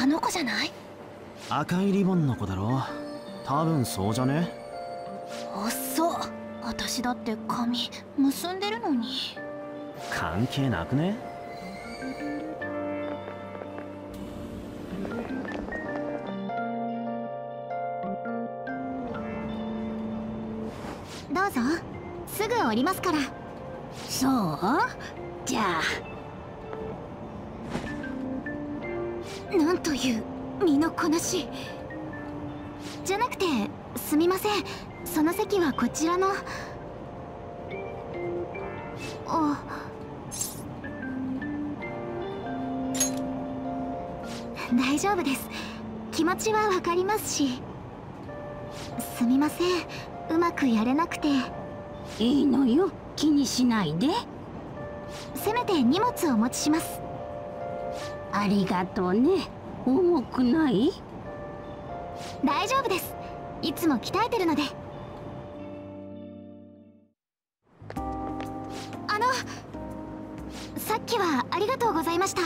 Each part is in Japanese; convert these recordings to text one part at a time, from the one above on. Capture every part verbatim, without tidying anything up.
あの子じゃない？ 赤いリボンの子だろ。多分そうじゃね？ 遅っ。私だって髪結んでるのに。 関係なくね？ どうぞ、すぐ降りますから。そう？じゃあ。なんという身のこなし。じゃなくてすみません、その席はこちらの。あ、大丈夫です。気持ちはわかりますし。すみません、うまくやれなくて。 いいのよ、気にしないで。 せめて荷物をお持ちします。 ありがとうね。重くない？ 大丈夫です。いつも鍛えてるので。あの、さっきはありがとうございました。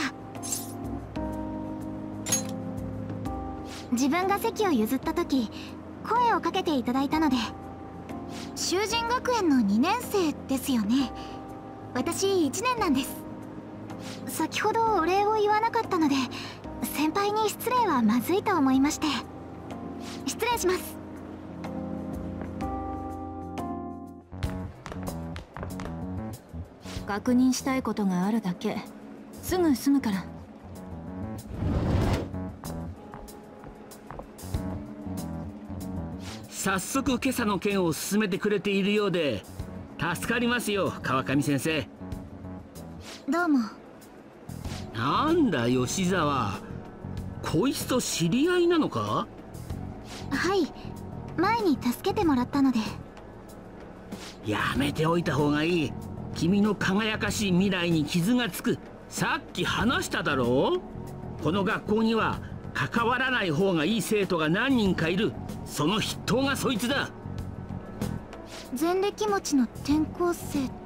自分が席を譲った時、声をかけていただいたので。修仁学園のにねん生ですよね。私いちねんなんです。先ほどお礼を言わなかったので、先輩に失礼はまずいと思いまして。失礼します。確認したいことがあるだけ。すぐ済むから。 早速今朝の件を進めてくれているようで助かりますよ、川上先生。 どうも。 なんだ吉沢、こいつと知り合いなのか？ はい、前に助けてもらったので。 やめておいた方がいい。君の輝かしい未来に傷がつく。さっき話しただろう。この学校には関わらない方がいい生徒が何人かいる。その筆頭がそいつだ。 前歴持ちの転校生って。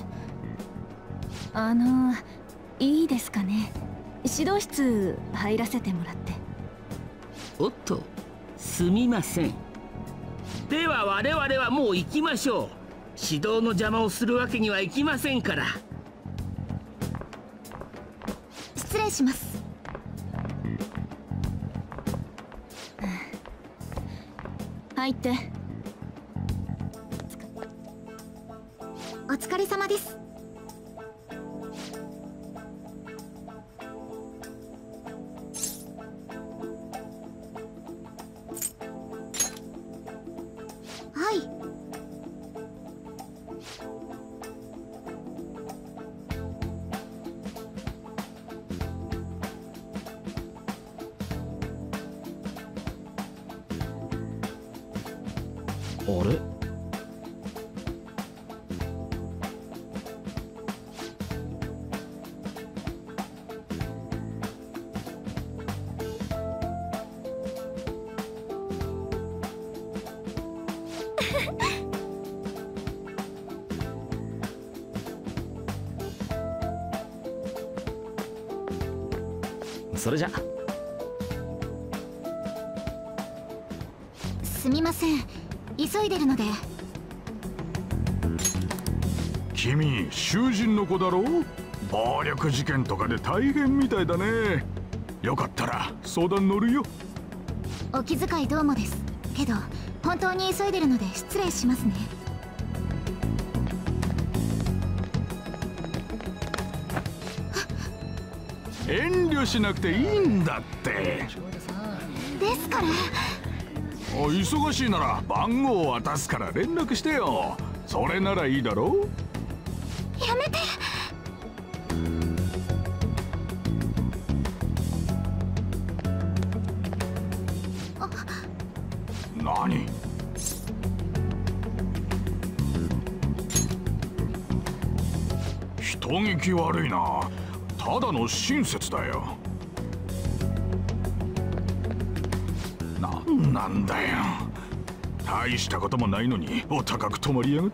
あのいいですかね、指導室入らせてもらって。 おっと、すみません。では我々はもう行きましょう。指導の邪魔をするわけにはいきませんから。 失礼します。入って。お疲れ様です。はい。 あれ？それじゃ。 すみません、急いでるので。 君、囚人の子だろう？暴力事件とかで大変みたいだね。よかったら相談乗るよ。 お気遣いどうもです。けど本当に急いでるので失礼しますね。 遠慮しなくていいんだって。 ですから。 お忙しいなら番号を渡すから連絡してよ。それならいいだろう。 やめて。 何？人聞き悪いな。ただの親切だよ。なんなんだよ。大したこともないのにお高く泊まりやがって。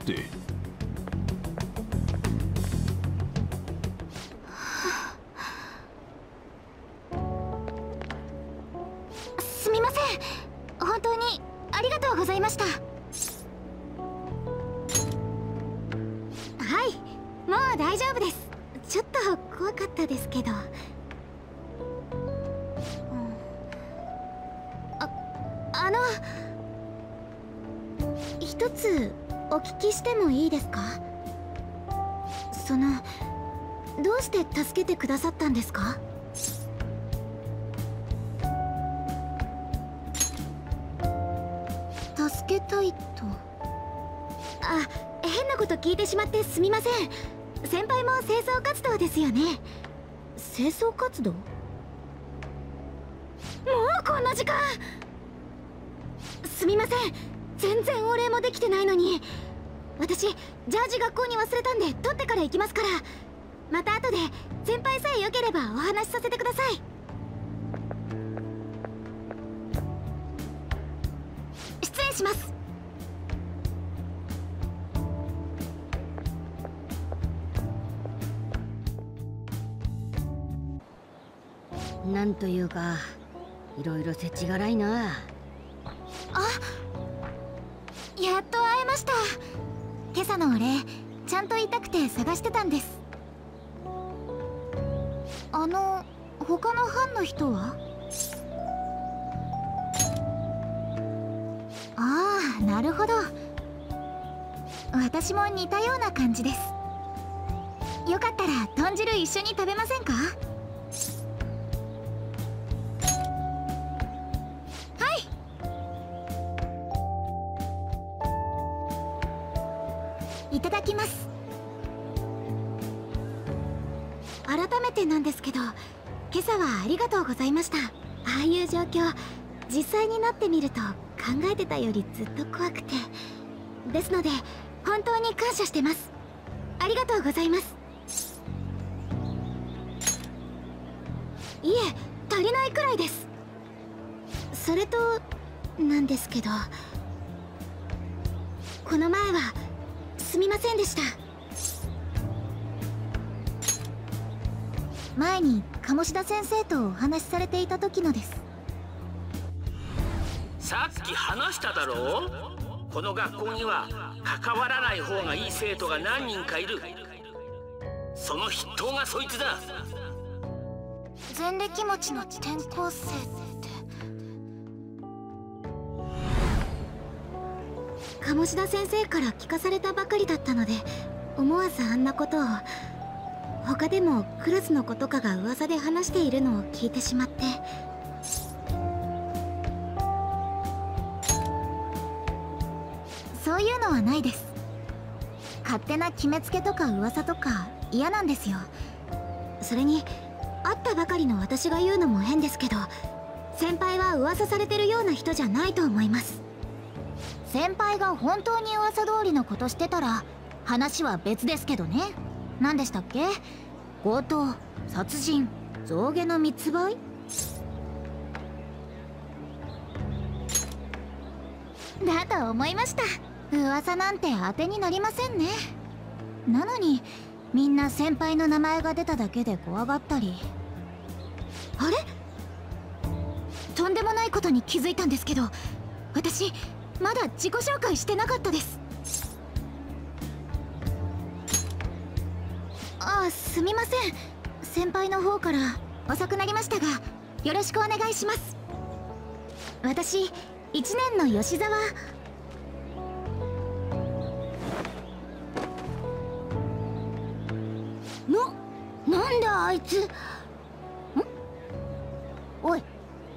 ありがとうございました。はい、もう大丈夫です。ちょっと怖かったですけど。あ、あの一つお聞きしてもいいですか？そのどうして助けてくださったんですか？助けたいと。あ、変なこと聞いてしまってすみません。先輩も清掃活動ですよね。清掃活動？もうこんな時間。すみません、全然お礼もできてないのに。私ジャージ学校に忘れたんで取ってから行きますから。また後で先輩さえよければお話しさせてください。失礼します。 なんというか、いろいろ世知辛いな。 あ、やっと会えました。今朝のお礼ちゃんと言いたくて探してたんです。あの他の班の人は？ああ、なるほど。私も似たような感じです。よかったら豚汁一緒に食べませんか？はい、いただきます。改めてなんですけど、今朝はありがとうございました。ああいう状況、実際になってみると考えてたよりずっと怖くて。ですので本当に感謝してます。ありがとうございます。いえ、足りないくらいです。それとなんですけど、この前はすみませんでした。前に鴨志田先生とお話しされていた時のです。 さっき話しただろう。この学校には関わらない方がいい生徒が何人かいる。その筆頭がそいつだ。 前歴持ちの転校生って鴨志田先生から聞かされたばかりだったので、思わずあんなことを。他でもクラスの子とかが噂で話しているのを聞いてしまって。そういうのはないです。勝手な決めつけとか噂とか嫌なんですよ。それに会ったばかりの私が言うのも変ですけど、先輩は噂されてるような人じゃないと思います。先輩が本当に噂通りのことしてたら話は別ですけどね。何でしたっけ？強盗、殺人、象牙の密売？だと思いました。噂なんて当てになりませんね。なのにみんな先輩の名前が出ただけで怖がったり。あれ？とんでもないことに気づいたんですけど、私まだ自己紹介してなかったです。ああ、すみません。先輩の方から遅くなりましたが、よろしくお願いします。私いちねんの吉沢。 な、なんだあいつ。ん？おい。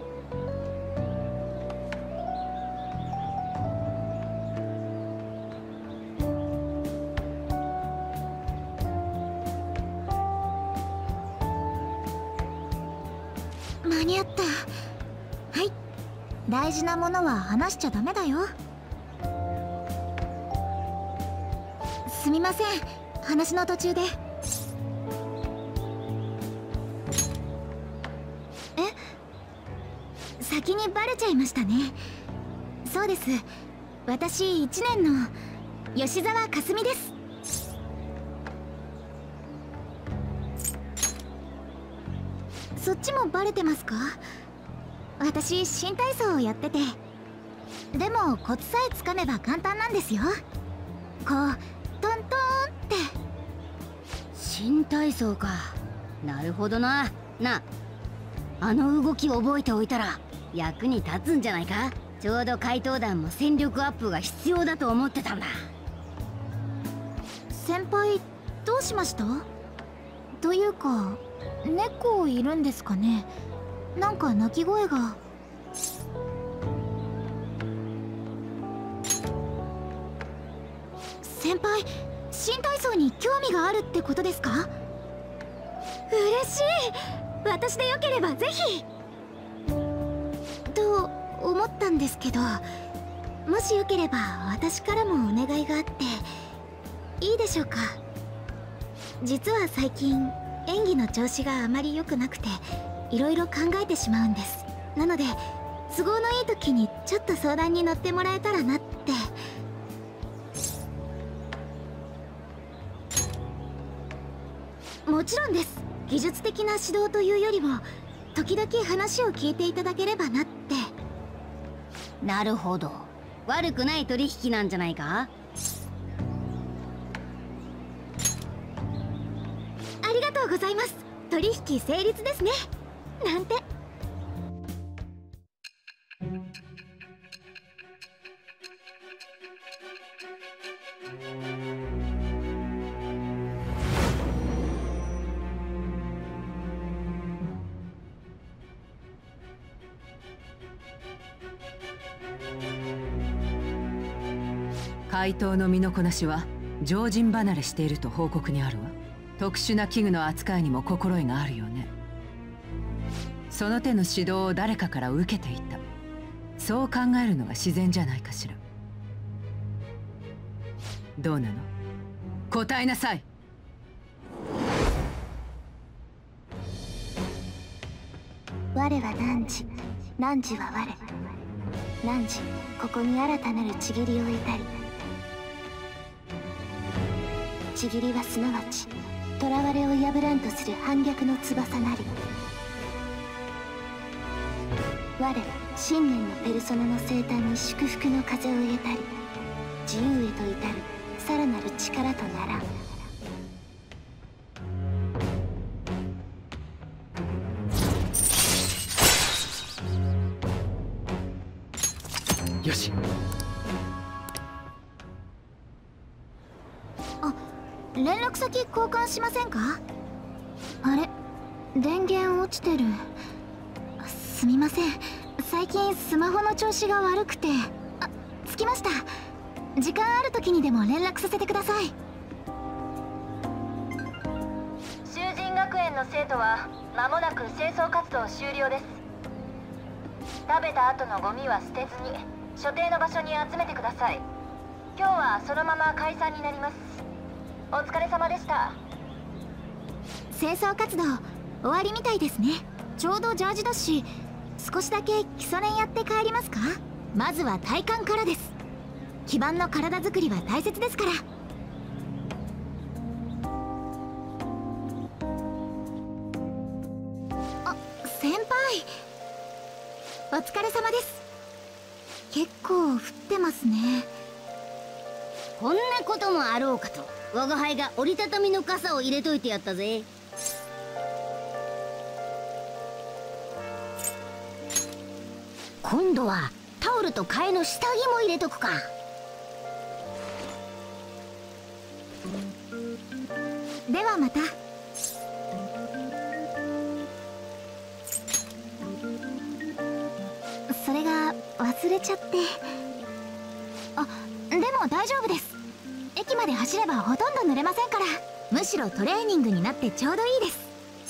間に合った。はい、大事なものは話しちゃダメだよ。すみません、話の途中で。え、先にバレちゃいましたね。そうです、私いちねんの吉沢かすみです。そっちもバレてますか？私新体操をやってて、 でもコツさえつかめば簡単なんですよ。こうトントンって。 新体操か。なるほどな。なあの動き覚えておいたら役に立つんじゃないか。ちょうど怪盗団も戦力アップが必要だと思ってたんだ。 先輩どうしました？というか猫いるんですかね。なんか鳴き声が。先輩、新体操に興味があるってことですか？嬉しい。私でよければぜひと思ったんですけど、もしよければ私からもお願いがあっていいでしょうか？実は最近演技の調子があまり良くなくていろいろ考えてしまうんです。なので都合のいい時にちょっと相談に乗ってもらえたらなって。もちろんです。技術的な指導というよりも時々話を聞いていただければなって。 なるほど、悪くない取引なんじゃないか。 ありがとうございます。取引成立ですね。なんて。 怪盗の身のこなしは常人離れしていると報告にあるわ。特殊な器具の扱いにも心得があるよね。その手の指導を誰かから受けていた、そう考えるのが自然じゃないかしら。どうなの？答えなさい。 我は汝、汝は我。汝、ここに新たなるちぎりを得たり。ちぎりはすなわち囚われを破らんとする反逆の翼なり。我信念のペルソナの生誕に祝福の風を得たり、自由へと至るさらなる力とならん。 よし。 あ、連絡先交換しませんか？あれ、電源落ちてる。すみません、最近スマホの調子が悪くて。あ、着きました。時間ある時にでも連絡させてください。 修人学園の生徒は間もなく清掃活動終了です。食べた後のゴミは捨てずに所定の場所に集めてください。今日はそのまま解散になります。お疲れ様でした。 清掃活動終わりみたいですね。ちょうどジャージだし、少しだけ基礎練やって帰りますか？まずは体幹からです。基盤の体作りは大切ですから。あ、先輩お疲れ様です。結構降ってますね。 こんなこともあろうかと我が輩が折りたたみの傘を入れといてやったぜ。今度はタオルと替えの下着も入れとくか。 ではまた。それが忘れちゃって。あ、でも大丈夫です。駅まで走ればほとんど濡れませんから。むしろトレーニングになってちょうどいいです。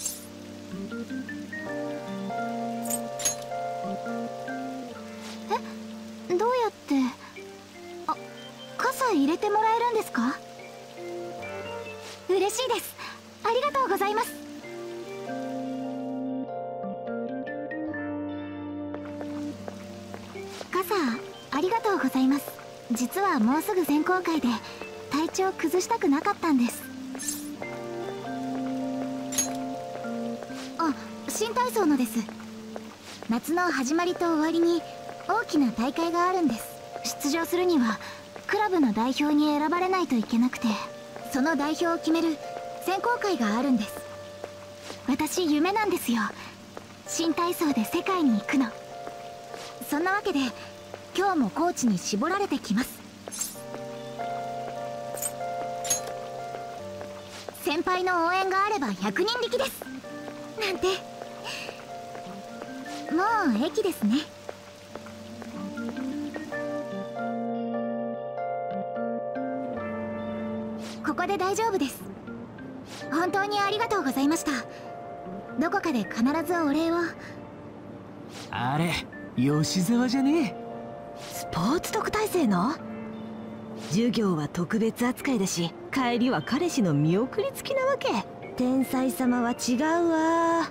え、どうやって。あ、傘入れてもらえるんですか？嬉しいです。ありがとうございます。傘ありがとうございます。実はもうすぐ全校会で体調崩したくなかったんです。あ、新体操のです。夏の始まりと終わりに大きな大会があるんです。出場するにはクラブの代表に選ばれないといけなくて、その代表を決める選考会があるんです。私夢なんですよ、新体操で世界に行くの。そんなわけで今日もコーチに絞られてきます。先輩の応援があればひゃくにん力ですなんて。もう駅ですね。ここで大丈夫です。本当にありがとうございました。どこかで必ずお礼を。 あれ吉沢じゃねえ。スポーツ特待生の授業は特別扱いだし、帰りは彼氏の見送り付きなわけ。天才様は違うわ。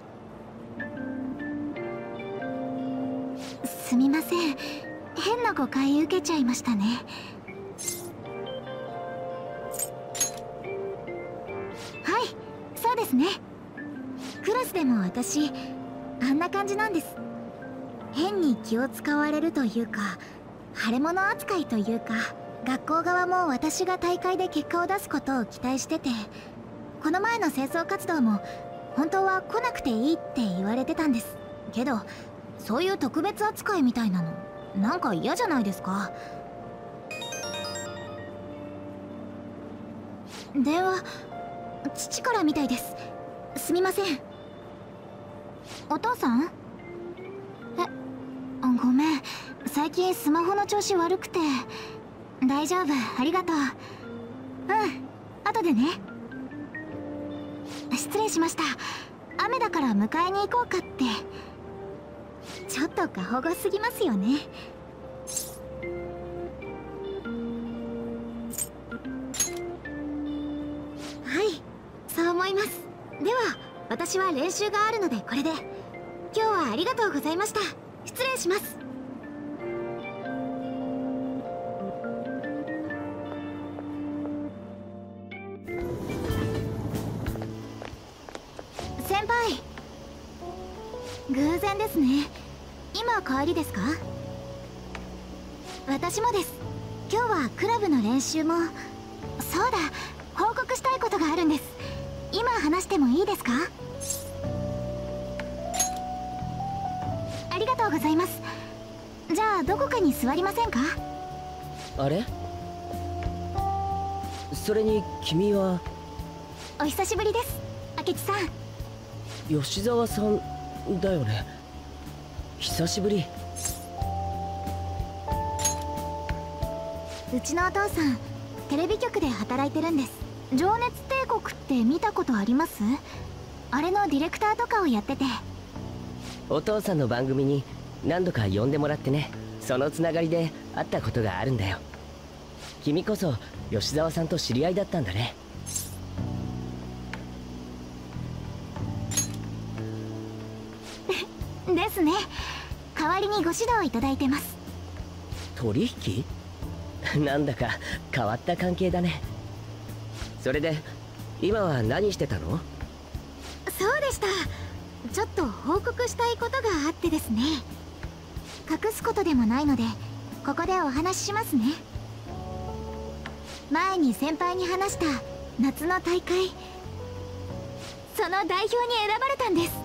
すみません、変な誤解受けちゃいましたね。はい、そうですね。クラスでも私あんな感じなんです。変に気を使われるというか、腫れ物扱いというか、学校側も私が大会で結果を出すことを期待してて、この前の清掃活動も本当は来なくていいって言われてたんです。けどそういう特別扱いみたいなのなんか嫌じゃないですか。電話父からみたいです。すみません。お父さん？え、ごめん、最近スマホの調子悪くて。大丈夫、ありがとう。うん後でね。失礼しました。雨だから迎えに行こうかって。ちょっと過保護すぎますよね。はい、そう思います。では私は練習があるのでこれで。今日はありがとうございました。失礼します。先輩、偶然ですね。今帰りですか？私もです。今日はクラブの練習も。そうだ、報告したいことがあるんです。今話してもいいですか？ありがとうございます。じゃあどこかに座りませんか？ あれ？それに君は？ お久しぶりです、明智さん。 吉沢さんだよね。久しぶり。 うちのお父さんテレビ局で働いてるんです。情熱帝国って見たことあります？あれのディレクターとかをやってて。 お父さんの番組に何度か呼んでもらってね。そのつながりで会ったことがあるんだよ。君こそ吉沢さんと知り合いだったんだね。 ですね。代わりにご指導いただいてます。 取引？なんだか変わった関係だね。それで今は何してたの？ そうでした。ちょっと報告したいことがあってですね。隠すことでもないのでここでお話ししますね。前に先輩に話した夏の大会、その代表に選ばれたんです。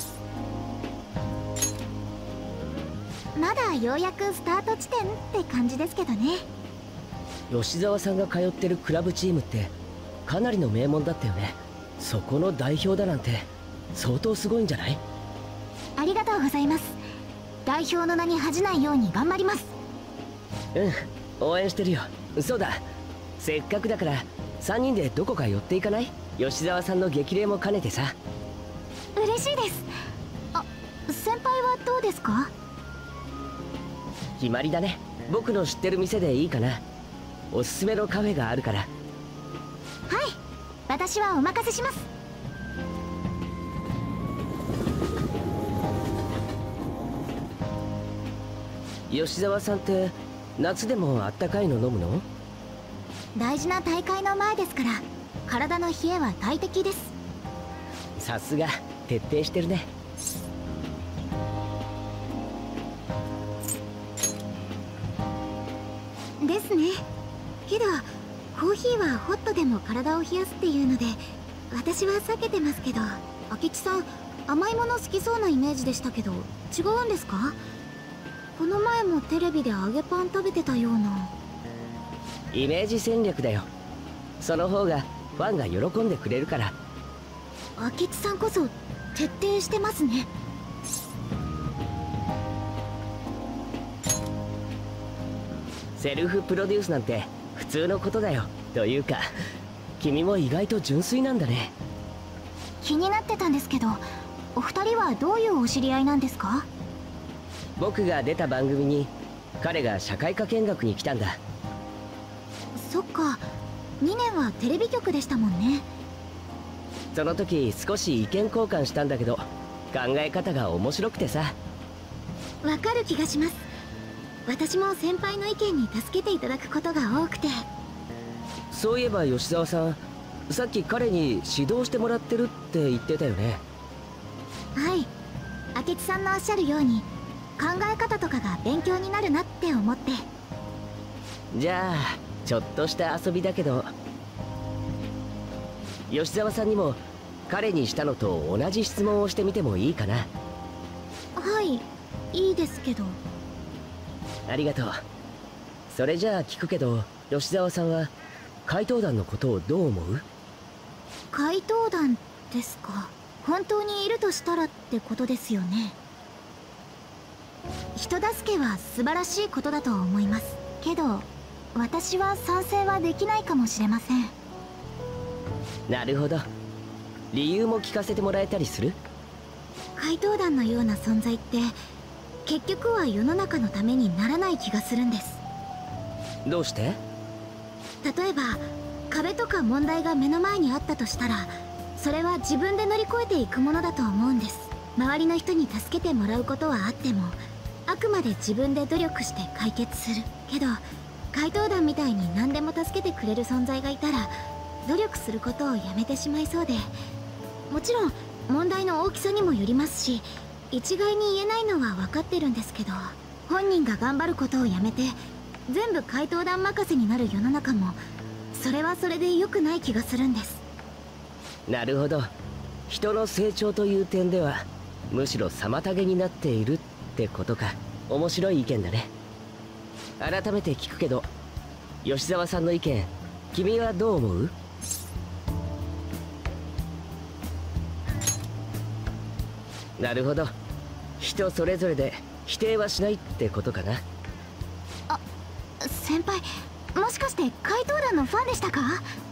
まだようやくスタート地点って感じですけどね。 吉沢さんが通ってるクラブチームってかなりの名門だったよね。そこの代表だなんて相当すごいんじゃない？ ありがとうございます。代表の名に恥じないように頑張ります。 うん、応援してるよ。そうだ、せっかくだからさんにんでどこか寄っていかない？吉沢さんの激励も兼ねてさ。 嬉しいです。あ、先輩はどうですか？ 決まりだね。僕の知ってる店でいいかな。おすすめのカフェがあるから。 はい、私はお任せします。 吉沢さんって夏でもあったかいの飲むの？ 大事な大会の前ですから体の冷えは大敵です。 さすが徹底してるね。 ですね。けどコーヒーはホットでも体を冷やすっていうので私は避けてますけど、明智さん甘いもの好きそうなイメージでしたけど違うんですか？この前もテレビで揚げパン食べてたような。 イメージ戦略だよ。その方がファンが喜んでくれるから。 明智さんこそ徹底してますね。 セルフプロデュースなんて普通のことだよ。というか君も意外と純粋なんだね。 気になってたんですけど、お二人はどういうお知り合いなんですか？ 僕が出た番組に彼が社会科見学に来たんだ。 そっか、にねんはテレビ局でしたもんね。 その時少し意見交換したんだけど考え方が面白くてさ。 わかる気がします。私も先輩の意見に助けていただくことが多くて。 そういえば吉沢さん、さっき彼に指導してもらってるって言ってたよね。 はい、明智さんのおっしゃるように考え方とかが勉強になるなって思って。 じゃあちょっとした遊びだけど、吉沢さんにも彼にしたのと同じ質問をしてみてもいいかな。 はい、いいですけど。 ありがとう。それじゃあ聞くけど、吉沢さんは怪盗団のことをどう思う？ 怪盗団ですか。本当にいるとしたらってことですよね。人助けは素晴らしいことだと思いますけど、私は賛成はできないかもしれません。 なるほど。理由も聞かせてもらえたりする？ 怪盗団のような存在って結局は世の中のためにならない気がするんです。 どうして？ 例えば壁とか問題が目の前にあったとしたら、それは自分で乗り越えていくものだと思うんです。周りの人に助けてもらうことはあっても、あくまで自分で努力して解決するけど、怪盗団みたいに何でも助けてくれる存在がいたら努力することをやめてしまいそうで、もちろん問題の大きさにもよりますし、一概に言えないのは分かってるんですけど、本人が頑張ることをやめて全部怪盗団任せになる世の中も、それはそれで良くない気がするんです。 なるほど。人の成長という点ではむしろ妨げになっているってことか。面白い意見だね。改めて聞くけど、吉沢さんの意見君はどう思う？なるほど。人それぞれで否定はしないってことかな。 あ、先輩、もしかして怪盗団のファンでしたか？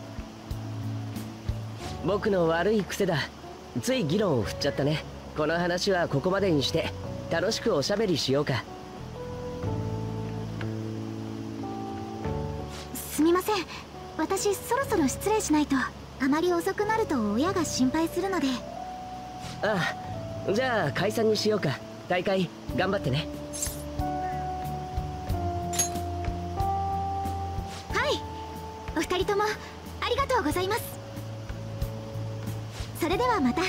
僕の悪い癖だ。つい議論を振っちゃったね。この話はここまでにして楽しくおしゃべりしようか。 すみません、私そろそろ失礼しないと。あまり遅くなると親が心配するので。 ああ、じゃあ解散にしようか。大会頑張ってね。 はい、お二人ともありがとうございます。それではまた。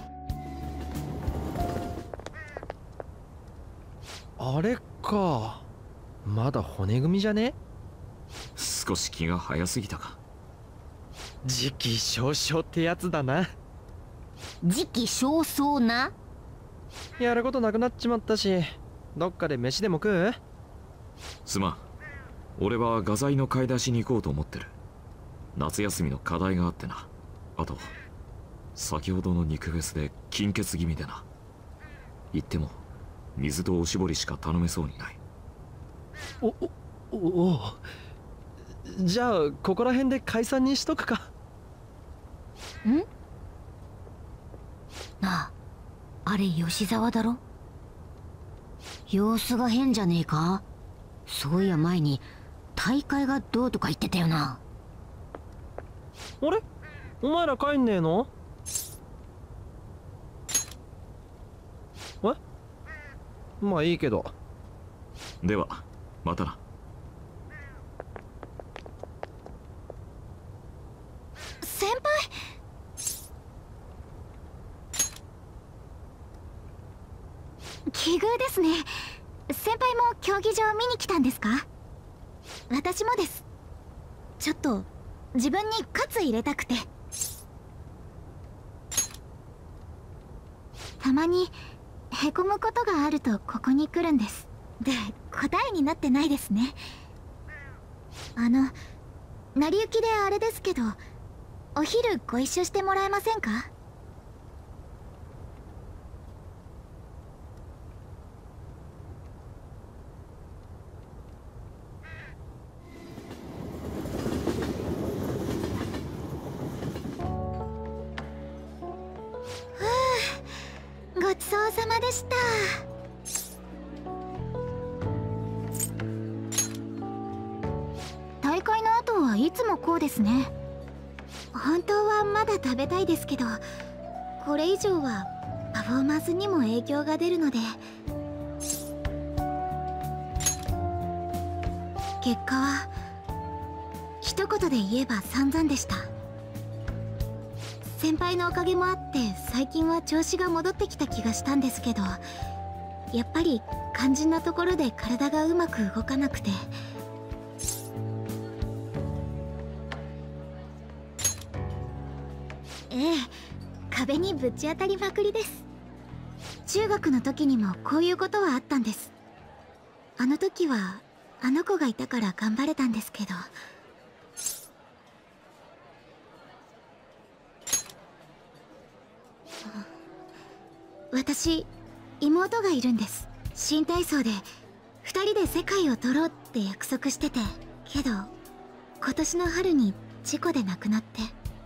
あれか、まだ骨組みじゃね？ 少し気が早すぎたか。 時期尚早ってやつだな。 時期尚早な。 やることなくなっちまったし、どっかで飯でも食う？ すまん、俺は画材の買い出しに行こうと思ってる。夏休みの課題があってな。あと先ほどの肉フェスで金欠気味でな。言っても水とおしぼりしか頼めそうにない。 おおおお、じゃあここら辺で解散にしとくか。 ん？なあ、あれ吉沢だろ？様子が変じゃねえか？そういや前に大会がどうとか言ってたよな。 あれ？お前ら帰んねえの？え？まあいいけど。 ではまたな。 先輩、奇遇ですね。先輩も競技場見に来たんですか？ 私もです。ちょっと自分に喝入れたくて。たまにへこむことがあるとここに来るんです。で、答えになってないですね。あの成り行きであれですけど、お昼ご一緒してもらえませんか？ふう、ごちそうさまでした。大会の後はいつもこうですね。本当はまだ食べたいですけど、これ以上はパフォーマンスにも影響が出るので。結果は一言で言えば散々でした。先輩のおかげもあって最近は調子が戻ってきた気がしたんですけど、やっぱり肝心なところで体がうまく動かなくて。ええ、壁にぶち当たりまくりです。中学の時にもこういうことはあったんです。あの時はあの子がいたから頑張れたんですけど。私、妹がいるんです。新体操で二人で世界を取ろうって約束してて、けど今年の春に事故で亡くなって。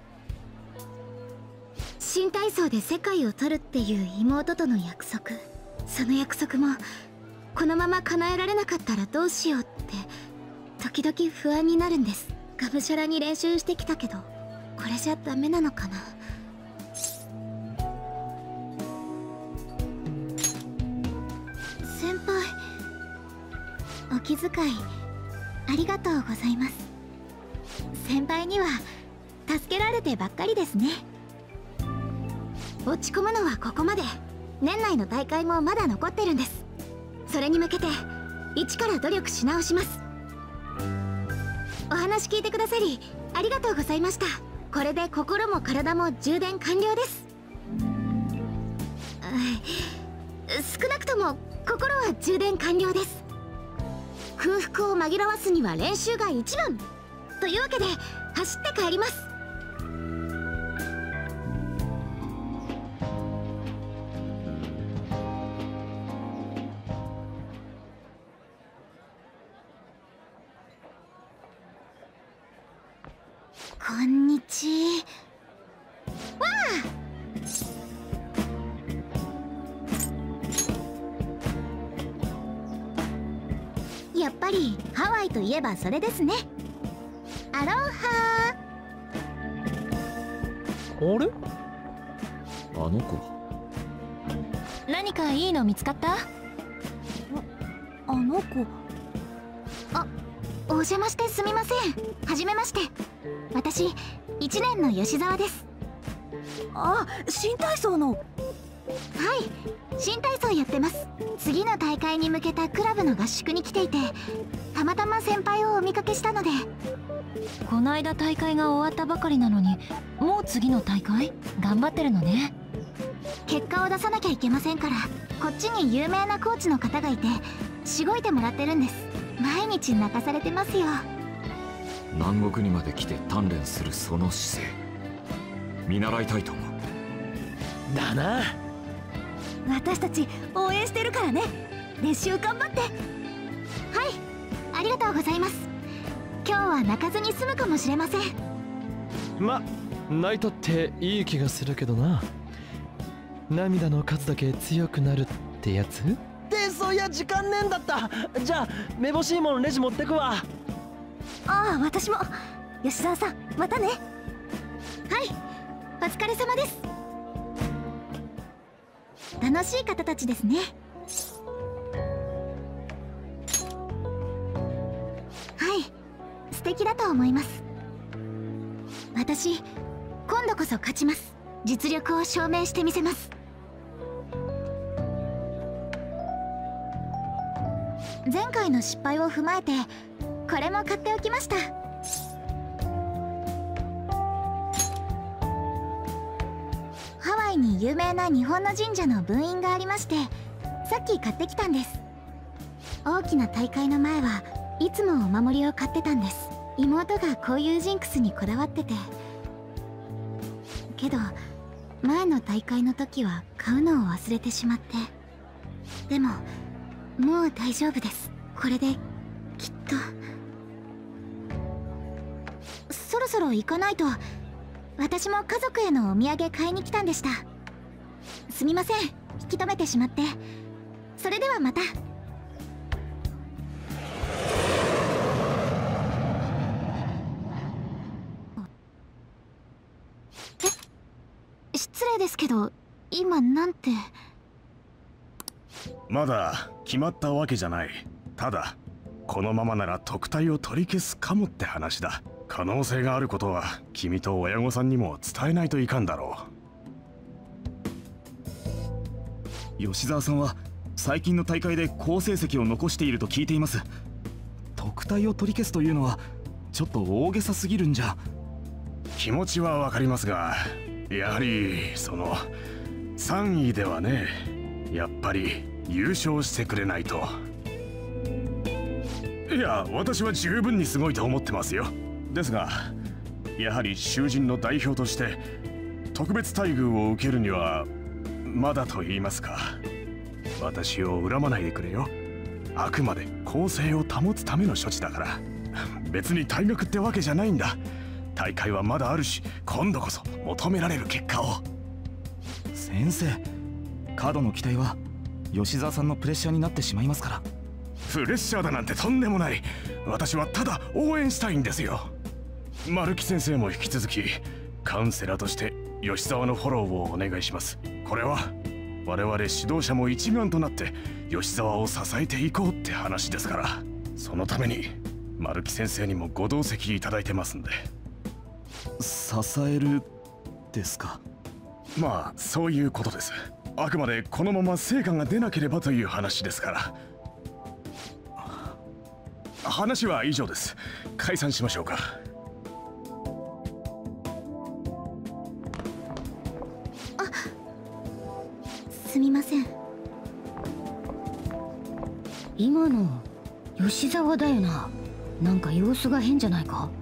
新体操で世界を取るっていう妹との約束、その約束もこのまま叶えられなかったらどうしようって時々不安になるんです。がむしゃらに練習してきたけど、これじゃダメなのかな。先輩、お気遣いありがとうございます。先輩には助けられてばっかりですね。落ち込むのはここまで。年内の大会もまだ残ってるんです。それに向けて一から努力し直します。お話聞いてくださりありがとうございました。これで心も体も充電完了です。少なくとも心は充電完了です。空腹を紛らわすには練習が一番というわけで走って帰ります。こんにちは。やっぱりハワイといえばそれですね。アロハー。あれ？ あの子は何かいいの見つかった？あ、あの子。あ、お邪魔してすみません。はじめまして。私、いちねんの吉沢です。 あ、新体操の。 はい、新体操やってます。次の大会に向けたクラブの合宿に来ていて、たまたま先輩をお見かけしたので。こないだ大会が終わったばかりなのに、もう次の大会頑張ってるのね。結果を出さなきゃいけませんから、こっちに有名なコーチの方がいてしごいてもらってるんです。毎日泣かされてますよ。 南国にまで来て鍛錬するその姿勢、見習いたいと思う。 だな。 私たち応援してるからね。練習頑張って。はい、 ありがとうございます。今日は泣かずに済むかもしれません。 ま、泣いたっていい気がするけどな。涙の数だけ強くなるってやつで、そういや時間ねえんだった。じゃあめぼしいもんレジ持ってくわ。 ああ、私も。吉沢さん、またね。はい、 お疲れ様です。楽しい方たちですね。はい、素敵だと思います。私、今度こそ勝ちます。実力を証明してみせます。前回の失敗を踏まえてこれも買っておきました。ハワイに有名な日本の神社の分院がありまして、さっき買ってきたんです。大きな大会の前はいつもお守りを買ってたんです。妹がこういうジンクスにこだわってて。けど前の大会の時は買うのを忘れてしまって。でももう大丈夫です。これできっと。そろそろ行かないと。私も家族へのお土産買いに来たんでした。すみません、引き止めてしまって。それではまた。え、失礼ですけど今なんて。 まだ決まったわけじゃない。ただこのままなら特待を取り消すかもって話だ。可能性があることは君と親御さんにも伝えないといかんだろう。吉沢さんは最近の大会で好成績を残していると聞いています。特待を取り消すというのはちょっと大げさすぎるんじゃ。 気持ちはわかりますが、やはりそのさんいではね、やっぱり優勝してくれないと。いや、私は十分にすごいと思ってますよ。ですがやはり囚人の代表として特別待遇を受けるにはまだと言いますか。私を恨まないでくれよ。あくまで公正を保つための処置だから。別に退学ってわけじゃないんだ。大会はまだあるし、今度こそ求められる結果を。 先生、過度の期待は吉沢さんのプレッシャーになってしまいますから。 プレッシャーだなんてとんでもない。私はただ応援したいんですよ。丸木先生も引き続きカウンセラーとして吉沢のフォローをお願いします。これは我々指導者も一丸となって吉沢を支えていこうって話ですから。そのために丸木先生にもご同席いただいてますんで。 支えるですか。 まあそういうことです。あくまでこのまま成果が出なければという話ですから。話は以上です。解散しましょうか。 あ、すみません。 今の吉沢だよな。なんか様子が変じゃないか。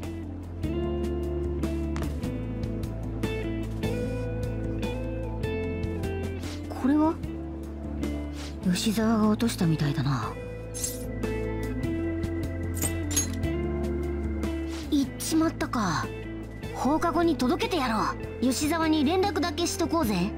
これは吉沢が落としたみたいだな。行っちまったか。放課後に届けてやろう。吉沢に連絡だけしとこうぜ。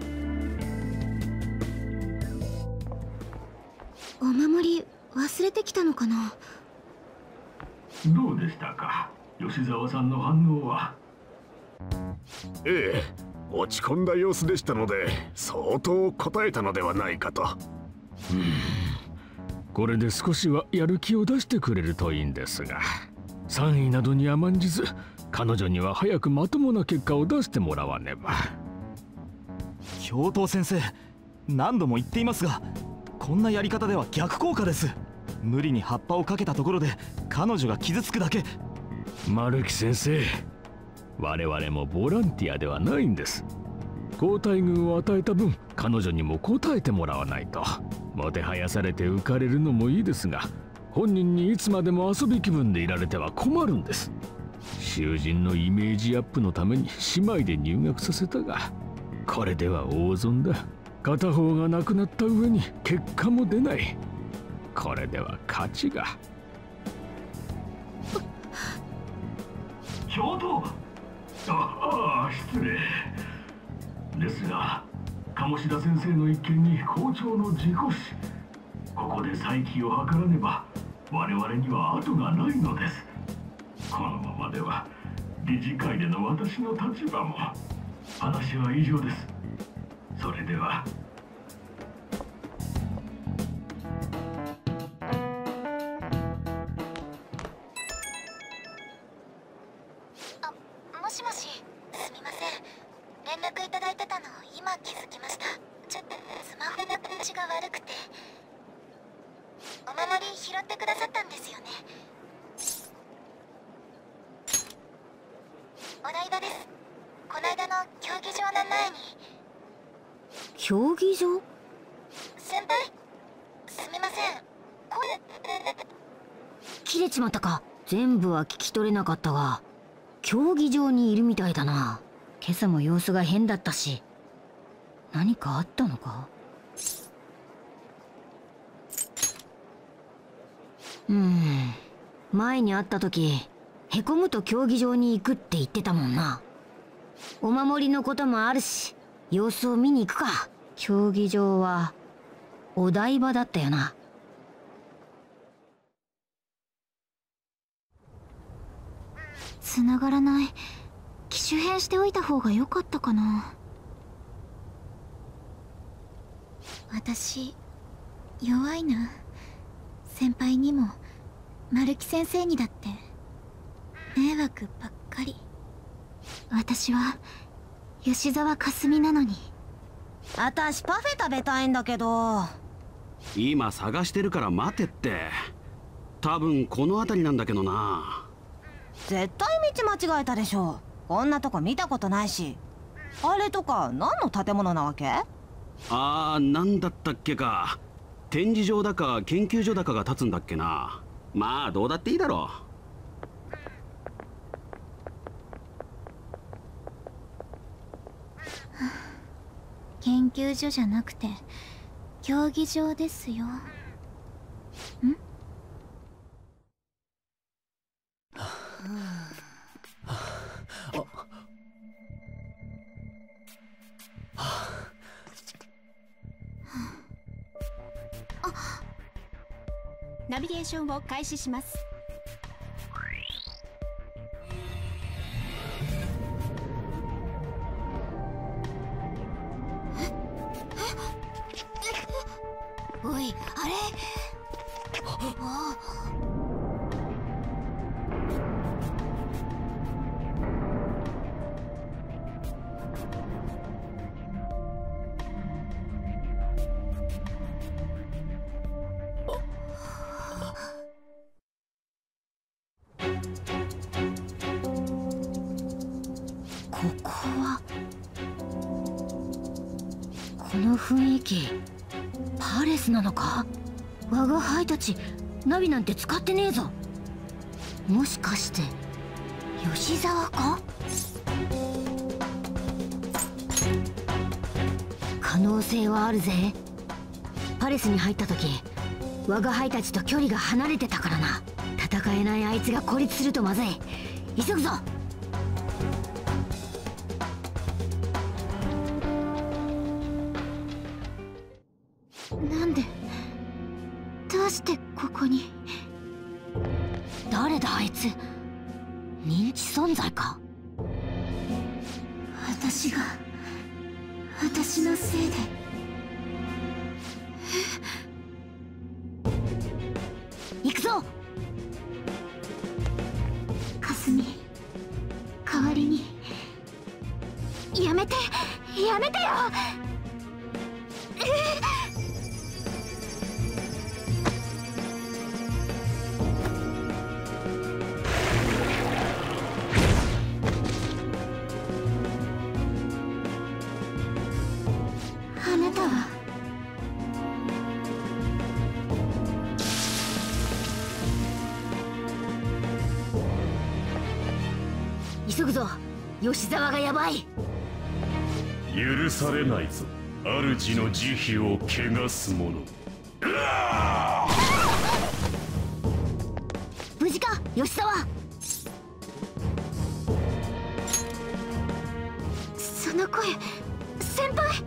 お守り忘れてきたのかな。 どうでしたか、吉沢さんの反応は。 ええ、落ち込んだ様子でしたので相当答えたのではないかと。 うん、これで少しはやる気を出してくれるといいんですが、さんいなどに甘んじず彼女には早くまともな結果を出してもらわねば。 教頭先生、何度も言っていますがこんなやり方では逆効果です。無理に葉っぱをかけたところで彼女が傷つくだけ。 丸木先生、我々もボランティアではないんです。好待遇を与えた分彼女にも応えてもらわないと。もてはやされて浮かれるのもいいですが、本人にいつまでも遊び気分でいられては困るんです。囚人のイメージアップのために姉妹で入学させたが、これでは大損だ。片方が亡くなった上に結果も出ない。これでは勝ちが。教頭、ああ失礼ですが、鴨志田先生の一件に校長の事故死、ここで再起を図らねば我々には後がないのです。このままでは理事会での私の立場も。話は以上です。それでは。 あ、もしもし、すみません。連絡いただいてたの今気づきました。ちょっとスマホの調子が悪くて。お守り拾ってくださったんですよね。 年前に。 競技場？ 先輩、すみません。声切れちまったか。全部は聞き取れなかったが、競技場にいるみたいだな。今朝も様子が変だったし、何かあったのか？うーん、前に会った時、へこむと競技場に行くって言ってたもんな。お守りのこともあるし、様子を見に行くか。競技場はお台場だったよな。 繋がらない。機種変しておいた方が良かったかな。私弱いな。先輩にも丸木先生にだって迷惑ばっかり。私は吉沢かすみなのに。 あたしパフェ食べたいんだけど。 今探してるから待てって。多分この辺りなんだけどな。 絶対道間違えたでしょ。こんなとこ見たことないし。あれとか何の建物なわけ？ あー、なんだったっけか。展示場だか研究所だかが建つんだっけな。まあどうだっていいだろう。研究所じゃなくて競技場ですよ。ん？ ナビゲーションを開始します。 おい、あれ。あここは、この雰囲気パレスなのか？我が輩たちナビなんて使ってねえぞ。もしかして吉沢か？可能性はあるぜ。パレスに入った時、我が輩たちと距離が離れてたからな。戦えないあいつが孤立するとまずい。急ぐぞ。 なんで、どうしてここに？ 誰だあいつ？認知存在か？ 私が私のせいで。 行くぞ。 かすみ、代わりにやめてやめてよ。あなたは急ぐぞ。吉沢がやばい。 許されないぞ、主の慈悲を汚す者。 無事か吉沢？ その声、先輩。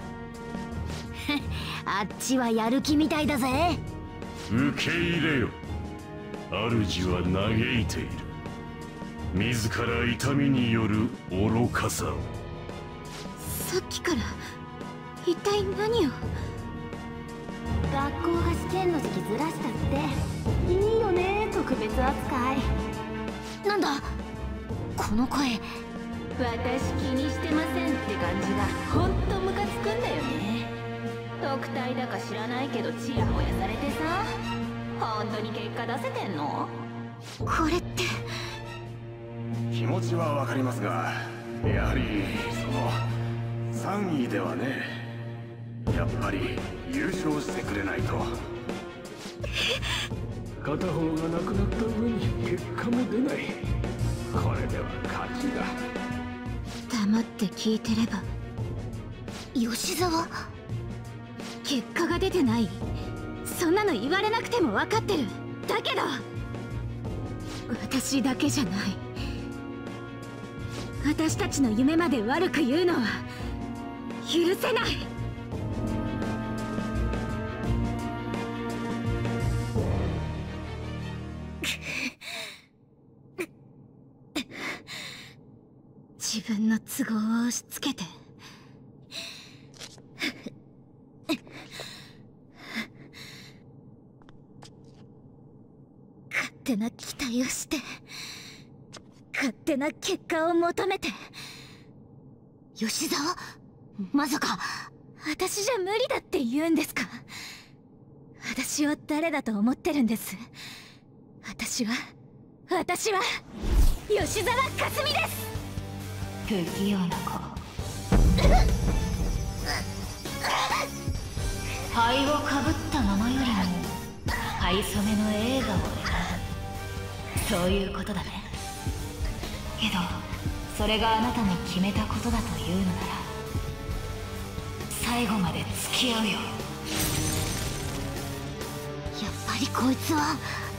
あっちはやる気みたいだぜ。 受け入れよ。主は嘆いている。自ら痛みによる愚かさを。 さっきから一体何を？ 学校が試験の時期ずらしたっていいよね、特別扱い。 なんだこの声。 私気にしてませんって感じがほんとムカつくんだよね。特待だか知らないけどチヤホヤされてさ、本当に結果出せてんの？ これって気持ちはわかりますが、やはりそのさんいではね、やっぱり優勝してくれないと。 片方がなくなった上に結果も出ない。これでは勝ちだ。 黙って聞いてれば。吉沢、結果が出てない。そんなの言われなくても分かってる。だけど私だけじゃない。私たちの夢まで悪く言うのは許せない。自分の都合を押し付けて勝手な期待をして勝手な結果を求めて。吉沢、まさか私じゃ無理だって言うんですか？私を誰だと思ってるんです？私は私は吉沢かすみです。 不器用な子。灰をかぶったままよりも灰染めの映画を選ぶ、そういうことだね。けどそれがあなたの決めたことだというのなら最後まで付き合うよ。やっぱりこいつは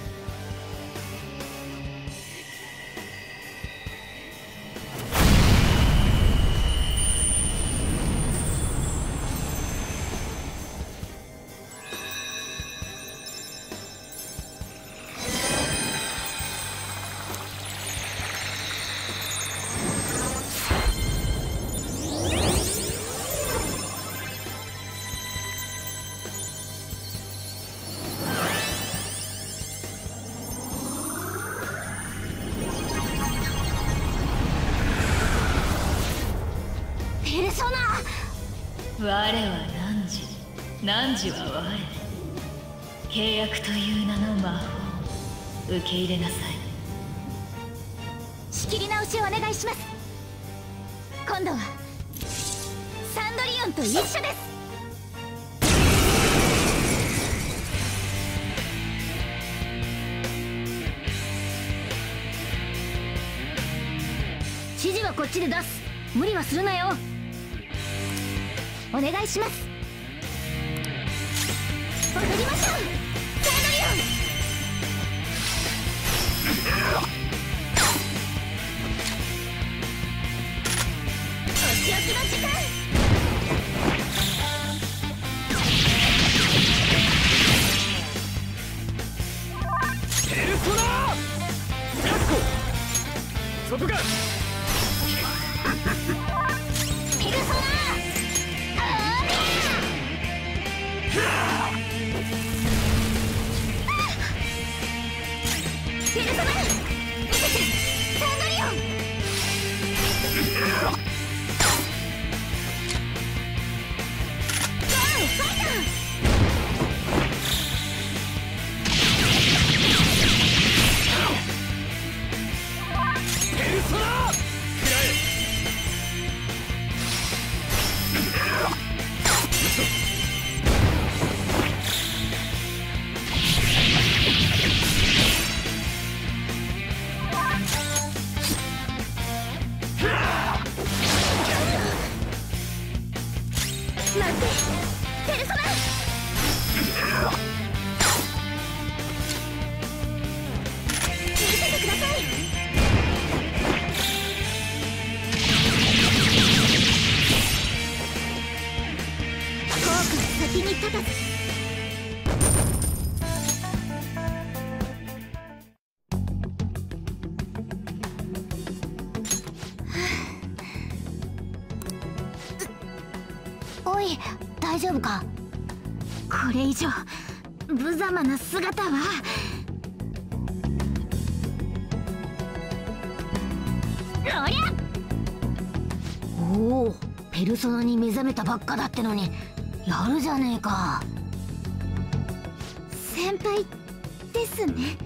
我は汝、汝は我。契約という名の魔法を受け入れなさい。 仕切り直しをお願いします。今度はサンドリオンと一緒です。 指示はこっちで出す。無理はするなよ。 お願いします。踊りましょう、サンドリオン。お仕置きの時間。 ペルソナカッコそこか。 ペルソナペルソナ見せて、サンドリオン。ゴーファイター。 ペルソナ食らえ。 なんてペルソナ。見せてください。後悔先に立たず。おい、大丈夫か？これ以上無様な姿は。おりゃ！ おお、ペルソナに目覚めたばっかだってのにやるじゃねえか。 先輩ですね。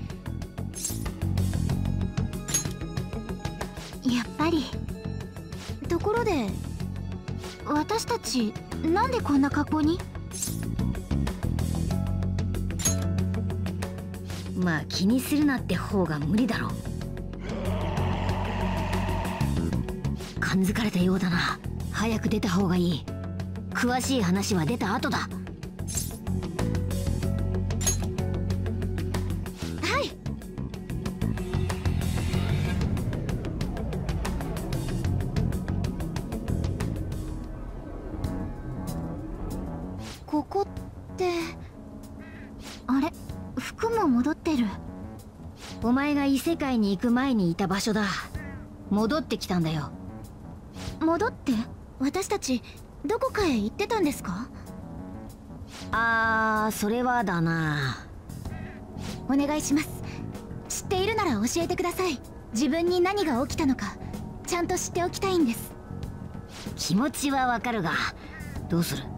やっぱり。ところで私たちなんでこんな格好に？ まあ気にするなって方が無理だろう。感づかれたようだな。早く出た方がいい。詳しい話は出た後だ。はい。 ここってあれ、服も戻ってる。 お前が異世界に行く前にいた場所だ。戻ってきたんだよ。 戻って？私たちどこかへ行ってたんですか？ あー、それはだな。 お願いします。知っているなら教えてください。自分に何が起きたのかちゃんと知っておきたいんです。 気持ちはわかるが、どうする？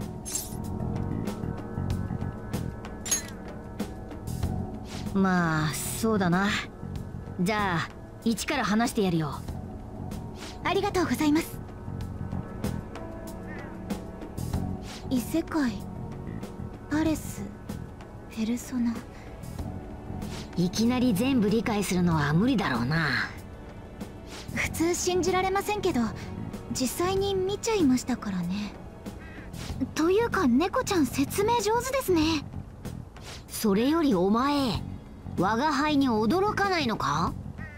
まあそうだな。じゃあ一から話してやるよ。 ありがとうございます。異世界、パレス、ペルソナ。 いきなり全部理解するのは無理だろうな。 普通信じられませんけど、実際に見ちゃいましたからね。というか猫ちゃん説明上手ですね。 それよりお前、我が輩に驚かないのか？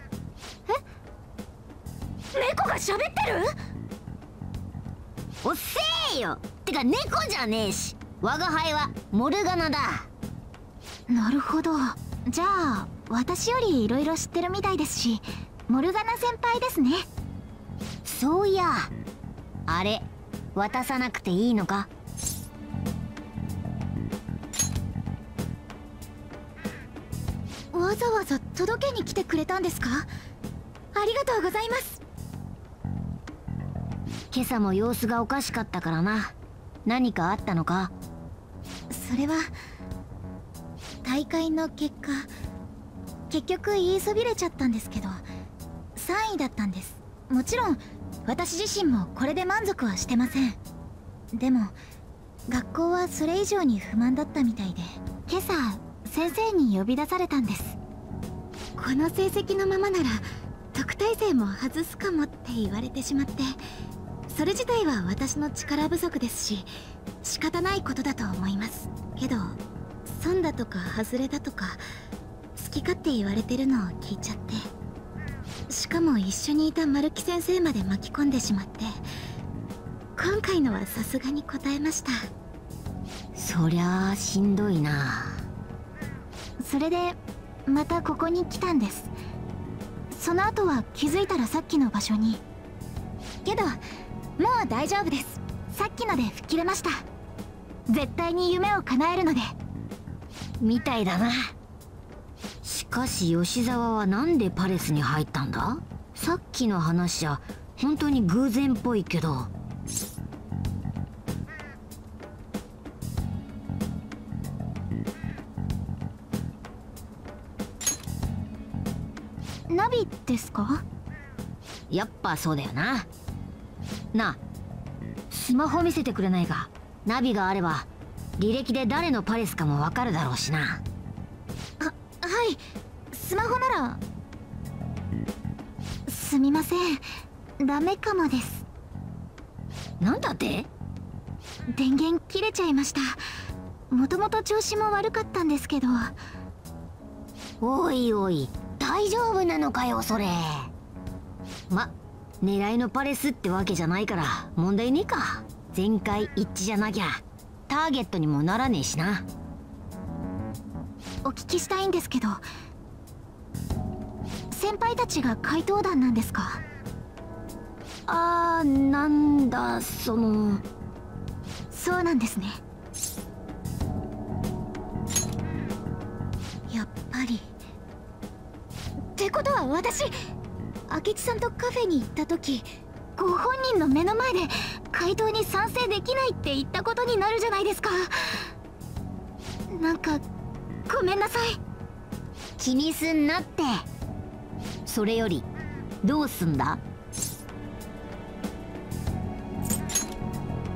え？猫が喋ってる？ おっせーよ。てか猫じゃねえし、我が輩はモルガナだ。 なるほど。じゃあ私より色々知ってるみたいですし、モルガナ先輩ですね。 そういや、あれ渡さなくていいのか？ わざわざ届けに来てくれたんですか？ありがとうございます。 今朝も様子がおかしかったからな。何かあったのか？ それは大会の結果、結局言いそびれちゃったんですけど、さんいだったんです。もちろん私自身もこれで満足はしてません。でも学校はそれ以上に不満だったみたいで、今朝先生に呼び出されたんです。この成績のままなら特待生も外すかもって言われてしまって、それ自体は私の力不足ですし仕方ないことだと思います。けど損だとか外れだとか好き勝手言われてるのを聞いちゃって、しかも一緒にいた丸木先生まで巻き込んでしまって、今回のはさすがに答えました。 そりゃあしんどいな。 それでまたここに来たんです。その後は気づいたらさっきの場所に。けどもう大丈夫です。さっきので吹っ切れました。絶対に夢を叶えるので。 みたいだな。しかし吉沢はなんでパレスに入ったんだ？さっきの話じゃ本当に偶然っぽいけど。 ナビですか？ やっぱそうだよな。なあ、スマホ見せてくれないか？ナビがあれば履歴で誰のパレスかもわかるだろうしな。 あ、はい、スマホなら。すみません、ダメかもです。 なんだって？ 電源切れちゃいました。もともと調子も悪かったんですけど。 おいおい、大丈夫なのかよそれ。ま、狙いのパレスってわけじゃないから問題ねえか。全会一致じゃなきゃターゲットにもならねえしな。 お聞きしたいんですけど、先輩たちが怪盗団なんですか？ あー、なんだその。 そうなんですね。やっぱり。ってことは私、明智さんとカフェに行った時、ご本人の目の前で怪盗に賛成できないって言ったことになるじゃないですか。なんかごめんなさい。 気にすんなって。それよりどうすんだ？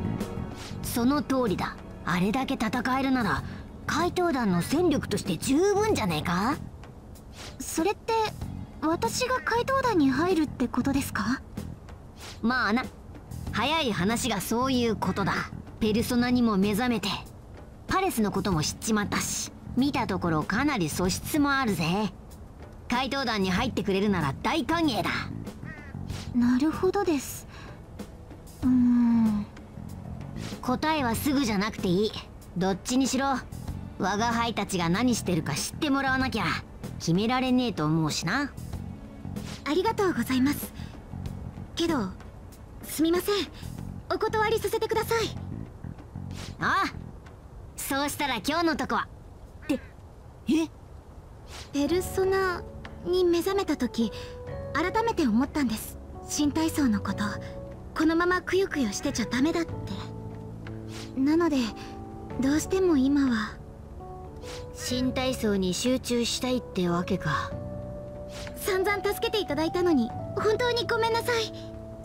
その通りだ。あれだけ戦えるなら怪盗団の戦力として十分じゃねえか。 それって私が怪盗団に入るってことですか？ まあな、早い話がそういうことだ。ペルソナにも目覚めてパレスのことも知っちまったし、見たところかなり素質もあるぜ。怪盗団に入ってくれるなら大歓迎だ。 なるほどです。うーん、 答えはすぐじゃなくていい。どっちにしろ我が輩たちが何してるか知ってもらわなきゃ決められねえと思うしな。 ありがとうございます。けどすみません、お断りさせてください。 ああ、そうしたら今日のとこはってえペルソナに目覚めた時改めて思ったんです。新体操のこと、このままくよくよしてちゃダメだって。なのでどうしても今は新体操に集中したいってわけか。 散々助けていただいたのに本当にごめんなさい。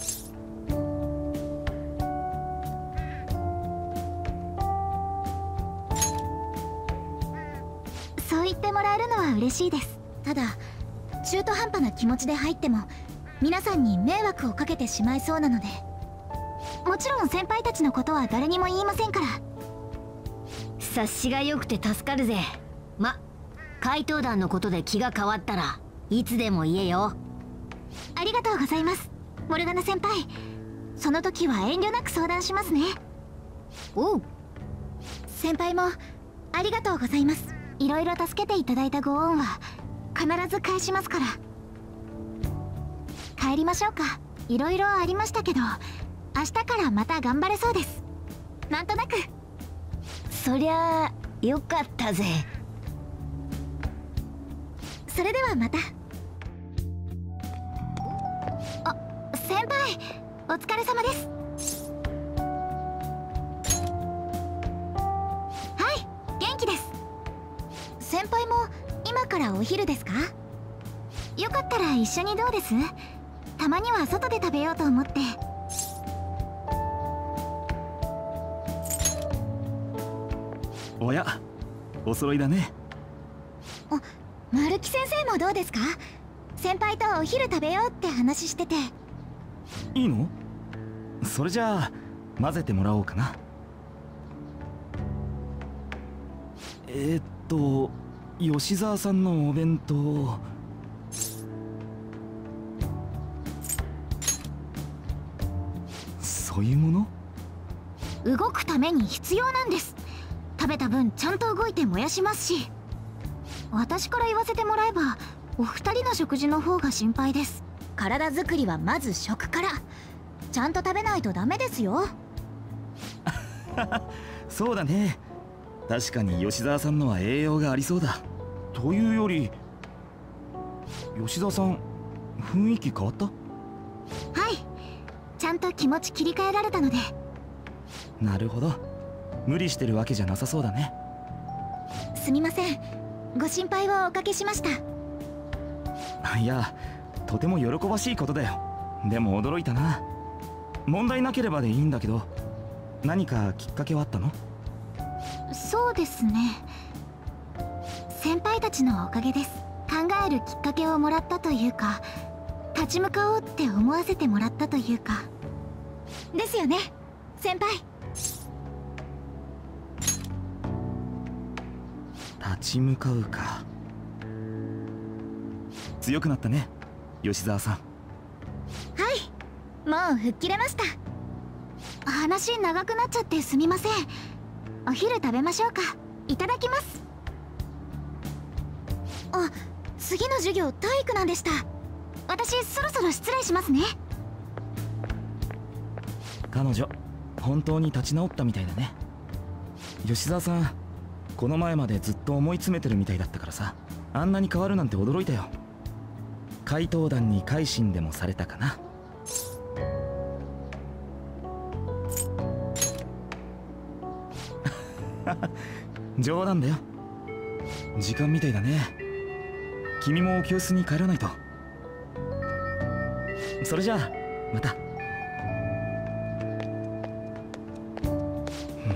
そう言ってもらえるのは嬉しいです。ただ中途半端な気持ちで入っても皆さんに迷惑をかけてしまいそうなので、もちろん先輩たちのことは誰にも言いませんから。 察しが良くて助かるぜ。ま、怪盗団のことで気が変わったらいつでも言えよ。 ありがとうございます、モルガナ先輩。その時は遠慮なく相談しますね。 おう。 先輩もありがとうございます。いろいろ助けていただいたご恩は必ず返しますから。帰りましょうか。いろいろありましたけど明日からまた頑張れそうです。なんとなく。 そりゃあよかったぜ。 それではまた。あ、先輩お疲れ様です。はい、元気です。先輩も今からお昼ですか？よかったら一緒にどうです？たまには外で食べようと思って。 おや、お揃いだね。 あ、丸木先生もどうですか？先輩とお昼食べようって話してて。 いいの？それじゃあ混ぜてもらおうかな。えー、っと吉沢さんのお弁当、そういうもの？動くために必要なんです。食べた分ちゃんと動いて燃やしますし。私から言わせてもらえばお二人の食事の方が心配です。体作りはまず食から。ちゃんと食べないとダメですよ。 そうだね。確かに吉沢さんのは栄養がありそうだ。というより吉沢さん雰囲気変わった？ はい、ちゃんと気持ち切り替えられたので。 なるほど、無理してるわけじゃなさそうだね。 すみません、ご心配をおかけしました。 いや、とても喜ばしいことだよ。でも驚いたな。問題なければでいいんだけど、何かきっかけはあったの？ そうですね、先輩たちのおかげです。考えるきっかけをもらったというか、立ち向かおうって思わせてもらったというか。ですよね先輩。 立ち向かうか。強くなったね吉沢さん。 はい、もう吹っ切れました。話長くなっちゃってすみません。お昼食べましょうか。いただきます。あ、次の授業体育なんでした。私そろそろ失礼しますね。 彼女本当に立ち直ったみたいだね。吉沢さんこの前までずっと思い詰めてるみたいだったからさ、あんなに変わるなんて驚いたよ。怪盗団に改心でもされたかな。冗談だよ。時間みたいだね。君も教室に帰らないと。それじゃあまた。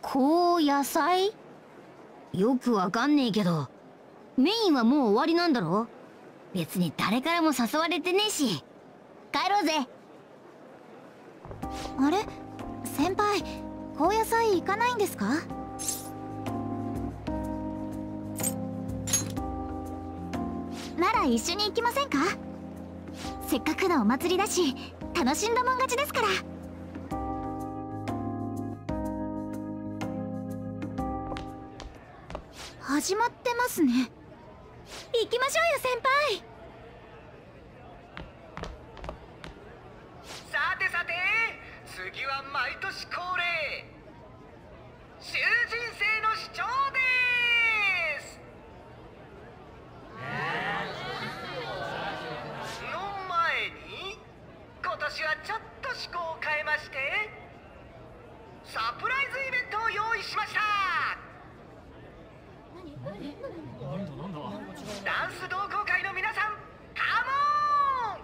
高野菜？よくわかんねえけど、メインはもう終わりなんだろ？別に誰からも誘われてねえし。帰ろうぜ。 あれ、先輩、高野菜行かないんですか？なら一緒に行きませんか？せっかくのお祭りだし、楽しんだもん勝ちですから。始まってますね。行きましょうよ、先輩。 さてさて、次は毎年恒例、囚人制の主張です。の前に、今年はちょっと趣向を変えまして、サプライズイベントを用意しました。ダンス同好会の皆さん、カモン！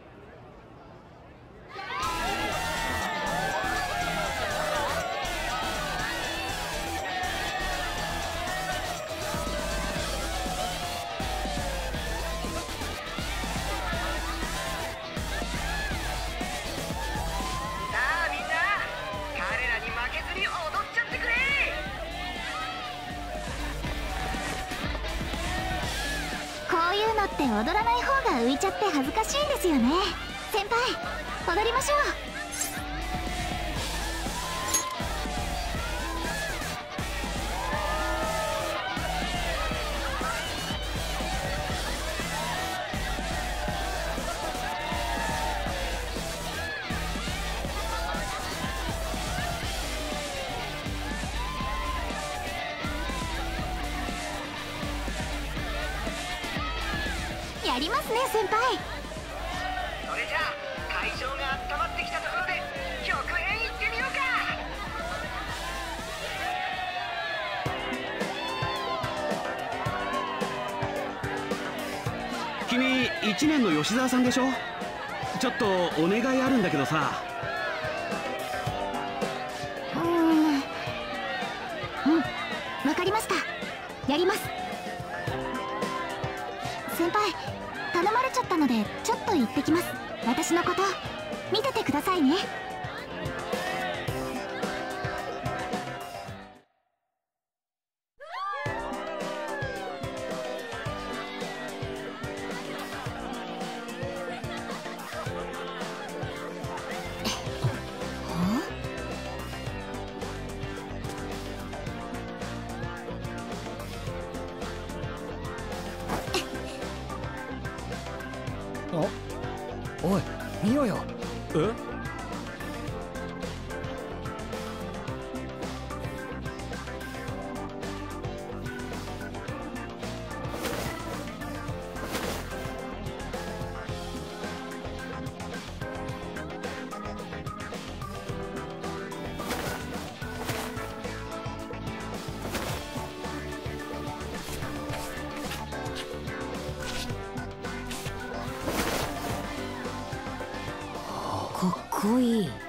さあみんな、彼らに負けずに踊っちゃってくれ！ こういうのって踊らない方が浮いちゃって恥ずかしいんですよね。先輩、踊りましょう。やりますね、先輩。 それじゃあ会場が温まってきたところで曲編行ってみようか。 君いちねんの吉沢さんでしょ？ちょっとお願いあるんだけどさ。 うーん、うん、わかりました。やります。先輩、頼まれちゃったのでちょっと行ってきます。私のこと見ててくださいね。 おい、見ろよ。え？ かっこいい。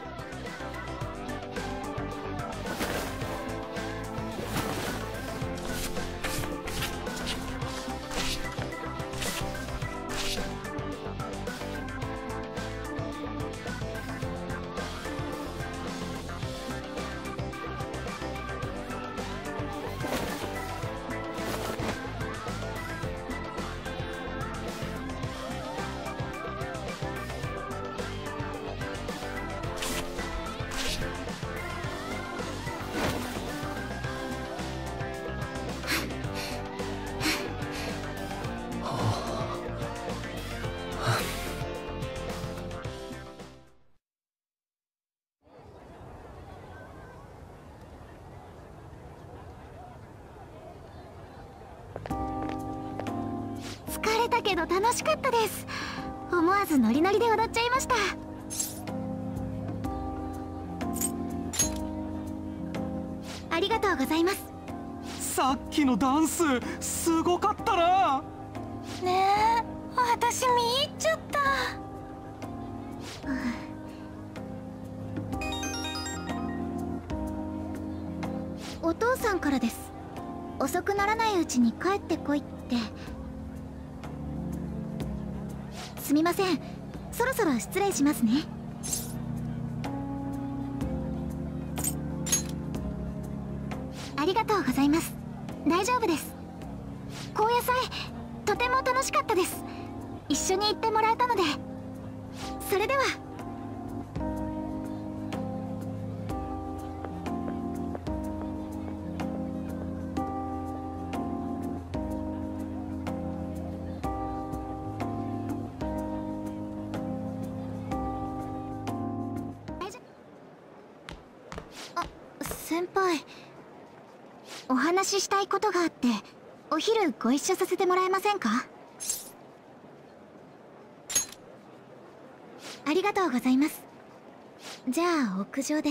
疲れたけど楽しかったです。思わずノリノリで踊っちゃいました。ありがとうございます。 さっきのダンスすごかったな。 ねえ、私見入っちゃった。 お父さんからです。遅くならないうちに帰ってこいって。すみません、そろそろ失礼しますね。ありがとうございます。大丈夫です。高野菜とても楽しかったです。一緒に行ってもらえたので。それでは。あ、先輩、お話ししたいことがあってお昼ご一緒させてもらえませんか？ありがとうございます。じゃあ屋上で。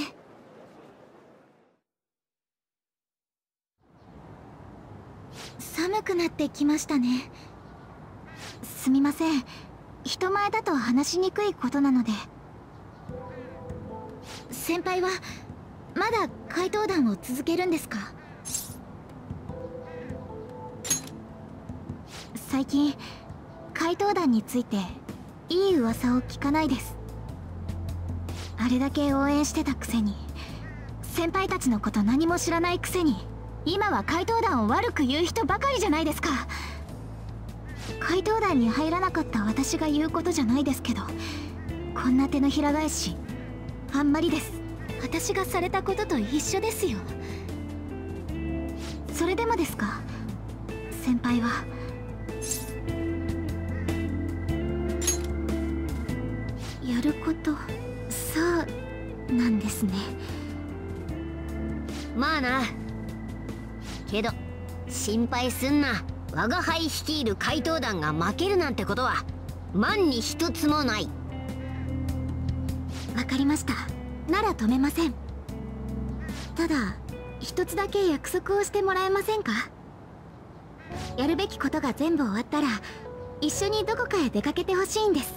寒くなってきましたね。すみません、人前だと話しにくいことなので。先輩はまだ怪盗団を続けるんですか？最近怪盗団についていい噂を聞かないです。あれだけ応援してたくせに、先輩たちのこと何も知らないくせに、今は怪盗団を悪く言う人ばかりじゃないですか。怪盗団に入らなかった私が言うことじゃないですけど、こんな手のひら返しあんまりです。私がされたことと一緒ですよ。それでもですか、先輩は。やること、そうなんですね。 まあな。けど心配すんな。我が輩率いる怪盗団が負けるなんてことは万に一つもない。 わかりました。なら止めません。ただ一つだけ約束をしてもらえませんか？やるべきことが全部終わったら一緒にどこかへ出かけてほしいんです。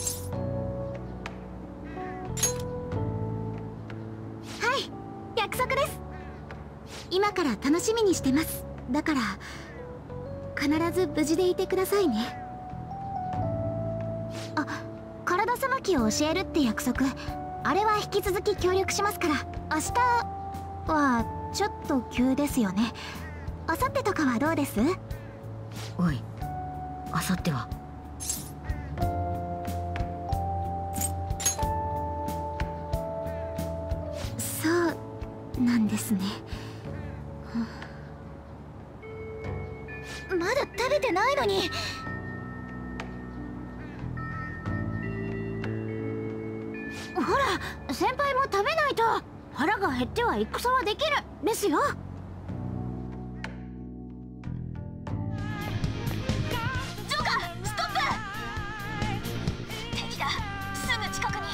はい、約束です。今から楽しみにしてます。だから必ず無事でいてくださいね。あ、体さばきを教えるって約束、あれは引き続き協力しますから。明日はちょっと急ですよね。明後日とかはどうです？ おい、明後日はそうなんですね。まだ食べてないのに。ほら、先輩も食べないと腹が減っては戦はできるですよ。ジョーカー、ストップ！敵だ、すぐ近くに。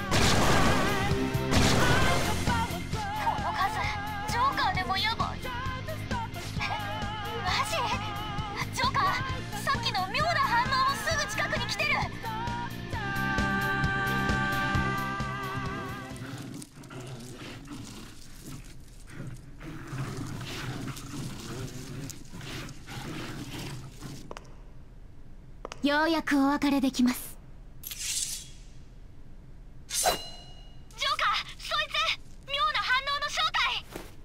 この数、ジョーカーでもやばい。マジ？ジョーカー、さっきの妙な反応もすぐ近くに来てる。ようやくお別れできます。ジョーカー、そいつ妙な反応の正体。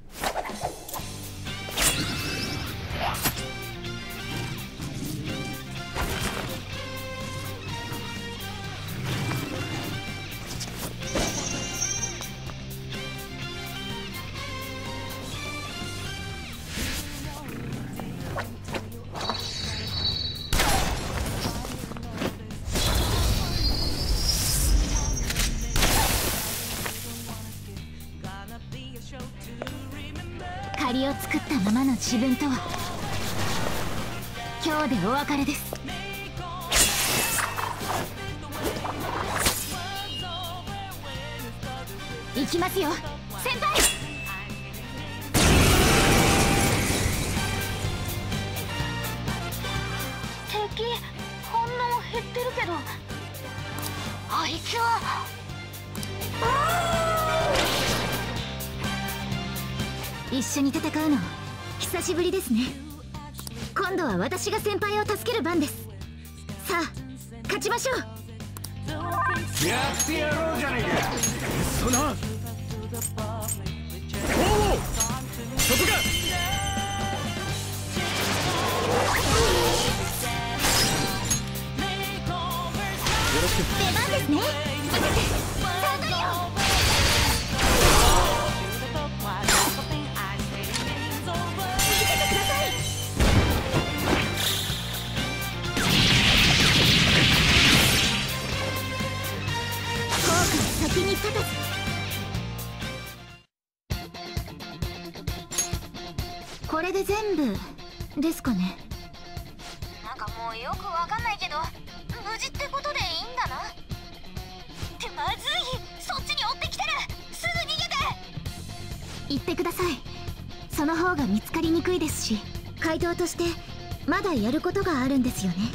借りを作ったままの自分とは今日でお別れです。行きますよ、先輩。敵反応減ってるけど、あいつは一緒に戦うの久しぶりですね。今度は私が先輩を助ける番です。さあ勝ちましょう。 やってやろうじゃねえか。そなおおそこか。よろしく。 出番ですね。サントリオ。見せてください。効果先に立たず。これで全部ですかね。 なんかもうよくわかんないけど無事ってことでいいんだな。ってまずい、そっちに追ってきてる。すぐ逃げて。 言ってください。その方が見つかりにくいですし、怪盗としてまだやることがあるんですよね。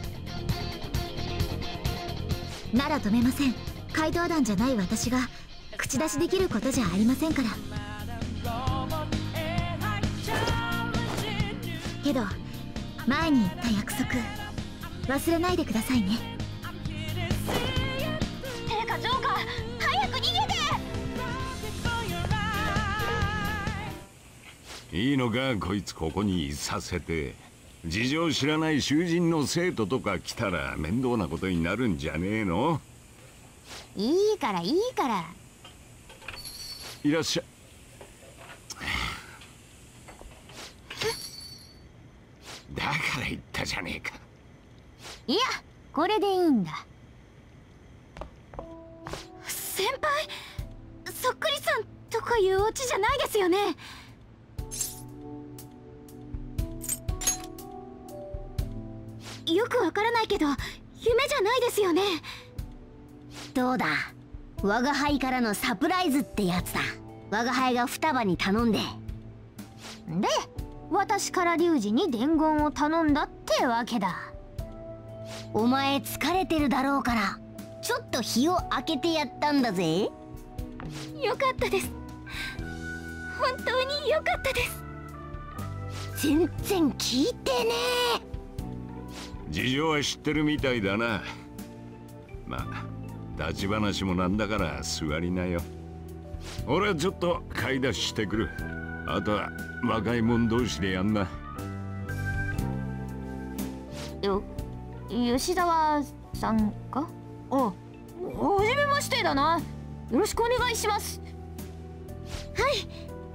なら止めません。怪盗団じゃない私が口出しできることじゃありませんから。けど前に言った約束忘れないでくださいね。 てかジョーカー、早く逃げて。 いいのかこいつここにいさせて。事情知らない囚人の生徒とか来たら面倒なことになるんじゃねえの。 いいからいいから。 いらっしゃい。だから言ったじゃねえか。 いやこれでいいんだ。 先輩、そっくりさんとかいうオチじゃないですよね。よくわからないけど夢じゃないですよね。 どうだ、我が輩からのサプライズってやつだ。我が輩が双葉に頼んで、で私から龍二に伝言を頼んだってわけだ。お前疲れてるだろうからちょっと日を明けてやったんだぜ。 よかったです。本当によかったです。 全然聞いてねえ。事情は知ってるみたいだな。まあ立ち話もなんだから座りなよ。俺はちょっと買い出ししてくる。あとは若い者同士でやんな。 よ、吉沢さんか。あ、はじめましてだな。よろしくお願いします。はい、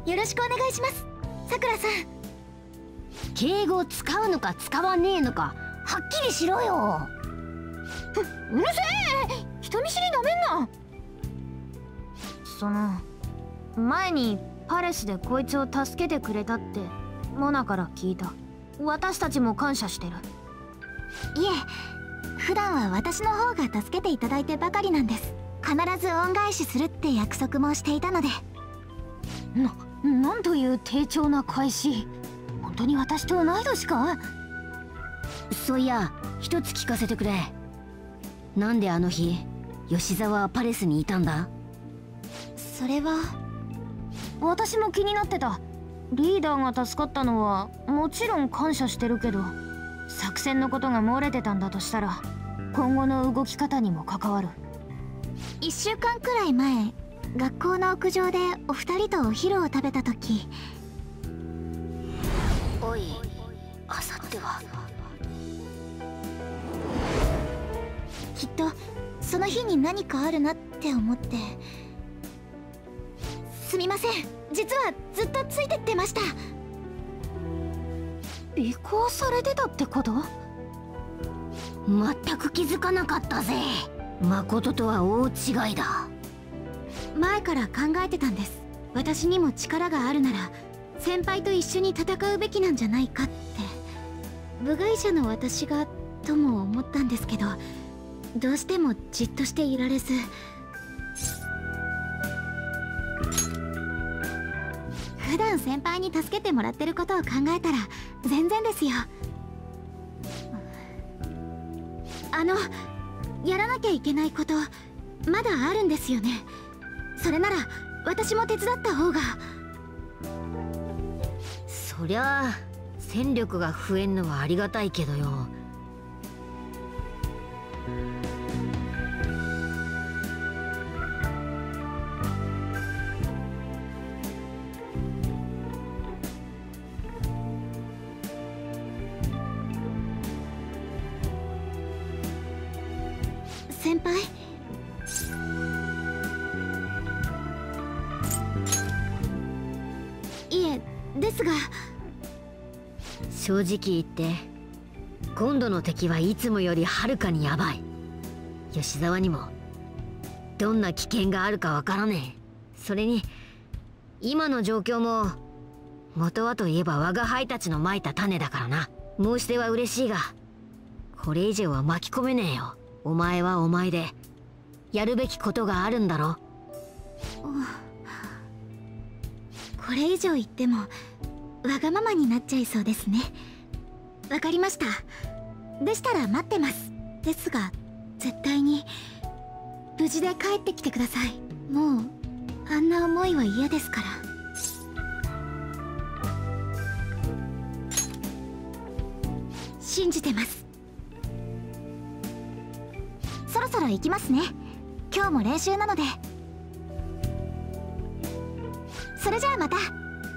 よろしくお願いします、さくらさん。 敬語使うのか使わねえのかはっきりしろよ。 う、うるせえ、人見知りなめんな。その前にパレスでこいつを助けてくれたってモナから聞いた。私たちも感謝してる。いえ、普段は私の方が助けていただいてばかりなんです。必ず恩返しするって約束もしていたので。な、なんという丁重な返し。本当に私と同い年か。 そういや一つ聞かせてくれ。なんであの日吉沢はパレスにいたんだ。 それは私も気になってた。リーダーが助かったのはもちろん感謝してるけど、作戦のことが漏れてたんだとしたら今後の動き方にも関わる。いっしゅうかんくらい前、学校の屋上でお二人とお昼を食べた時。 おい、あさっては。 きっとその日に何かあるなって思って。すみません、実はずっとついてってました。尾行されてたってこと？ 全く気づかなかったぜ。誠とは大違いだ。 前から考えてたんです。私にも力があるなら先輩と一緒に戦うべきなんじゃないかって。部外者の私がとも思ったんですけど、どうしてもじっとしていられず。普段先輩に助けてもらってることを考えたら全然ですよ。あの、やらなきゃいけないことまだあるんですよね。それなら私も手伝った方が。 そりゃあ戦力が増えんのはありがたいけどよ。 先輩、いえ、ですが正直言って今度の敵はいつもよりはるかにヤバい。吉沢にもどんな危険があるかわからねえ。それに今の状況も元はといえば我が輩たちのまいた種だからな。申し出は嬉しいがこれ以上は巻き込めねえよ。お前はお前でやるべきことがあるんだろ。 これ以上言ってもわがままになっちゃいそうですね。わかりました。でしたら待ってます。ですが絶対に無事で帰ってきてください。もうあんな思いは嫌ですから。信じてます。そろそろ行きますね。今日も練習なので。それじゃあまた。あ、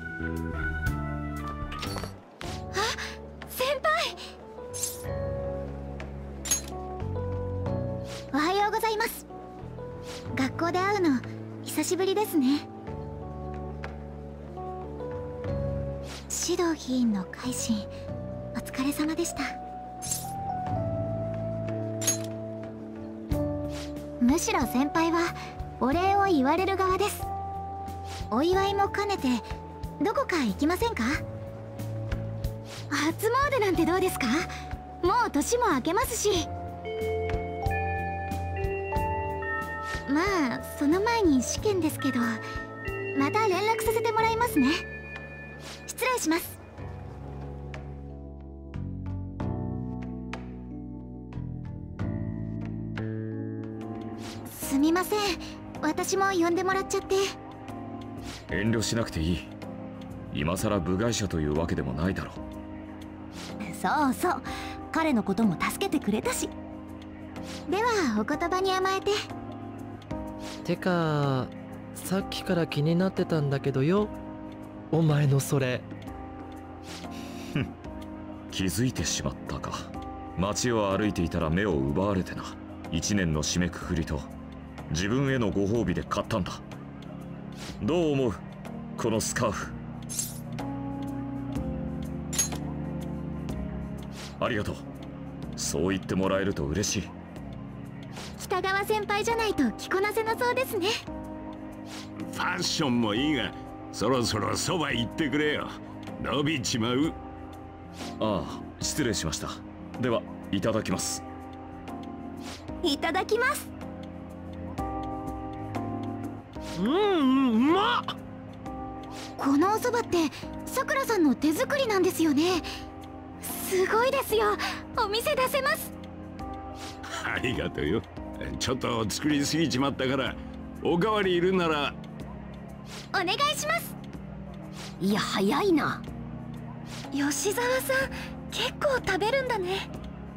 先輩。おはようございます。学校で会うの久しぶりですね。指導議員の改心お疲れ様でした。むしろ先輩はお礼を言われる側です。お祝いも兼ねてどこか行きませんか？初詣なんてどうですか？もう年も明けますし。まあその前に試験ですけど、また連絡させてもらいますね。失礼します。すみません、私も呼んでもらっちゃって。 遠慮しなくていい。今さら部外者というわけでもないだろう。 そうそう、彼のことも助けてくれたし。ではお言葉に甘えて。 てかさっきから気になってたんだけどよ、お前のそれ。 気づいてしまったか。街を歩いていたら目を奪われてな。一年の締めくくりと自分へのご褒美で買ったんだ。どう思うこのスカーフ。ありがとう。そう言ってもらえると嬉しい。 北川先輩じゃないと着こなせなそうですね。 ファッションもいいがそろそろそば行ってくれよ。伸びちまう。 ああ、失礼しました。ではいただきます。 いただきます。 うん、うまっ。 このお蕎麦ってさくらさんの手作りなんですよね。すごいですよ。お店出せます。 ありがとうよ。ちょっと作りすぎちまったからおかわりいるならお願いします。 いや早いな。 吉沢さん結構食べるんだね。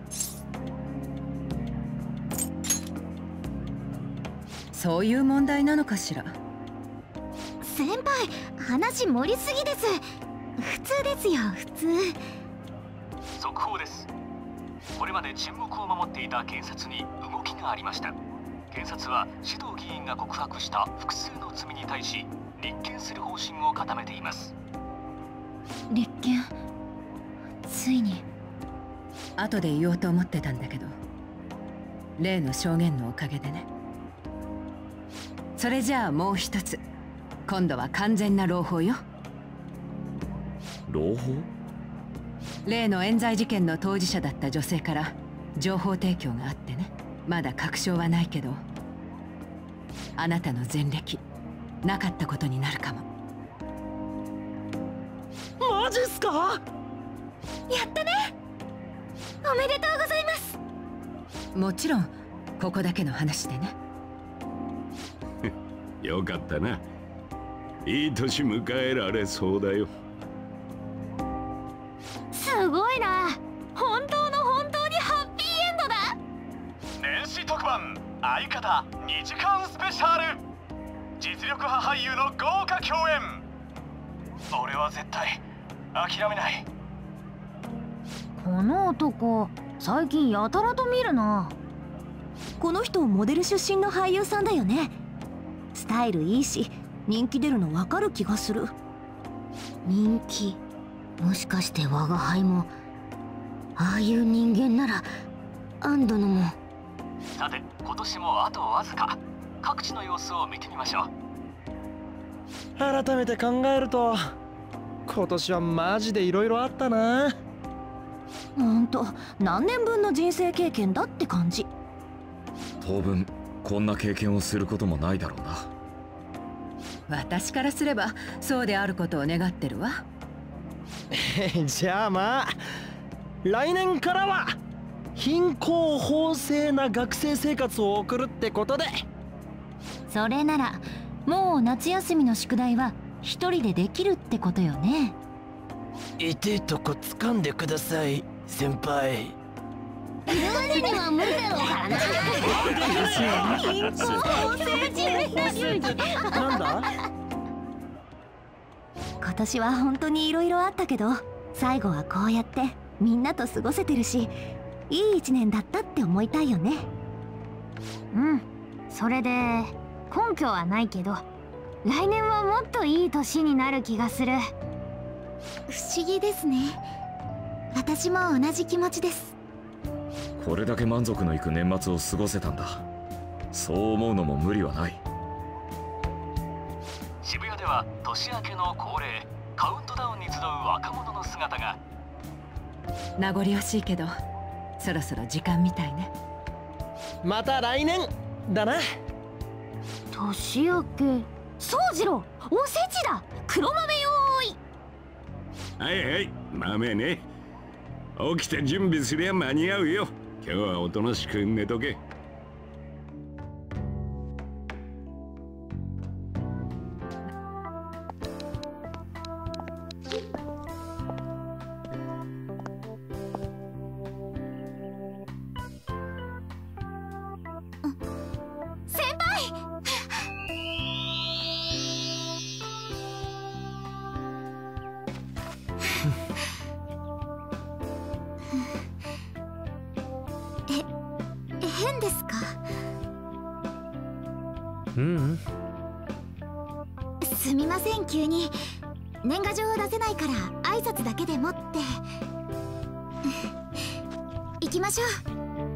そういう問題なのかしら。 先輩、話盛りすぎです。普通ですよ、普通。 速報です。これまで沈黙を守っていた検察に動きがありました。検察は指導議員が告白した複数の罪に対し立件する方針を固めています。 立件、ついに。 後で言おうと思ってたんだけど、例の証言のおかげでね。それじゃあもう一つ、今度は完全な朗報よ。 朗報？ 例の冤罪事件の当事者だった女性から情報提供があってね。まだ確証はないけど、あなたの前歴なかったことになるかも。 マジっすか？ やったね。おめでとうございます。 もちろんここだけの話でね。 よかったな。いい年迎えられそうだよ。 いな。本当の本当にハッピーエンドだ。 年始特番相方にじかんスペシャル、実力派俳優の豪華共演。俺は絶対諦めない。 この男最近やたらと見るな。 この人モデル出身の俳優さんだよね。スタイルいいし人気出るの分かる気がする。 人気、もしかして我が輩もああいう人間ならアンドのも。 さて今年もあとわずか、各地の様子を見てみましょう。 改めて考えると今年はマジで色々あったな。 ほんと何年分の人生経験だって感じ。 当分こんな経験をすることもないだろうな。 私からすればそうであることを願ってるわ。 じゃあまあ来年からは貧困法制な学生生活を送るってことで。 それならもう夏休みの宿題は一人でできるってことよね。 痛いとこ掴んでください先輩。 今までには無理だろうからな。 貧困法制人なんだ。 今年は本当にいろいろあったけど、最後はこうやってみんなと過ごせてるし、いい一年だったって思いたいよね。 うん、それで根拠はないけど来年はもっといい年になる気がする。不思議ですね。私も同じ気持ちです。 これだけ満足のいく年末を過ごせたんだ。そう思うのも無理はない。 渋谷では年明けの恒例カウントダウンに集う若者の姿が。 名残惜しいけどそろそろ時間みたいね。 また来年だな。 年明け、宗次郎、おせちだ。黒豆よーい。 はいはい、豆ね。起きて準備すりゃ間に合うよ。今日はおとなしく寝とけ。 先輩え、変ですか？ ううん。 すみません、急に年賀状を出せないから挨拶だけでもって。行きましょう。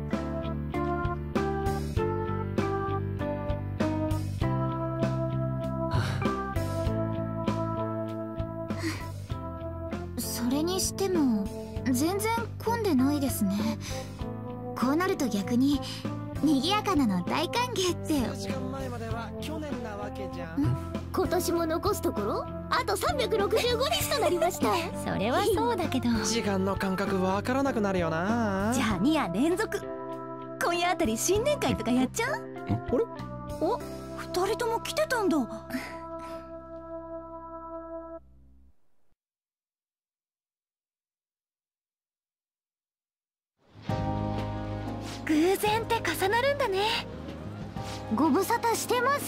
それにしても全然混んでないですね。こうなると逆に賑やかなの大歓迎って。 今年も残すところあとさんびゃくろくじゅうごにちとなりました。 それはそうだけど時間の感覚わからなくなるよな。 じゃあに夜連続今夜あたり新年会とかやっちゃう？ あれ？ お、二人とも来てたんだ。 偶然って重なるんだね。ご無沙汰してます。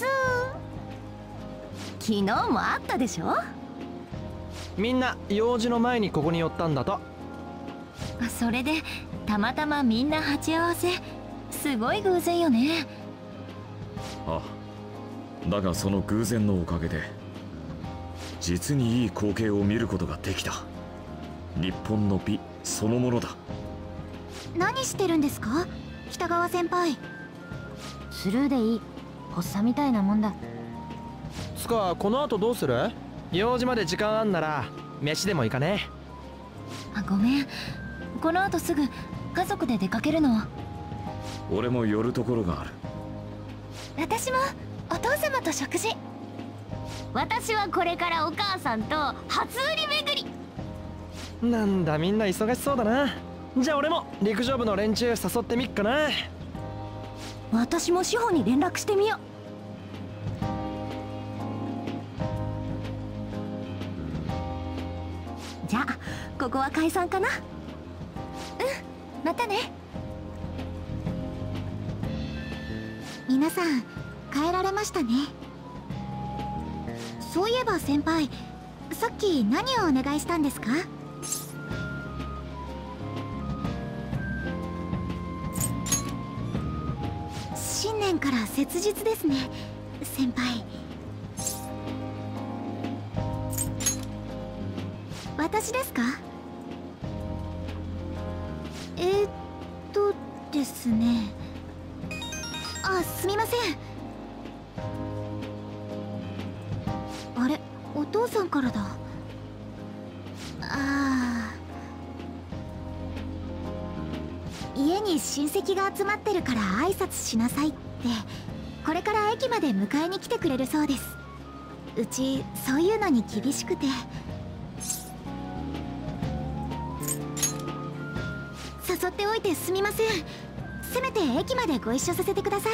昨日もあったでしょ。 みんな用事の前にここに寄ったんだと。 それでたまたまみんな鉢合わせ。すごい偶然よね。 ああ、だがその偶然のおかげで実にいい光景を見ることができた。日本の美そのものだ。 何してるんですか、北川先輩。スルーでいい。発作みたいなもんだ。 つかこの後どうする？用事まで時間あんなら飯でも行かね？ あ、ごめん。この後すぐ家族で出かけるの。 俺も寄るところがある。 私もお父様と食事。私はこれからお母さんと初売り巡り。 なんだみんな忙しそうだな。じゃあ俺も陸上部の連中誘ってみっかな。 私も志保に連絡してみよう。じゃあここは解散かな。 またね。皆さん帰られましたね。そういえば先輩、さっき何をお願いしたんですか？新年から切実ですね、先輩。私ですか？えー、っとですね。あ、すみません。あれ、お父さんからだ。ああ、家に親戚が集まってるから挨拶しなさいって、これから駅まで迎えに来てくれるそうです。うちそういうのに厳しくて。誘っておいてすみません。せめて駅までご一緒させてください。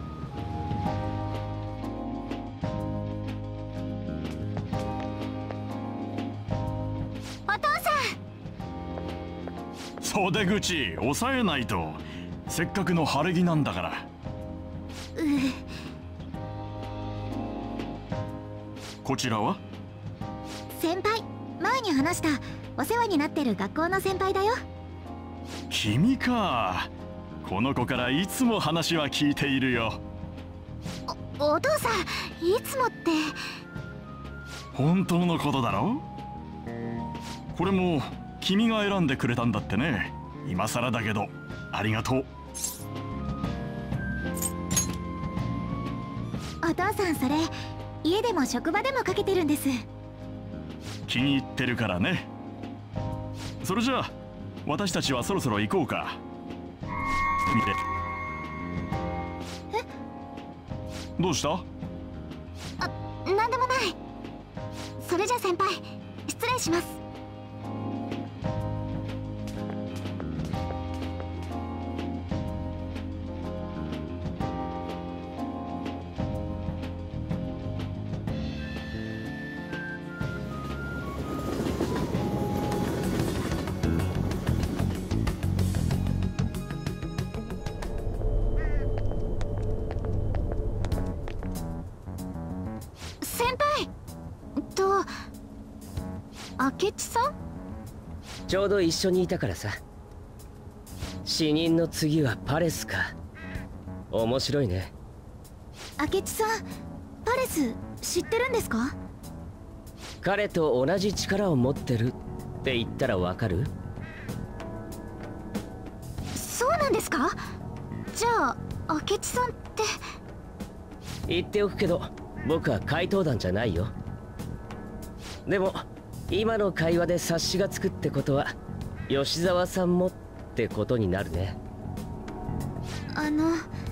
お父さん。 袖口抑えないと。せっかくの晴れ着なんだから。 うこちらは？ 先輩、前に話したお世話になってる学校の先輩だよ。 君か。この子からいつも話は聞いているよ。 お、お父さん、いつもって。 本当のことだろ？これも君が選んでくれたんだってね。今更だけどありがとう。 お父さん、それ家でも職場でもかけてるんです。 気に入ってるからね。それじゃあ私たちはそろそろ行こうか。見て。 え？ どうした？ あ、なんでもない。それじゃ先輩、失礼します。明智さん？ ちょうど一緒にいたからさ。死人の次はパレスか。面白いね。 明智さん、パレス知ってるんですか？ 彼と同じ力を持ってるって言ったらわかる？ そうなんですか？じゃあ明智さんって。 言っておくけど、僕は怪盗団じゃないよ。でも今の会話で察しがつくってことは吉沢さんもってことになるね。 あの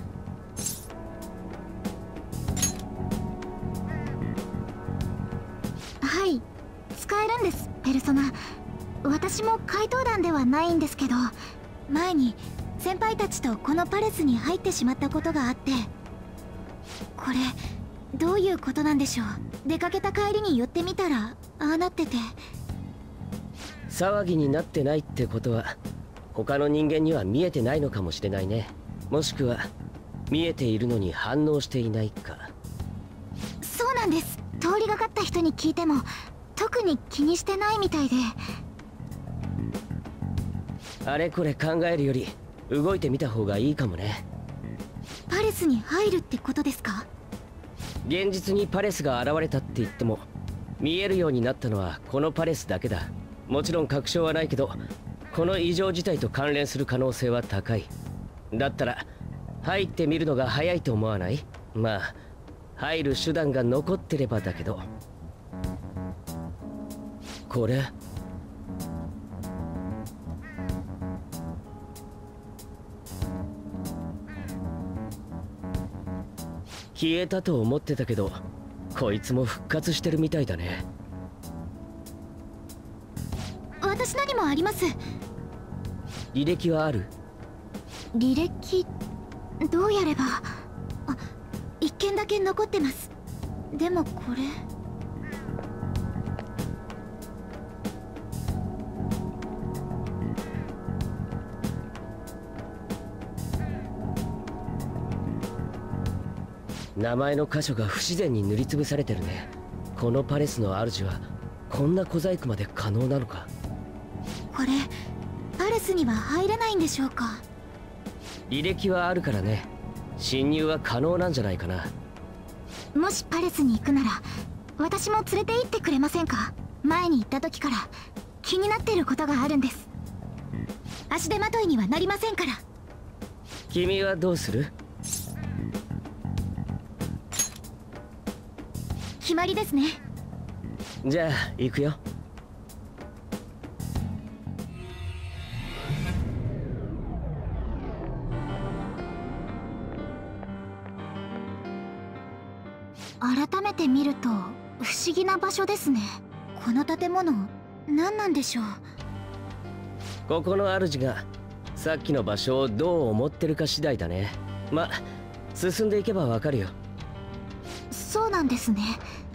はい、使えるんです、ペルソナ。私も怪盗団ではないんですけど、前に先輩たちとこのパレスに入ってしまったことがあって。これどういうことなんでしょう。出かけた帰りに寄ってみたらああなってて。 騒ぎになってないってことは他の人間には見えてないのかもしれないね。もしくは見えているのに反応していないか。 そうなんです。通りがかった人に聞いても特に気にしてないみたいで。 あれこれ考えるより動いてみた方がいいかもね。 パレスに入るってことですか？ 現実にパレスが現れたって言っても見えるようになったのはこのパレスだけだ。もちろん確証はないけどこの異常事態と関連する可能性は高い。だったら入ってみるのが早いと思わない？まあ入る手段が残ってればだけど。これ消えたと思ってたけどこいつも復活してるみたいだね。 私のにもあります。 履歴はある？ 履歴どうやれば。あ、一件だけ残ってます。でもこれ名前の箇所が不自然に塗りつぶされてるね。このパレスの主はこんな小細工まで可能なのか。 これパレスには入れないんでしょうか。 履歴はあるからね。侵入は可能なんじゃないかな。 もしパレスに行くなら私も連れて行ってくれませんか。前に行った時から気になってることがあるんです。足手まといにはなりませんから。 君はどうする？ 決まりですね。 じゃあ行くよ。 改めて見ると不思議な場所ですね。この建物何なんでしょう。 ここの主がさっきの場所をどう思ってるか次第だね。ま、進んでいけばわかるよ。 そうなんですね。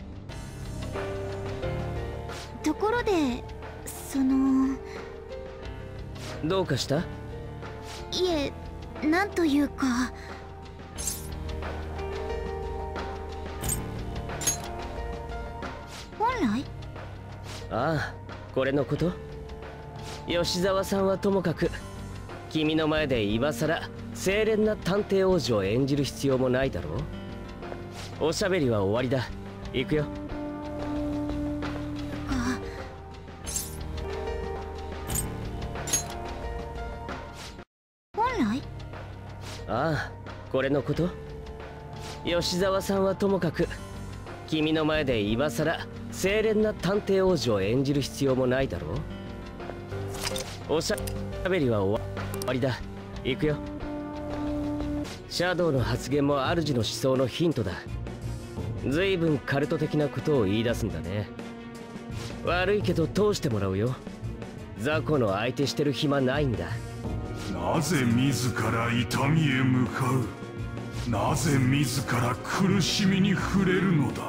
ところでそのどうかした？ いえ、なんというか本来？ ああ、これのこと？吉沢さんはともかく君の前で今さら清廉な探偵王子を演じる必要もないだろう。おしゃべりは終わりだ。行くよ。 本来？ ああ、これのこと？吉沢さんはともかく君の前で今さら清廉な探偵王子を演じる必要もないだろう。おしゃべりは終わりだ。行くよ。シャドウの発言も主の思想のヒントだ。随分カルト的なことを言い出すんだね。悪いけど通してもらうよ。雑魚の相手してる暇ないんだ。 なぜ自ら痛みへ向かう？なぜ自ら苦しみに触れるのだ？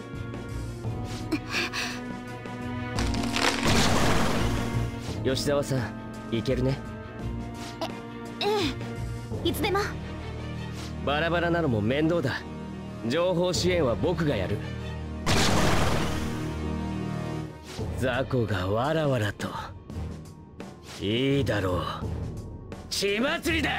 吉沢さん、いけるね。 え、ええ、いつでも。 バラバラなのも面倒だ。情報支援は僕がやる。雑魚がわらわらと。いいだろう。血祭りだ。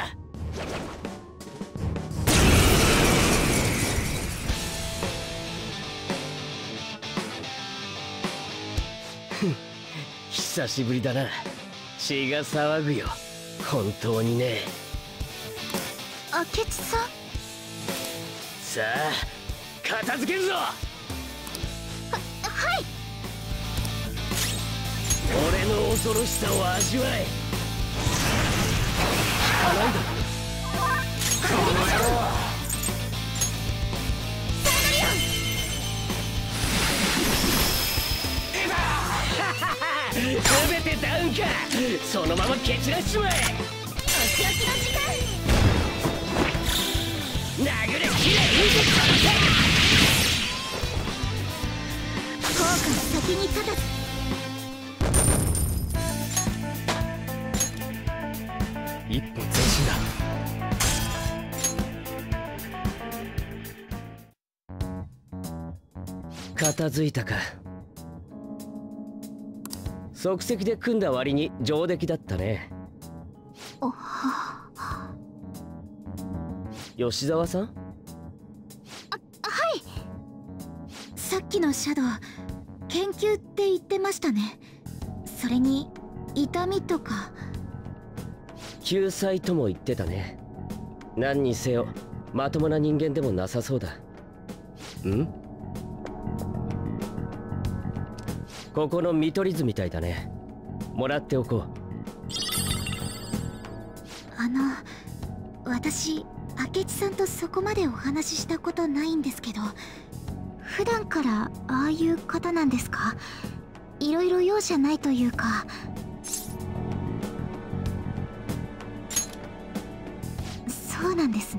久しぶりだな。血が騒ぐよ。本当にね。 明智さん。 さあ、片付けるぞ。は、 はい。 俺の恐ろしさを味わえ。引かないだろ。この野郎。全てダウンか。そのまま蹴散らしちまえ。お仕置きの時間。殴れ切れ撃て殺せ。 効果の先に立たず。 一歩前進だ。片付いたか。即席で組んだ割に上出来だったね。吉沢さん？あ、 はい。さっきのシャドウ研究って言ってましたね。それに痛みとか救済とも言ってたね。何にせよまともな人間でもなさそうだ。ん？ここの見取り図みたいだね。もらっておこう。 あの、私明智さんとそこまでお話ししたことないんですけど、普段からああいう方なんですか？いろいろ容赦ないというか。そうなんですね。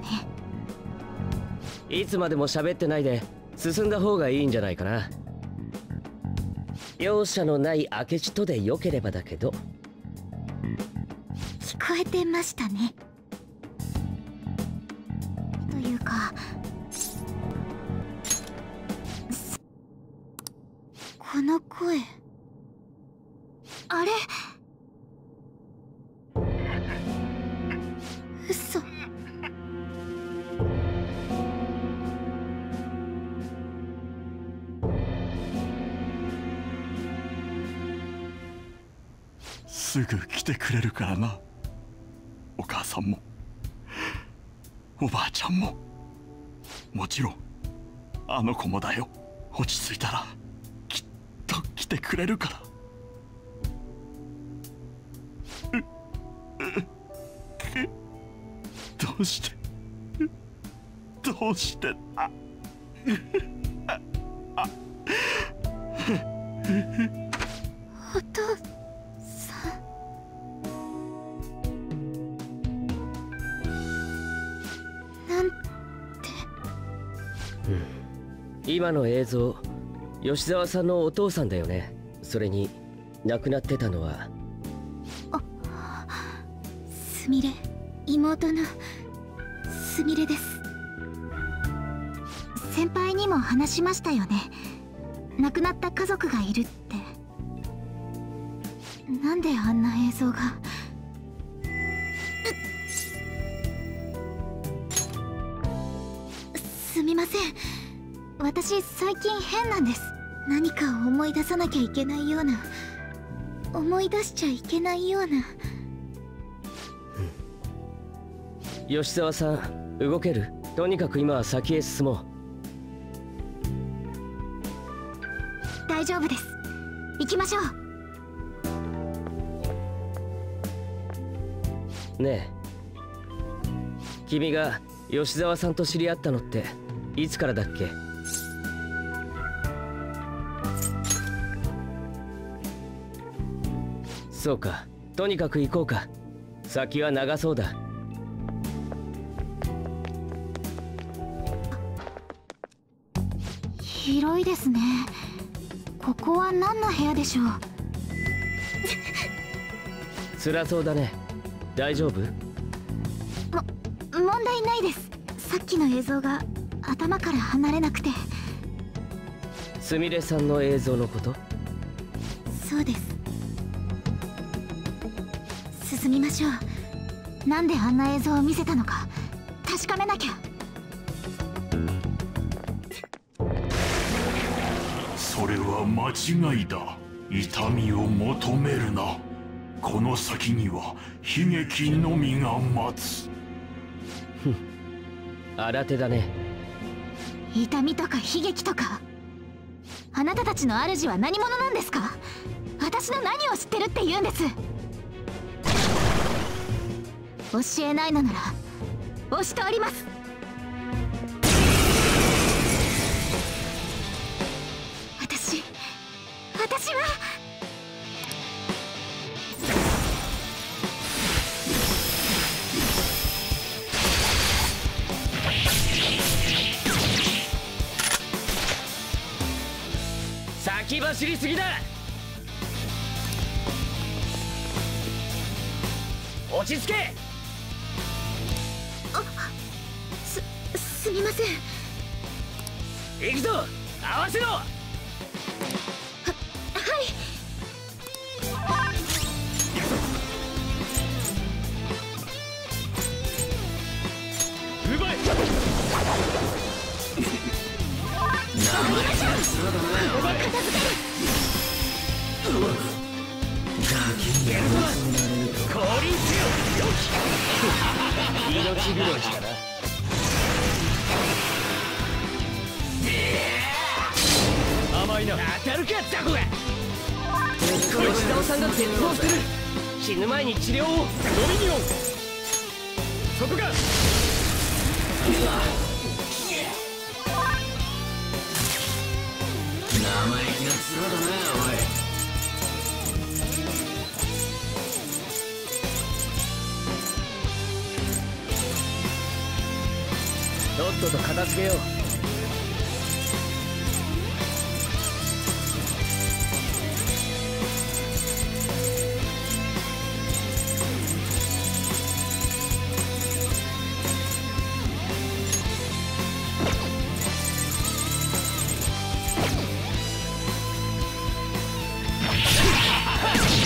いつまでも喋ってないで進んだ方がいいんじゃないかな。容赦のない明智とでよければだけど。 聞こえてましたね。というかの声、あれ、嘘。 すぐ来てくれるからな。お母さんもおばあちゃんも、もちろんあの子もだよ。落ち着いたらきっと来てくれるから。どうしてどうしてああお父さん。なんて。 今の映像、吉沢さんのお父さんだよね。それに亡くなってたのはすみれ、妹のすみれです。先輩にも話しましたよね。亡くなった家族がいるって。なんであんな映像が。すみません、私最近変なんです。何かを思い出さなきゃいけないような、思い出しちゃいけないような。 吉沢さん、動ける？とにかく今は先へ進もう。大丈夫です。行きましょう。ねえ、君が吉沢さんと知り合ったのっていつからだっけ？そうか、とにかく行こうか。先は長そうだ。 広いですね。ここは何の部屋でしょう。 辛そうだね。大丈夫？ も問題ないです。さっきの映像が頭から離れなくて。 すみれさんの映像のこと？ そうです。進みましょう。なんであんな映像を見せたのか確かめなきゃ。 それは間違いだ。痛みを求めるな。この先には悲劇のみが待つ。 ふん、新手だね。 痛みとか悲劇とか。あなたたちの主は何者なんですか？私の何を知ってるって言うんです。教えないのなら押し通ります。私私は先走りすぎだ。落ち着け。 すすみません。 行くぞ、合わせろ。ははいうまい。 生意気な面だな、お前。ガキにやらせられると降臨せよ、よき命拾いしたな。甘いな。当たるか、ザコが。吉沢さんが絶望してる。死ぬ前に治療を。ドミニオン、そこか。 生意気な面だな、おい。 とっとと片付けよう。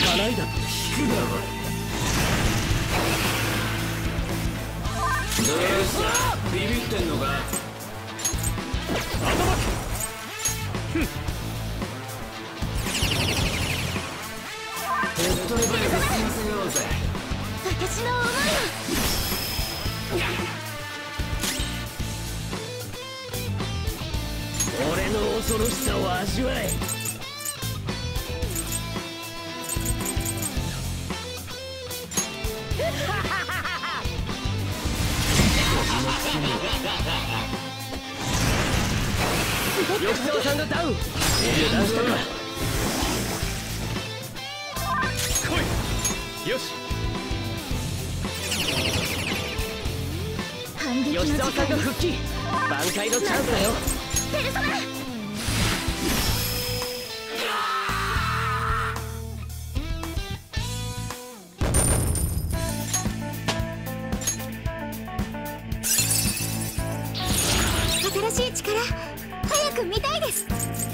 ないだって引くだろ。 どうしたビビってんのか。 頭ふん手っ取り早く進ませようぜ。 私の思い俺の恐ろしさを味わえ。吉沢さんがダウン。油断したか。来い。よし。吉沢さんが復帰。挽回のチャンスだよ。 ペルソナ。新しい力早く見たいです。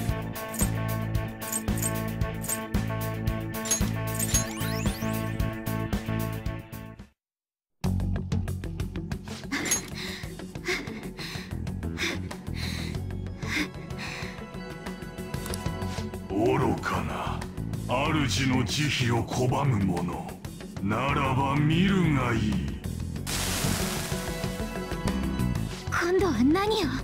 愚かな主の慈悲を拒む者ならば見るがいい。 今度は何を。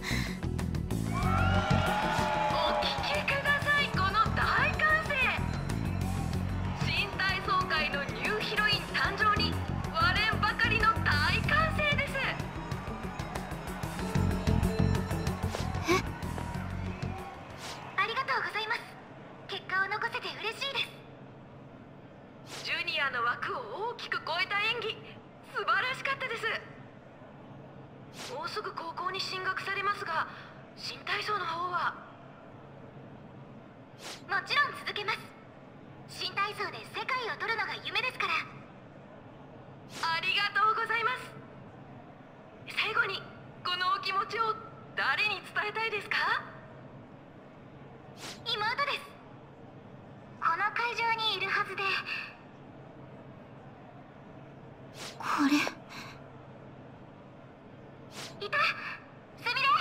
お聞きください。この大歓声。新体操界のニューヒロイン誕生に割れんばかりの大歓声です。 え、ありがとうございます。結果を残せて嬉しいです。 ジュニアの枠を大きく超えた演技、素晴らしかったです。もうすぐ高校に進学されますが、新体操の方は。 もちろん続けます。新体操で世界を取るのが夢ですから。 ありがとうございます。最後にこのお気持ちを誰に伝えたいですか。 妹です。この会場にいるはずで。これいた、すみれ。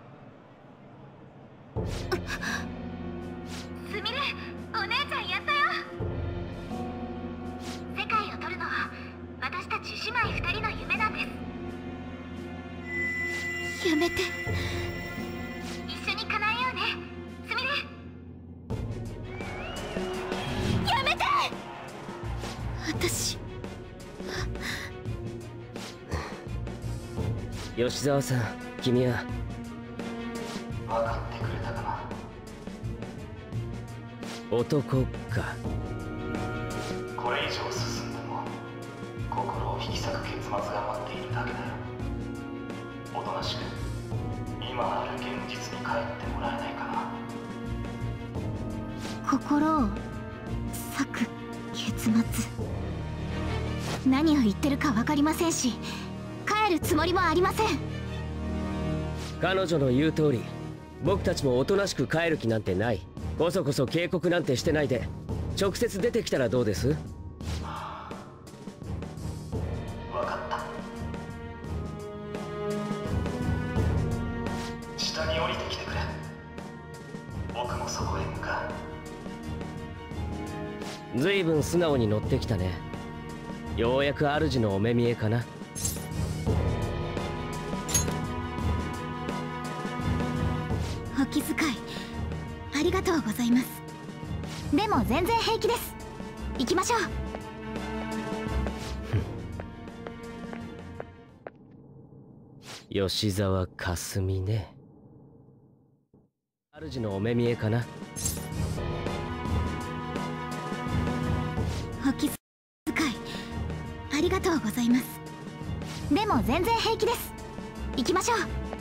すみれ、お姉ちゃんやったよ。世界を取るのは私たち姉妹二人の夢なんです。やめて。一緒に叶えようね、すみれ。やめて。私吉沢さん、君は分かってくれたかな。 男か。 これ以上進んでも心を引き裂く結末が待っているだけだよ。おとなしく今ある現実に帰ってもらえないかな。 心を裂く結末。何を言ってるか分かりませんし、帰るつもりもありません。 彼女の言う通り、僕たちもおとなしく帰る気なんてない。こそこそ警告なんてしてないで直接出てきたらどうです？ 分かった。下に降りてきてくれ。僕もそこへ向かう。ずいぶん素直に乗ってきたね。ようやく主のお目見えかな。 お気遣いありがとうございます。でも全然平気です。行きましょう。吉沢かすみね。主のお目見えかな。 お気遣いありがとうございます。でも全然平気です。行きましょう。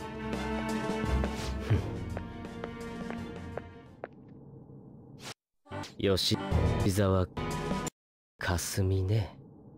吉沢かすみね。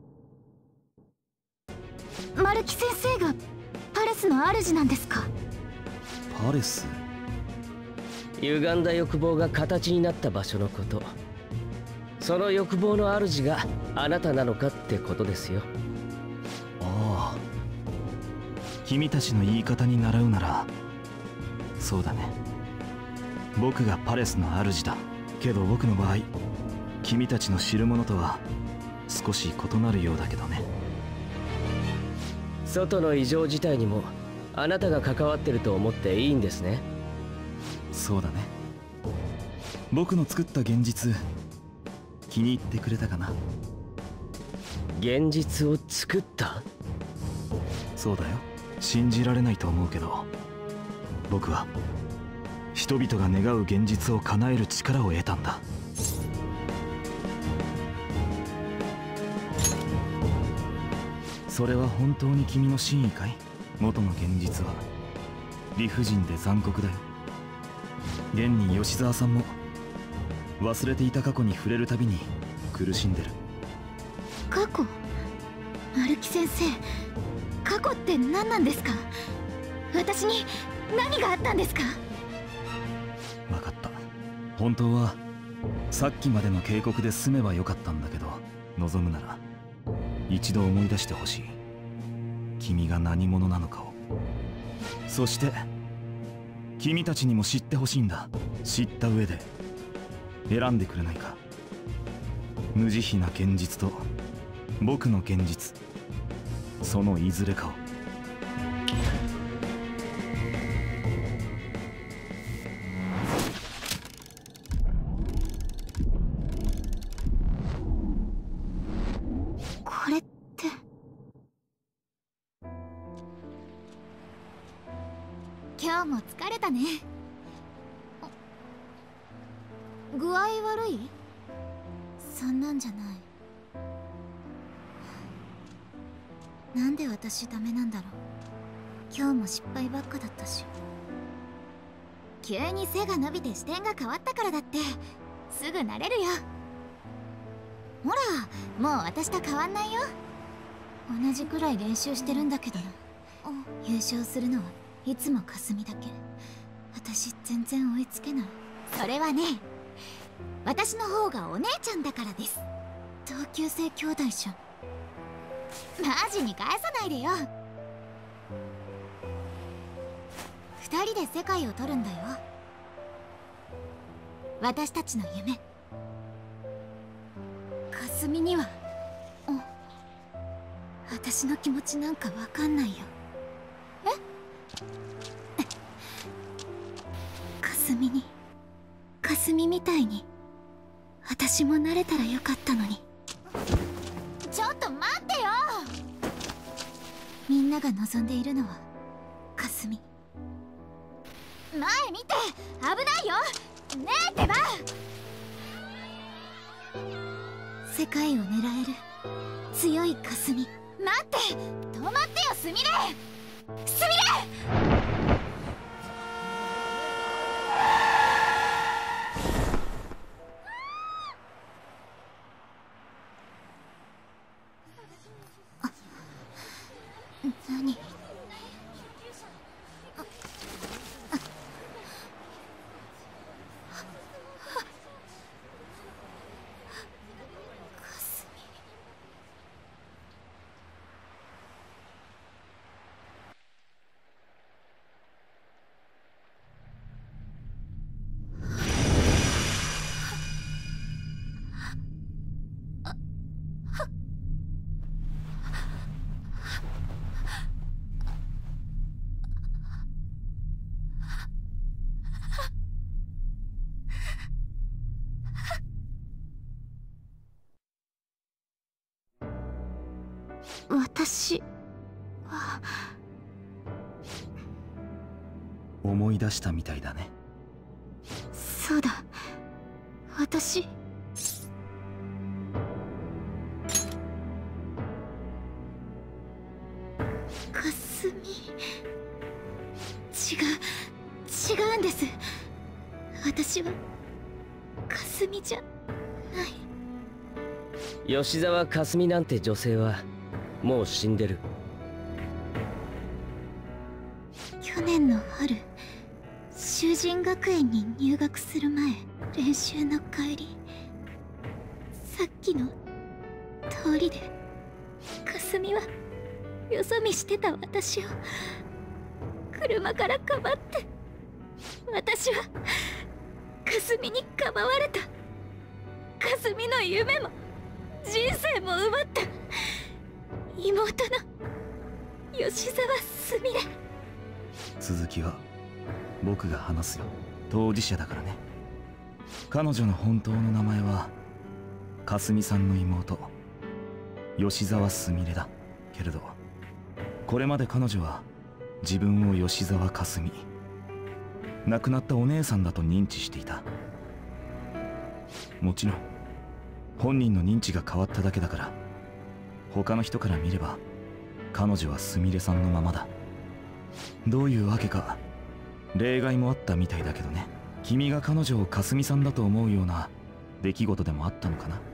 丸木先生がパレスの主なんですか？ パレス？ 歪んだ欲望が形になった場所のこと。 その欲望の主があなたなのかってことですよ。 ああ、君たちの言い方に習うならそうだね。僕がパレスの主だ。けど僕の場合、君たちの知るものとは少し異なるようだけどね。 外の異常事態にもあなたが関わってると思っていいんですね。 そうだね。僕の作った現実気に入ってくれたかな。 現実を作った？ そうだよ。信じられないと思うけど、僕は人々が願う現実を叶える力を得たんだ。それは本当に君の真意かい？元の現実は理不尽で残酷だよ。現に吉沢さんも忘れていた過去に触れるたびに苦しんでる。 過去？歩木先生、過去って何なんですか？私に何があったんですか？ 分かった。本当はさっきまでの警告で済めばよかったんだけど、望むなら一度思い出してほしい。君が何者なのかを。そして君たちにも知ってほしいんだ。知った上で選んでくれないか。無慈悲な現実と僕の現実、そのいずれかを。 これって今日も疲れたね。具合悪い？そんなんじゃない。なんで私ダメなんだろう。今日も失敗ばっかだったし。急に背が伸びて視点が変わったからだってすぐ慣れるよ。ほら、もう私と変わんないよ。同じくらい練習してるんだけどな。優勝するのはいつもかすみだけ。私全然追いつけない。それはね、私の方がお姉ちゃんだからです。同級生兄弟じゃん。マジに返さないでよ。二人で世界を取るんだよ。私たちの夢。かすみには私の気持ちなんかわかんないよ。えかすみにかすみみたいに私も慣れたらよかったのに。ちょっと待ってよ。みんなが望んでいるのはかすみ。前見て、危ないよ。ねえってば。世界を狙える強いかすみ。待って、止まってよすみれ。すみれ。何？私は思い出したみたいだね。 そうだ、私かすみ。違う違うんです。私はかすみじゃない。 吉沢かすみなんて女性はもう死んでる。 去年の春、修仁学園に入学する前、練習の帰り、 さっきの通りでかすみはよそ見してた私を車からかばって、私はかすみにかばわれた。かすみの夢も人生も奪った妹の吉沢すみれ。 続きは僕が話すよ。当事者だからね。彼女の本当の名前はかすみさんの妹吉沢すみれだけれど、これまで彼女は自分を吉沢かすみ、亡くなったお姉さんだと認知していた。もちろん本人の認知が変わっただけだから、他の人から見れば彼女はすみれさんのままだ。どういうわけか例外もあったみたいだけどね。君が彼女をかすみさんだと思うような出来事でもあったのかな。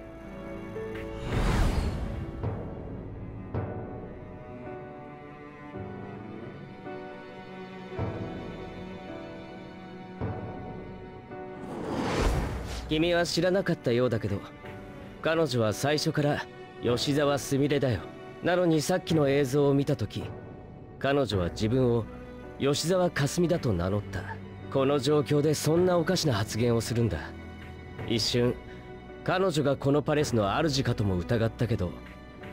君は知らなかったようだけど、彼女は最初から吉沢すみれだよ。なのにさっきの映像を見た時、彼女は自分を吉沢かすみだと名乗った。この状況でそんなおかしな発言をするんだ。一瞬彼女がこのパレスの主かとも疑ったけど。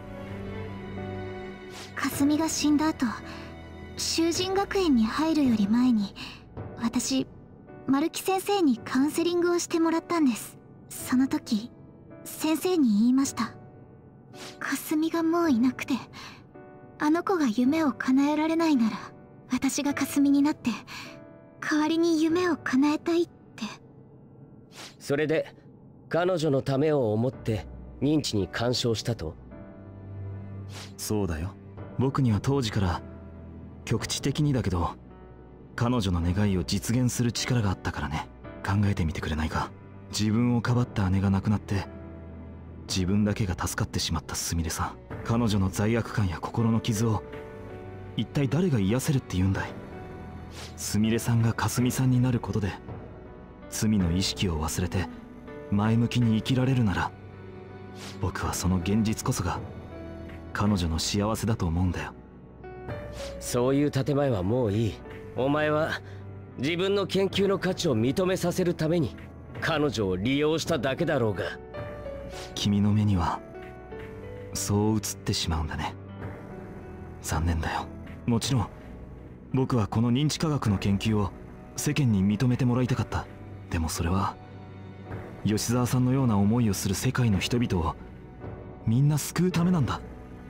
かすみが死んだ後、修人学園に入るより前に私丸木先生にカウンセリングをしてもらったんです。その時先生に言いました。かすみがもういなくて、あの子が夢を叶えられないなら私がかすみになって代わりに夢を叶えたいって。 それで彼女のためを思って認知に干渉したと。 そうだよ。僕には当時から局地的にだけど彼女の願いを実現する力があったからね。考えてみてくれないか。自分をかばった姉が亡くなって自分だけが助かってしまったすみれさん。彼女の罪悪感や心の傷を一体誰が癒せるって言うんだい。すみれさんがかすみさんになることで罪の意識を忘れて前向きに生きられるなら、僕はその現実こそが彼女の幸せだと思うんだよ。 そういう建前はもういい。お前は自分の研究の価値を認めさせるために彼女を利用しただけだろうが。 君の目にはそう映ってしまうんだね。残念だよ。もちろん僕はこの認知科学の研究を世間に認めてもらいたかった。でもそれは吉沢さんのような思いをする世界の人々をみんな救うためなんだ。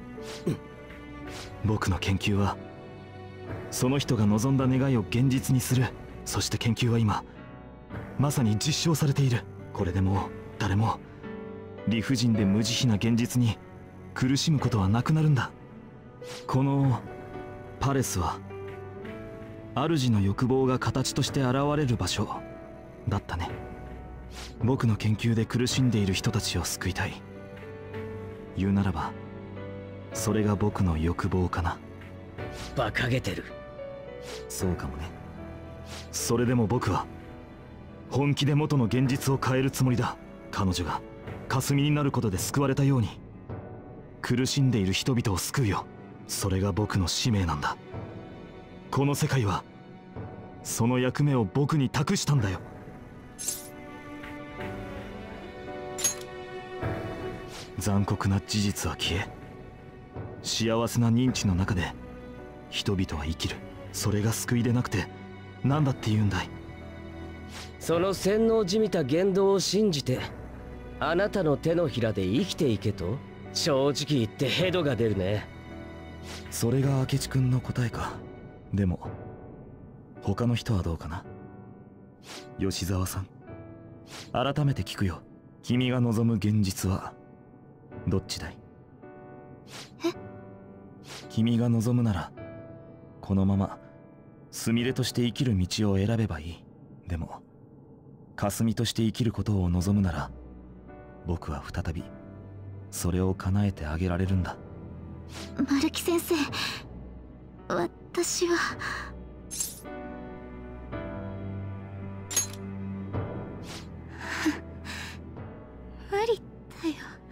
僕の研究はその人が望んだ願いを現実にする。そして研究は今まさに実証されている。これでもう誰も理不尽で無慈悲な現実に苦しむことはなくなるんだ。このパレスは主の欲望が形として現れる場所だったね。僕の研究で苦しんでいる人たちを救いたい。言うならばそれが僕の欲望かな。 馬鹿げてる。 そうかもね。それでも僕は本気で元の現実を変えるつもりだ。彼女が霞になることで救われたように苦しんでいる人々を救うよ。それが僕の使命なんだ。この世界はその役目を僕に託したんだよ。残酷な事実は消え、幸せな認知の中で人々は生きる。それが救いでなくて何だって言うんだい。 その洗脳じみた言動を信じてあなたの手のひらで生きていけと正直言ってヘドが出るね。 それが明智君の答えか。でも他の人はどうかな。吉沢さん、改めて聞くよ。君が望む現実はどっちだい？ え？ 君が望むならこのまますみれとして生きる道を選べばいい。でもかすみとして生きることを望むなら僕は再びそれを叶えてあげられるんだ。 丸木先生、私は無理だ。 よ。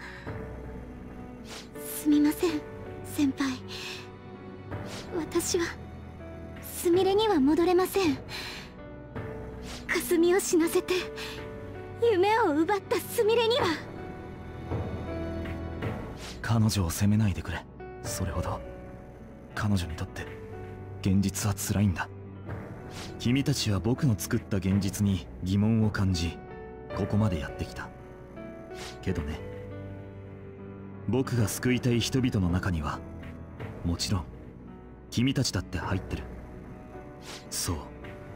すみません先輩。私はすみれには戻れません。霞を死なせて夢を奪ったすみれには。 彼女を責めないでくれ。それほど彼女にとって現実は辛いんだ。君たちは僕の作った現実に疑問を感じ、ここまでやってきた。けどね、僕が救いたい人々の中にはもちろん君たちだって入ってる。そう、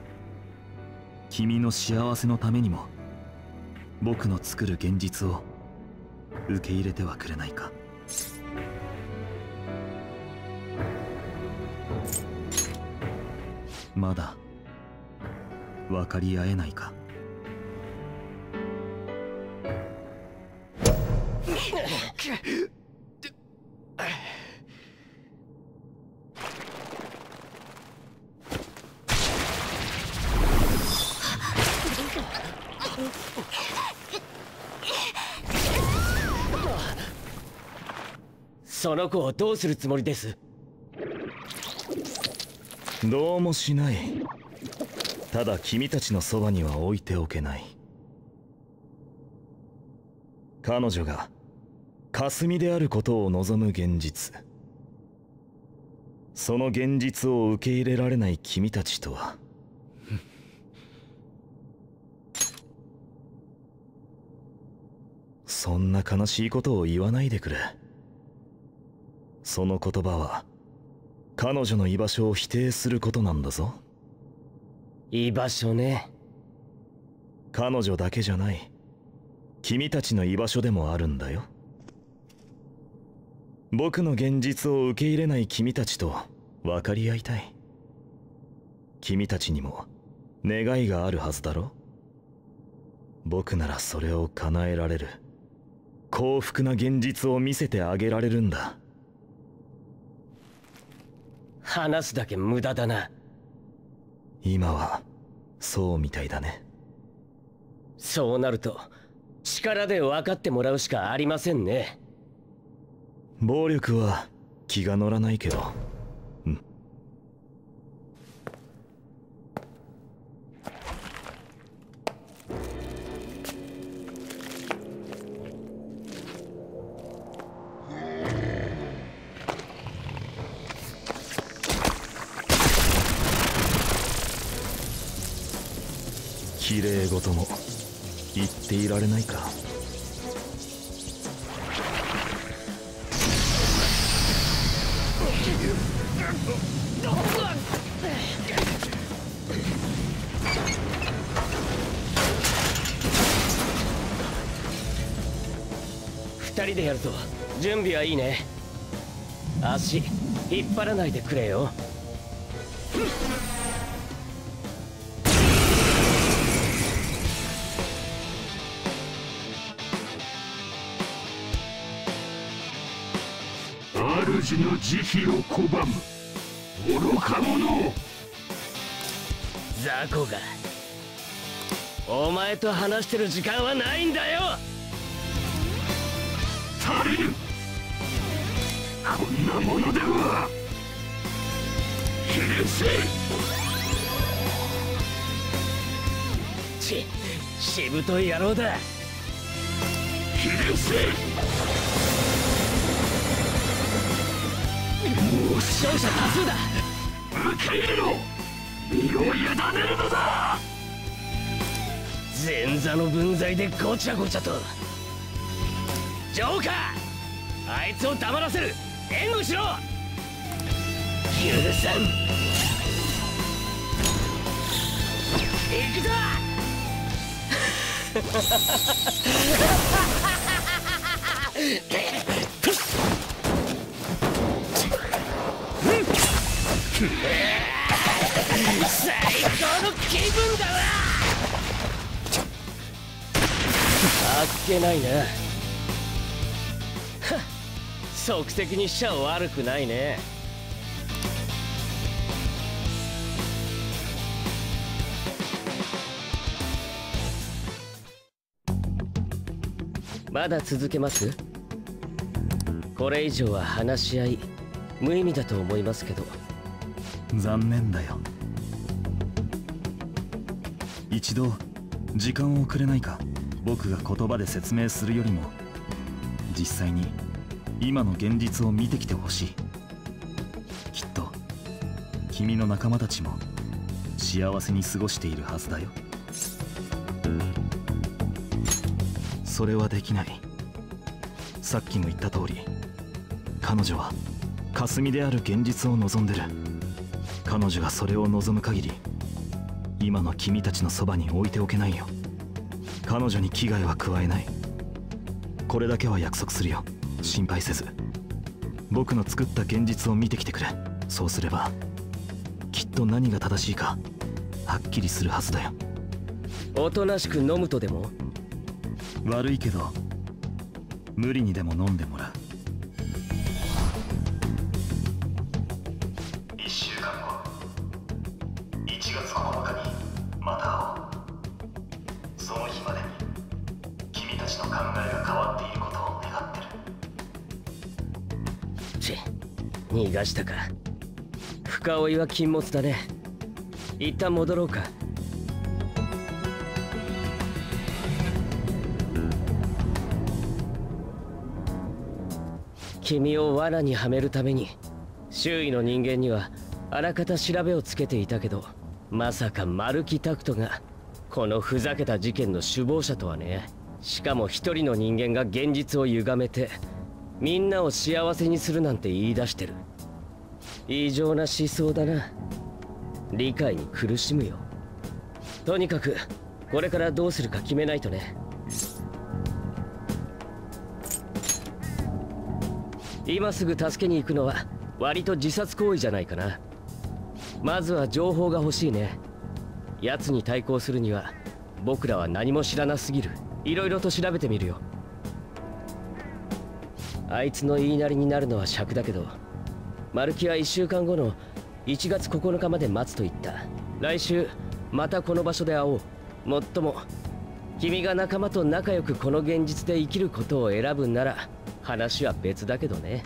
君の幸せのためにも僕の作る現実を受け入れてはくれないか。まだ分かり合えないか。 その子をどうするつもりです？ どうもしない。ただ君たちのそばには置いておけない。彼女が霞であることを望む現実、その現実を受け入れられない君たちとはそんな悲しいことを言わないでくれ。その言葉は彼女の居場所を否定することなんだぞ。 居場所ね。 彼女だけじゃない、君たちの居場所でもあるんだよ。僕の現実を受け入れない君たちと分かり合いたい。君たちにも願いがあるはずだろ。僕ならそれを叶えられる幸福な現実を見せてあげられるんだ。 話すだけ無駄だな。 今はそうみたいだね。 そうなると力で分かってもらうしかありませんね。 暴力は気が乗らないけど、うん。綺麗事も言っていられないか。 二人でやると準備はいいね。足引っ張らないでくれよ。 主の慈悲を拒む愚か者。 雑魚がお前と話してる時間はないんだよ。 足りぬ。こんなものでは。ひれせ。 ちしぶとい野郎だ。 ひれせ。 勝者多数だ。 受け入れろ。身を委ねるのだ。 前座の分際でごちゃごちゃと。ジョーカー、あいつを黙らせる。援護しろ。許さん。行くぞ。最高の気分だな。あっけないな。即席にしちゃ悪くないね。 まだ続けます？これ以上は話し合い無意味だと思いますけど。 残念だよ。一度時間をくれないか。僕が言葉で説明するよりも実際に今の現実を見てきてほしい。きっと君の仲間たちも幸せに過ごしているはずだよ。それはできない。さっきも言った通り、彼女は霞である現実を望んでる。彼女がそれを望む限り今の君たちのそばに置いておけないよ。彼女に危害は加えない。これだけは約束するよ。心配せず僕の作った現実を見てきてくれ。そうすればきっと何が正しいかはっきりするはずだよ。 おとなしく飲むとでも？ 悪いけど無理にでも飲んでもらう。 いっしゅうかんご、いちがつここのかにまた会おう。その日までに君たちの考えが変わっていることを願ってる。 ち、逃がしたか。深追いは禁物だね。一旦戻ろうか。君を罠にはめるために周囲の人間にはあらかた調べをつけていたけど、まさか丸木拓人がこのふざけた事件の首謀者とはね。しかも一人の人間が現実を歪めてみんなを幸せにするなんて言い出してる。異常な思想だな。理解に苦しむよ。とにかくこれからどうするか決めないとね。今すぐ助けに行くのは割と自殺行為じゃないかな。まずは情報が欲しいね。奴に対抗するには僕らは何も知らなすぎる。いろいろと調べてみるよ。あいつの言いなりになるのは尺だけど、マルキはいっしゅうかんごのいちがつここのかまで待つと言った。来週またこの場所で会おう。もっとも君が仲間と仲良くこの現実で生きることを選ぶなら話は別だけどね。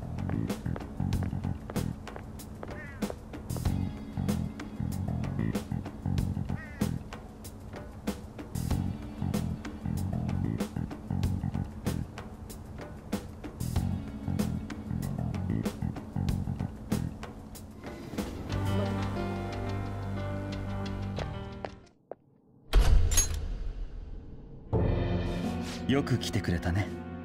よく来てくれたね。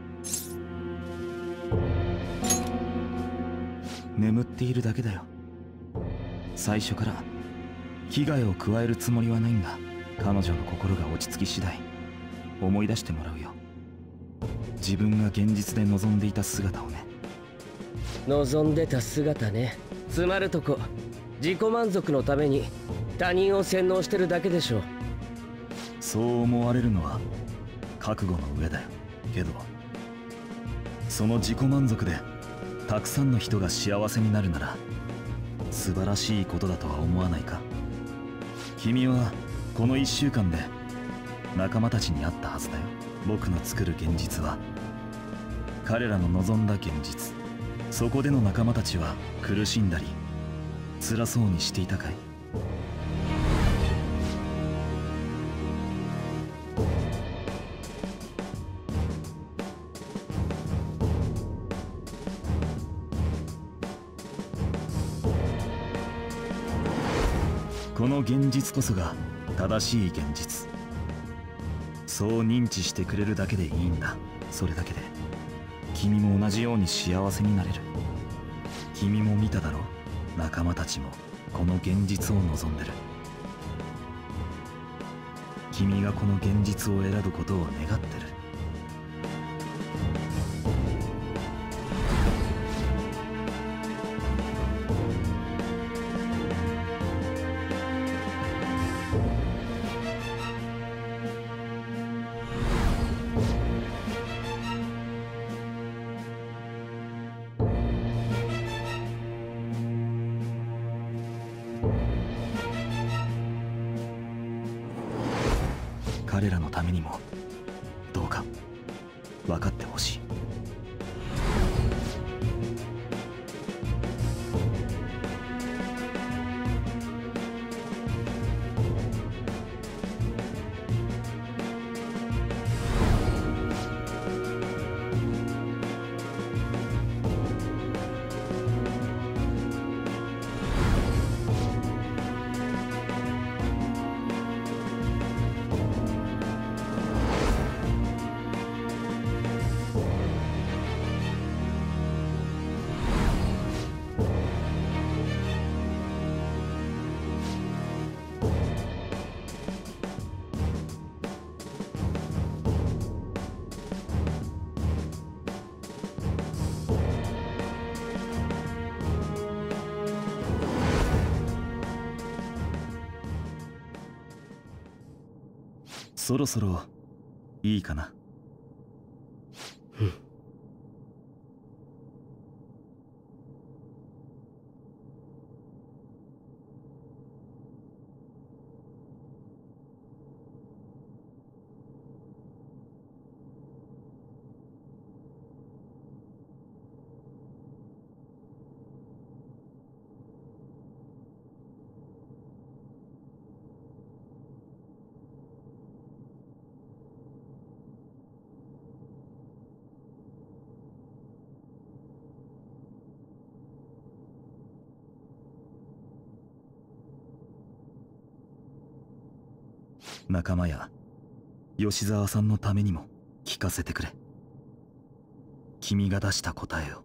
眠っているだけだよ。最初から危害を加えるつもりはないんだ。彼女の心が落ち着き次第思い出してもらうよ。自分が現実で望んでいた姿をね。 望んでた姿ね。つまるとこ自己満足のために他人を洗脳してるだけでしょ。 そう思われるのは覚悟の上だよ。けどその自己満足でたくさんの人が幸せになるなら素晴らしいことだとは思わないか。君はこのいっしゅうかんで仲間たちに会ったはずだよ。僕の作る現実は彼らの望んだ現実。そこでの仲間たちは苦しんだり辛そうにしていたかい？この現実こそが正しい現実。そう認知してくれるだけでいいんだ。それだけで君も同じように幸せになれる。君も見ただろう。仲間たちもこの現実を望んでる。君がこの現実を選ぶことを願ってる。彼らのためにもどうか分かってほしい。そろそろいいかな。 うん。 仲間や吉沢さんのためにも聞かせてくれ。君が出した答えを。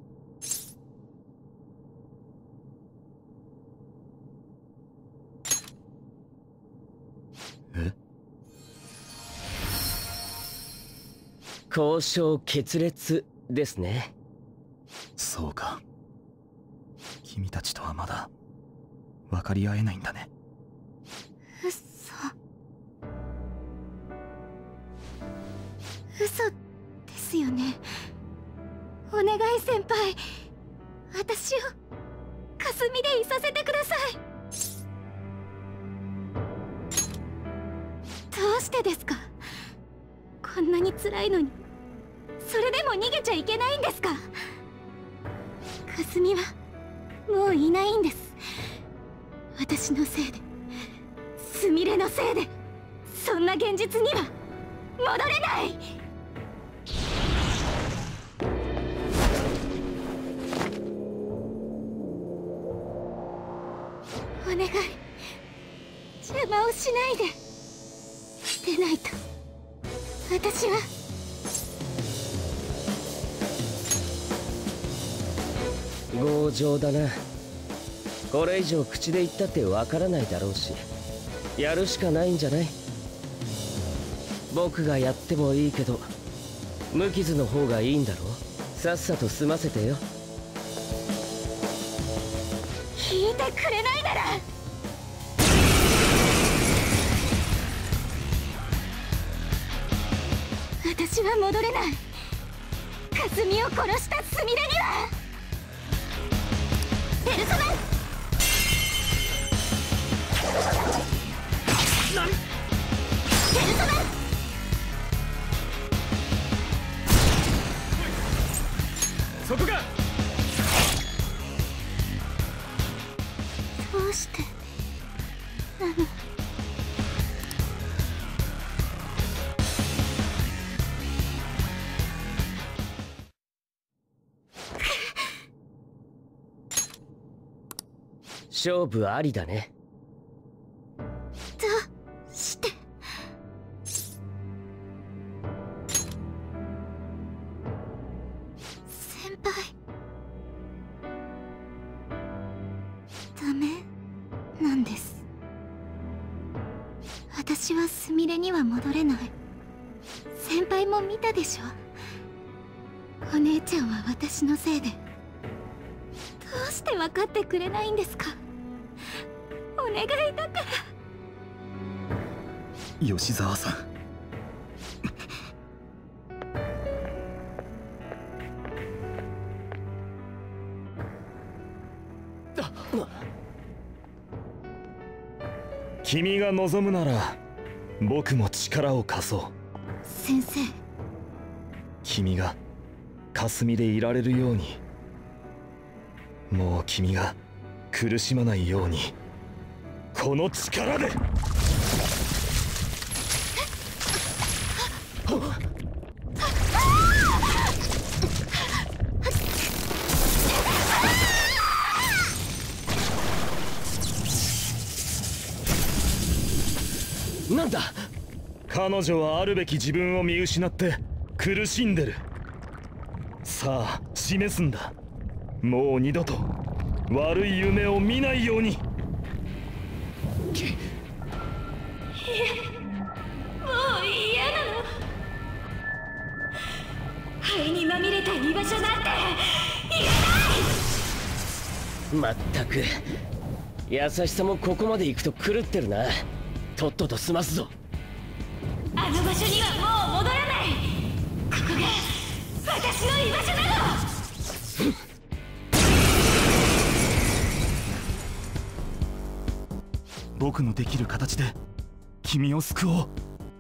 え？ 交渉決裂ですね。 そうか。君たちとはまだ分かり合えないんだね。 嘘ですよね。お願い先輩、私を霞でいさせてください。どうしてですか？こんなに辛いのにそれでも逃げちゃいけないんですか？霞はもういないんです。私のせいで、すみれのせいで、そんな現実には戻れない。お願い、邪魔をしないで。でないと私は。 強情だな。これ以上口で言ったってわからないだろうし、やるしかないんじゃない？僕がやってもいいけど無傷の方がいいんだろう。さっさと済ませてよ。 聞いてくれないなら私は戻れない。霞を殺したすみれには。ペルソナ何？ペルソナそこか。 どうしてなの？ 勝負ありだね。 どうして先輩ダメなんです。私はすみれには戻れない。先輩も見たでしょ。お姉ちゃんは私のせいで。どうして分かってくれないんですか？お願いだから。 吉沢さん、君が望むなら僕も力を貸そう。 先生、 君が霞でいられるように、もう君が苦しまないように、この力で。なんだ。彼女はあるべき自分を見失って苦しんでる。さあ示すんだ。もう二度と悪い夢を見ないように。 いえ、もう嫌なの。灰にまみれた居場所なんていらない。 まったく優しさもここまで行くと狂ってるな。とっとと済ますぞ。 あの場所にはもう戻らない。ここが私の居場所なの。 僕のできる形で君を救おう。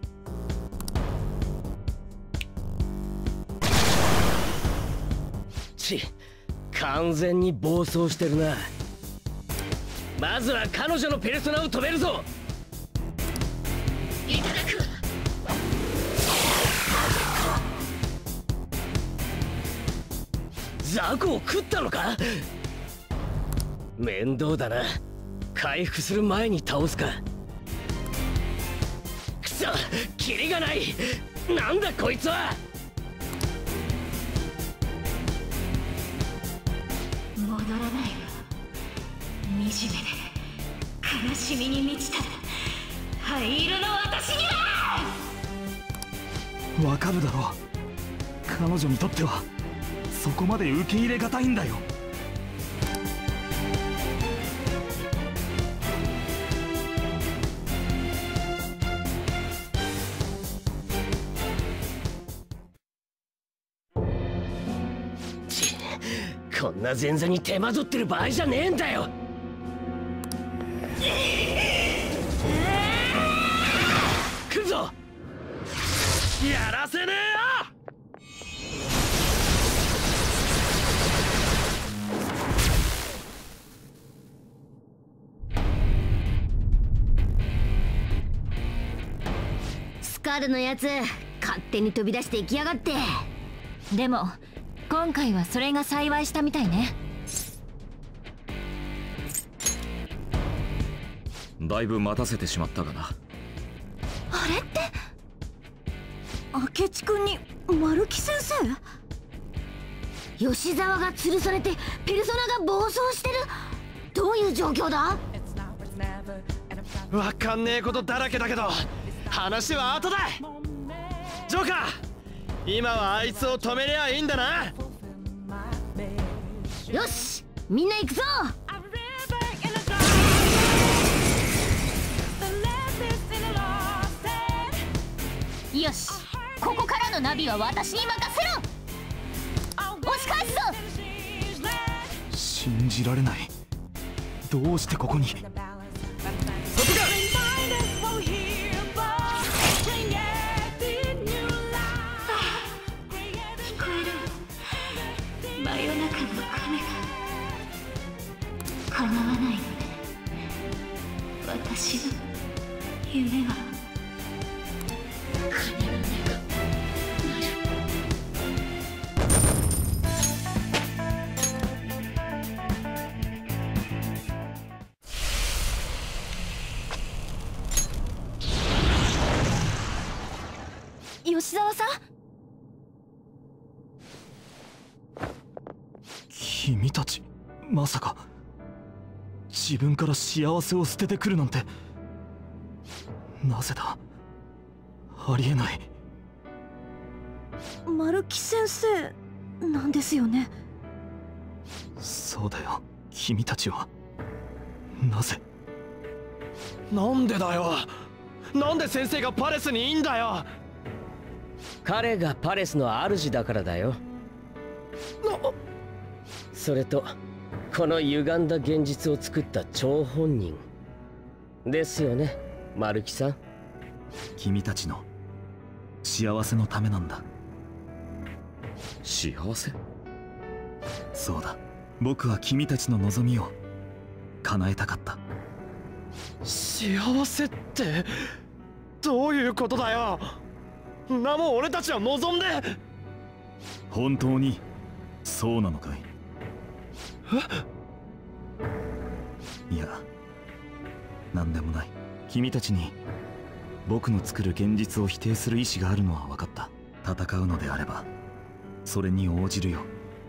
ち、完全に暴走してるな。まずは彼女のペルソナを止めるぞ。いただく。ザコを食ったのか。面倒だな。回復する前に倒すか。くそ、キリがない。なんだこいつは。 戻らないわ。惨めで悲しみに満ちた灰色の私には。 わかるだろう。彼女にとってはそこまで受け入れがたいんだよ。 ち、こんな前座に手間取ってる場合じゃねえんだよ。来るぞ。やらせねえよ。 スカルのやつ勝手に飛び出して行きやがって。 でも今回はそれが幸いしたみたいね。 だいぶ待たせてしまったがな。 あれって明智君に丸木先生。 吉沢が吊るされてペルソナが暴走してる。どういう状況だ。 わかんねえことだらけだけど話は後だ。ジョーカー、今はあいつを止めりゃいいんだな。 よし、みんな行くぞ。 よし、ここからのナビは私に任せろ。押し返すぞ。 信じられない。どうしてここに。そこか。 真夜中の鐘が叶わないのね。私の夢は鐘の音が吉沢さん。 君たちまさか自分から幸せを捨ててくるなんて。なぜだ。ありえない。 丸木先生なんですよね。 そうだよ。君たちはなぜ。 なんでだよ。なんで先生がパレスにいいんだよ。 彼がパレスの主だからだよ。それとこの歪んだ現実を作った張本人ですよね、丸木さん。 君たちの幸せのためなんだ。 幸せ？ そうだ、僕は君たちの望みを叶えたかった。 幸せってどういうことだよ。なも俺たちは望んで。 本当にそうなのかい？いや、なんでもない。君たちに僕の作る現実を否定する意志があるのは分かった。戦うのであればそれに応じるよ。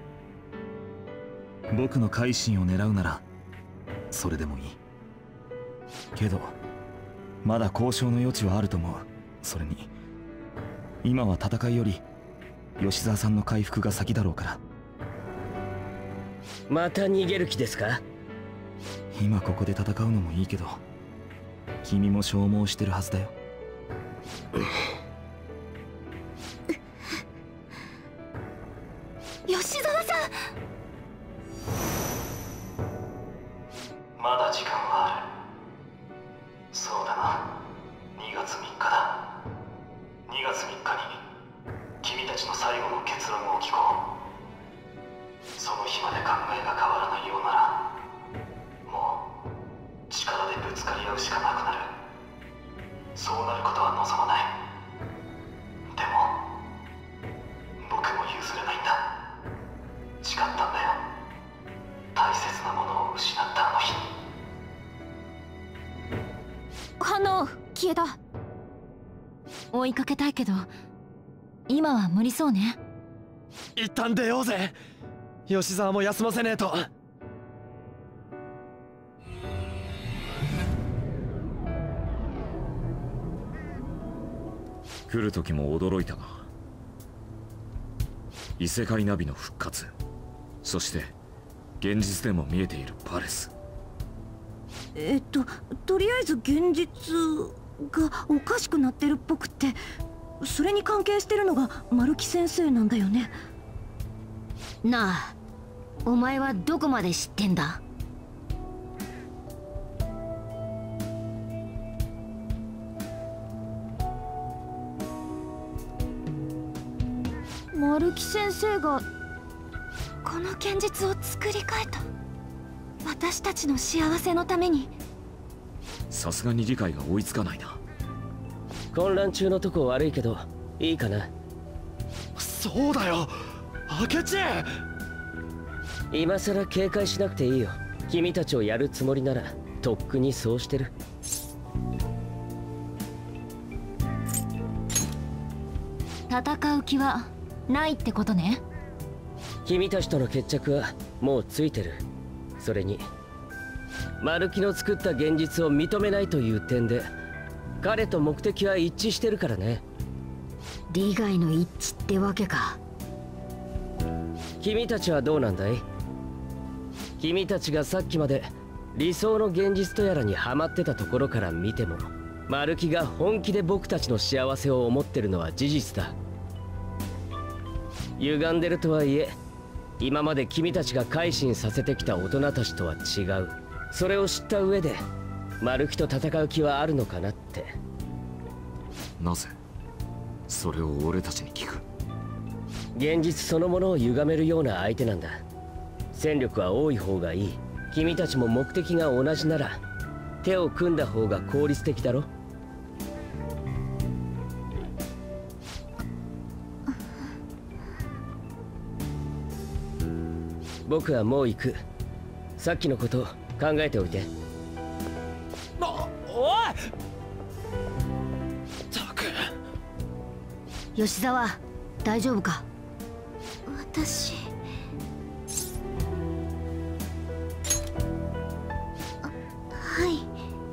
僕の改心を狙うならそれでもいいけど、まだ交渉の余地はあると思う。それに今は戦いより吉沢さんの回復が先だろうから。 また逃げる気ですか？ 今ここで戦うのもいいけど、君も消耗してるはずだよ。 吉沢さん、 まだ時間はある。そうだな、にがつみっかだ。にがつみっかに君たちの最後の結論を聞こう。その日まで考えが変わらないようなら、もう力でぶつかり合うしかなくなる。そうなることは望まない。でも僕も譲れないんだ。誓ったんだよ、大切なものを失ったあの日に。 反応消えた。追いかけたいけど今は無理そうね。 一旦出ようぜ。吉沢も休ませねえと。 来る時も驚いたが、異世界ナビの復活、そして現実でも見えているパレス。 えっととりあえず現実がおかしくなってるっぽくって、それに関係してるのが丸木先生なんだよね。 なあ、お前はどこまで知ってんだ？ 丸木先生がこの現実を作り変えた。私たちの幸せのために。 さすがに理解が追いつかないな。 混乱中のとこ悪いけどいいかな。 そうだよ、明智。 今さら警戒しなくていいよ。君たちをやるつもりならとっくにそうしてる。 戦う気はないってことね。 君たちとの決着はもうついてる。それに丸木の作った現実を認めないという点で彼と目的は一致してるからね。 利害の一致ってわけか。 君たちはどうなんだい？君たちがさっきまで理想の現実とやらにハマってたところから見ても、丸木が本気で僕たちの幸せを思ってるのは事実だ。歪んでるとはいえ、今まで君たちが改心させてきた大人たちとは違う。それを知った上で丸木と戦う気はあるのかなって。 なぜそれを俺たちに聞く？ 現実そのものを歪めるような相手なんだ。戦力は多い方がいい。君たちも目的が同じなら手を組んだ方が効率的だろ。僕はもう行く。さっきのこと考えておいて。 おおい！ったく。 吉沢、大丈夫か？ 私はい。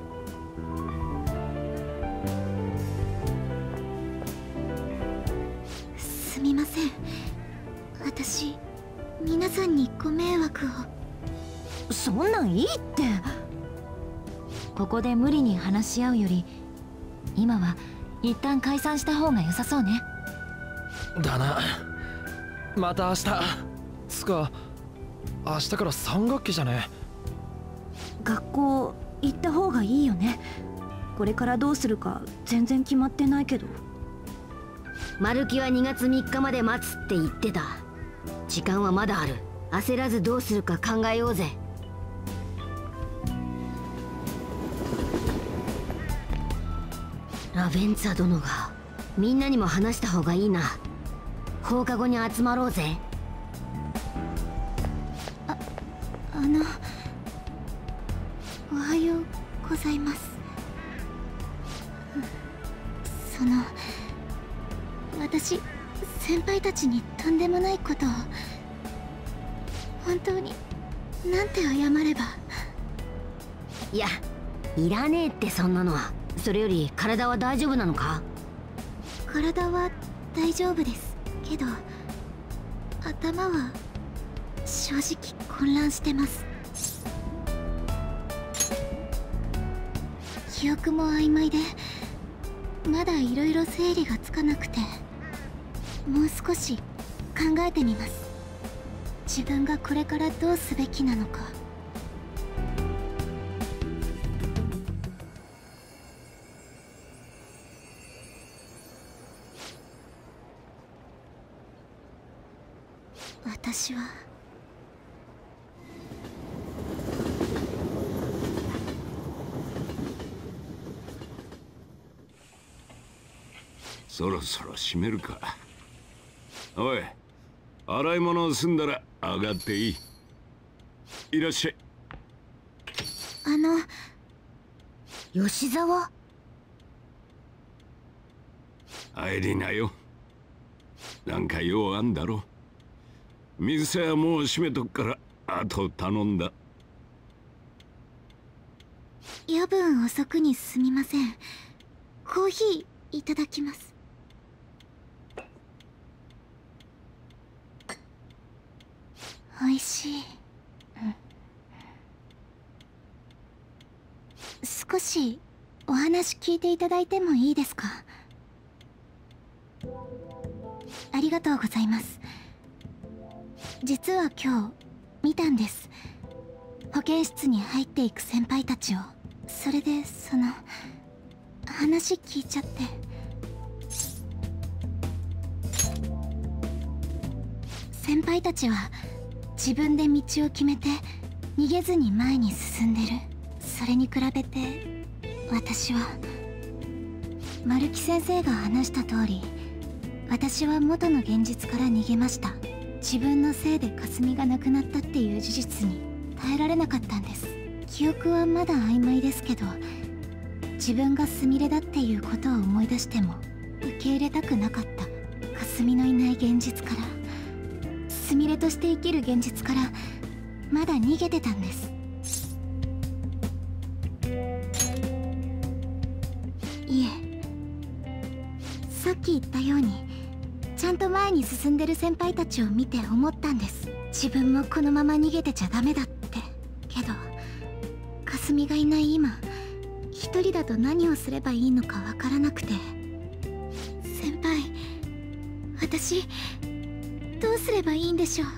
すみません。私皆さんにご迷惑を。 そんなんいいって。 ここで無理に話し合うより今は一旦解散した方が良さそうね。 だな。また明日。つか明日からさん学期じゃね。 学校行った方がいいよね。これからどうするか全然決まってないけど。 マルキはにがつみっかまで待つって言ってた。時間はまだある。焦らずどうするか考えようぜ。ラベンツァ殿がみんなにも話した方がいいな。放課後に集まろうぜ。 あ、あのおはようございます。その私先輩たちにとんでもないことを本当になんて謝れば。 いや、いらねえってそんなのは。それより体は大丈夫なのか？ 体は大丈夫ですけど頭は正直混乱してます。記憶も曖昧でまだいろいろ整理がつかなくて、もう少し考えてみます。自分がこれからどうすべきなのか。私はそろそろ閉めるか。おい、洗い物を済んだら上がっていい。いらっしゃい。 あの吉沢？ 入りなよ。なんか用あんだろ。店はもう閉めとくからあと頼んだ。 夜分遅くにすみません。コーヒーいただきます。おいしい、うん、少しお話聞いていただいてもいいですか？ありがとうございます。実は今日見たんです。保健室に入っていく先輩たちを。それでその話聞いちゃって。先輩たちは自分で道を決めて逃げずに前に進んでる。それに比べて私は丸木先生が話した通り、私は元の現実から逃げました。自分のせいで霞がなくなったっていう事実に耐えられなかったんです。記憶はまだ曖昧ですけど、自分がすみれだっていうことを思い出しても受け入れたくなかった。霞のいない現実から、すみれとして生きる現実からまだ逃げてたんです。いえ、さっき言ったようにちゃんと前に進んでる先輩たちを見て思ったんです。自分もこのまま逃げてちゃダメだって。けど霞がいない今、一人だと何をすればいいのかわからなくて。先輩、私どうすればいいんでしょう。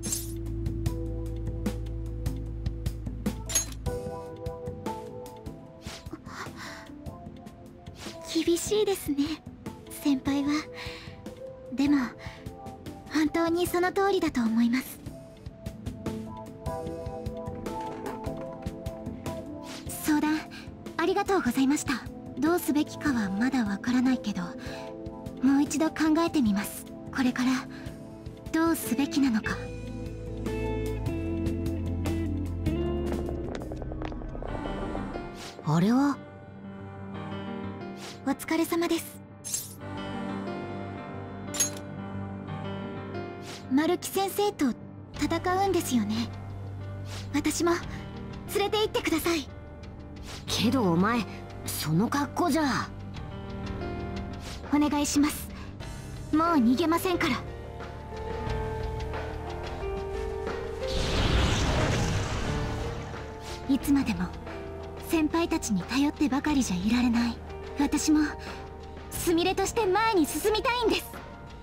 厳しいですね、先輩は。でも本当にその通りだと思います。相談ありがとうございました。どうすべきかはまだわからないけど、もう一度考えてみます。これからどうすべきなのか。 あれは？ お疲れ様です。丸木先生と戦うんですよね。私も連れて行ってください。 けどお前その格好じゃ。 お願いします。もう逃げませんから。いつまでも先輩たちに頼ってばかりじゃいられない。私もすみれとして前に進みたいんです。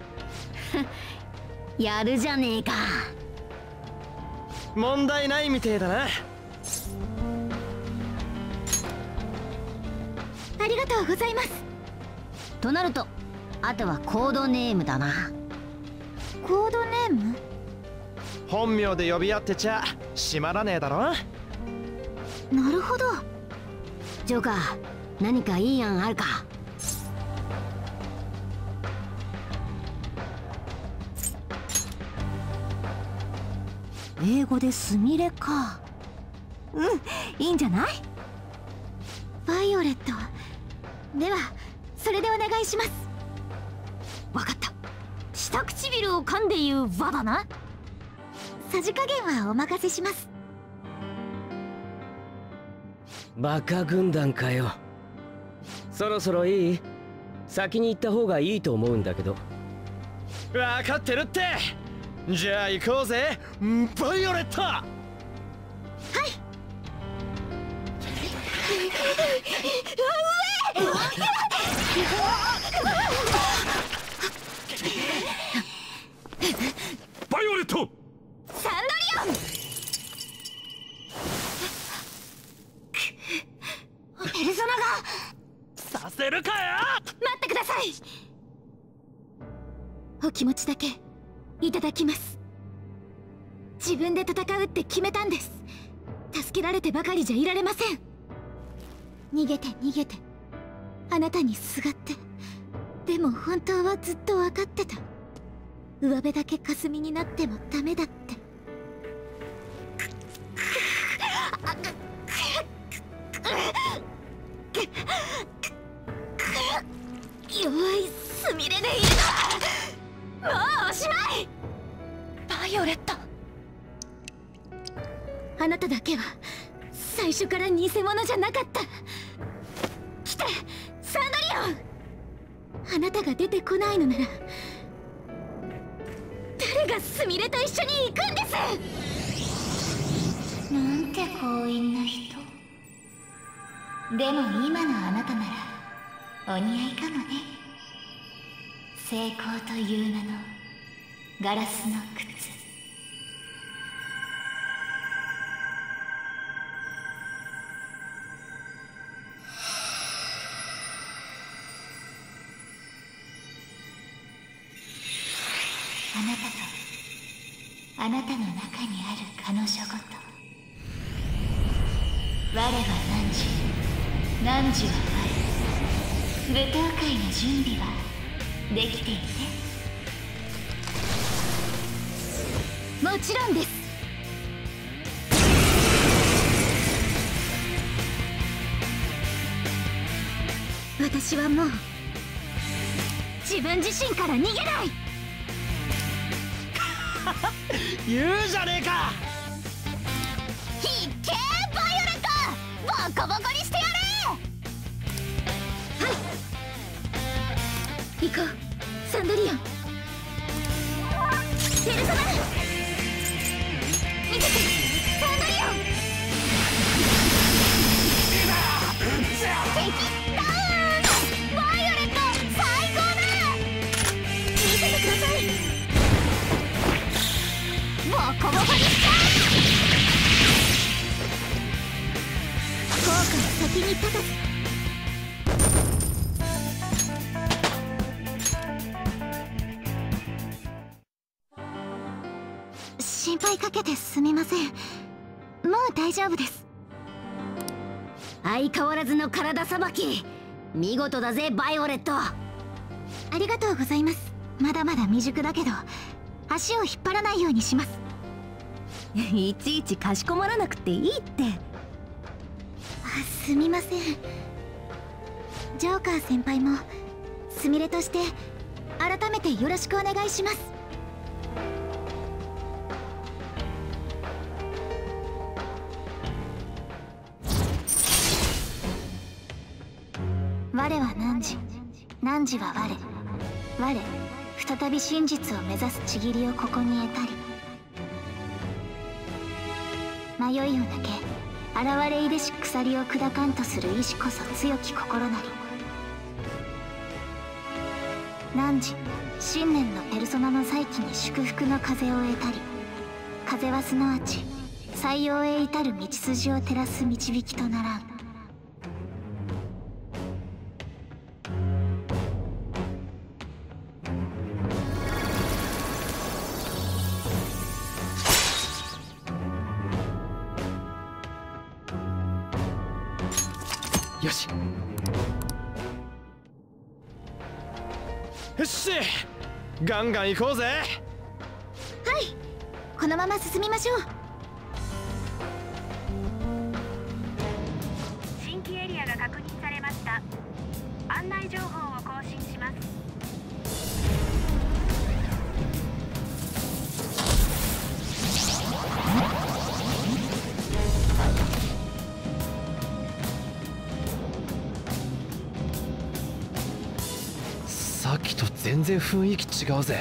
やるじゃねえか。 問題ないみてえだな。 ありがとうございます。 となるとあとはコードネームだな。 コードネーム？ 本名で呼び合ってちゃ閉まらねえだろ。 なるほど。 ジョーカー、何かいい案あるか？ 英語でスミレか。うん、いいんじゃない？ バイオレット。ではそれでお願いします。 わかった。下唇を噛んで言う輪だな。 さじ加減はお任せします。 バカ軍団かよ。そろそろいい？先に行った方がいいと思うんだけど。 わかってるって。じゃあ行こうぜ、バイオレット。はい。 バイオレット！ サンドリオン！ペルソナがさせるかよ。 待ってください。お気持ちだけいただきます。自分で戦うって決めたんです。助けられてばかりじゃいられません。逃げて逃げてあなたにすがって。でも本当はずっと分かってた。上辺だけ霞になってもダメだって。弱いスミレでいるの。もうおしまい。バイオレット、あなただけは最初から偽物じゃなかった。来てサンドリオン。あなたが出てこないのなら誰がスミレと一緒に行くんです。 なんて強引な人。でも今のあなたならお似合いかもね。成功という名のガラスの靴。あなたとあなたの中にある彼女ごと。我は汝、汝は我。舞踏会の準備はできていて。 もちろんです。私はもう自分自身から逃げない。 言うじゃねえか。 ひっけーバイオレット、ボコボコにしてやれ。はい、行こうサンドリオン。ペルソナ見ててサンドリオン。敵ダウン。バイオレット最高だ。見せてください。ボコボコにしちゃう。効果の先に立たず。心配かけてすみません。もう大丈夫です。 相変わらずの体さばき、見事だぜバイオレット。 ありがとうございます。まだまだ未熟だけど足を引っ張らないようにします。 いちいちかしこまらなくていいって。 あ、すみません。ジョーカー先輩もスミレとして改めてよろしくお願いします。我は汝、汝は我。我、再び真実を目指すちぎりをここに得たり。迷いを抜け現れいでし鎖を砕かんとする意志こそ強き心なり。汝、信念のペルソナの再起に祝福の風を得たり。風はすなわち採用へ至る道筋を照らす導きとならん。 よしよし、ガンガン行こうぜ。 はい、このまま進みましょう。 新規エリアが確認されました。案内情報を更新します。 さっきと全然雰囲気違うぜ。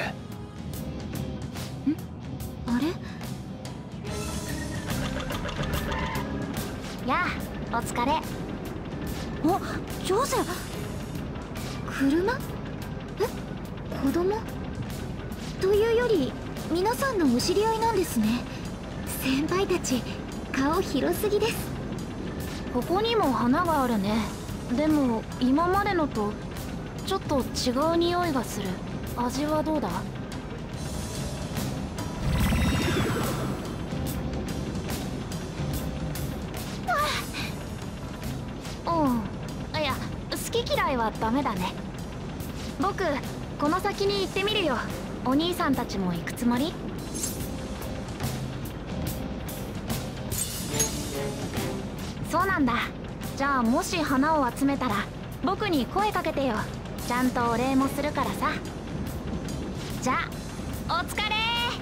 あれ？やあ、お疲れ。あ、ジョーゼ。車？え？子供？というより皆さんのお知り合いなんですね。先輩たち顔広すぎです。 ここにも花があるね。でも今までのとちょっと違う匂いがする。味はどうだ？うん、いや好き嫌いはダメだね。僕この先に行ってみるよ。お兄さんたちも行くつもり？そうなんだ。じゃあもし花を集めたら僕に声かけてよ。ちゃんとお礼もするからさ。じゃあお疲れ。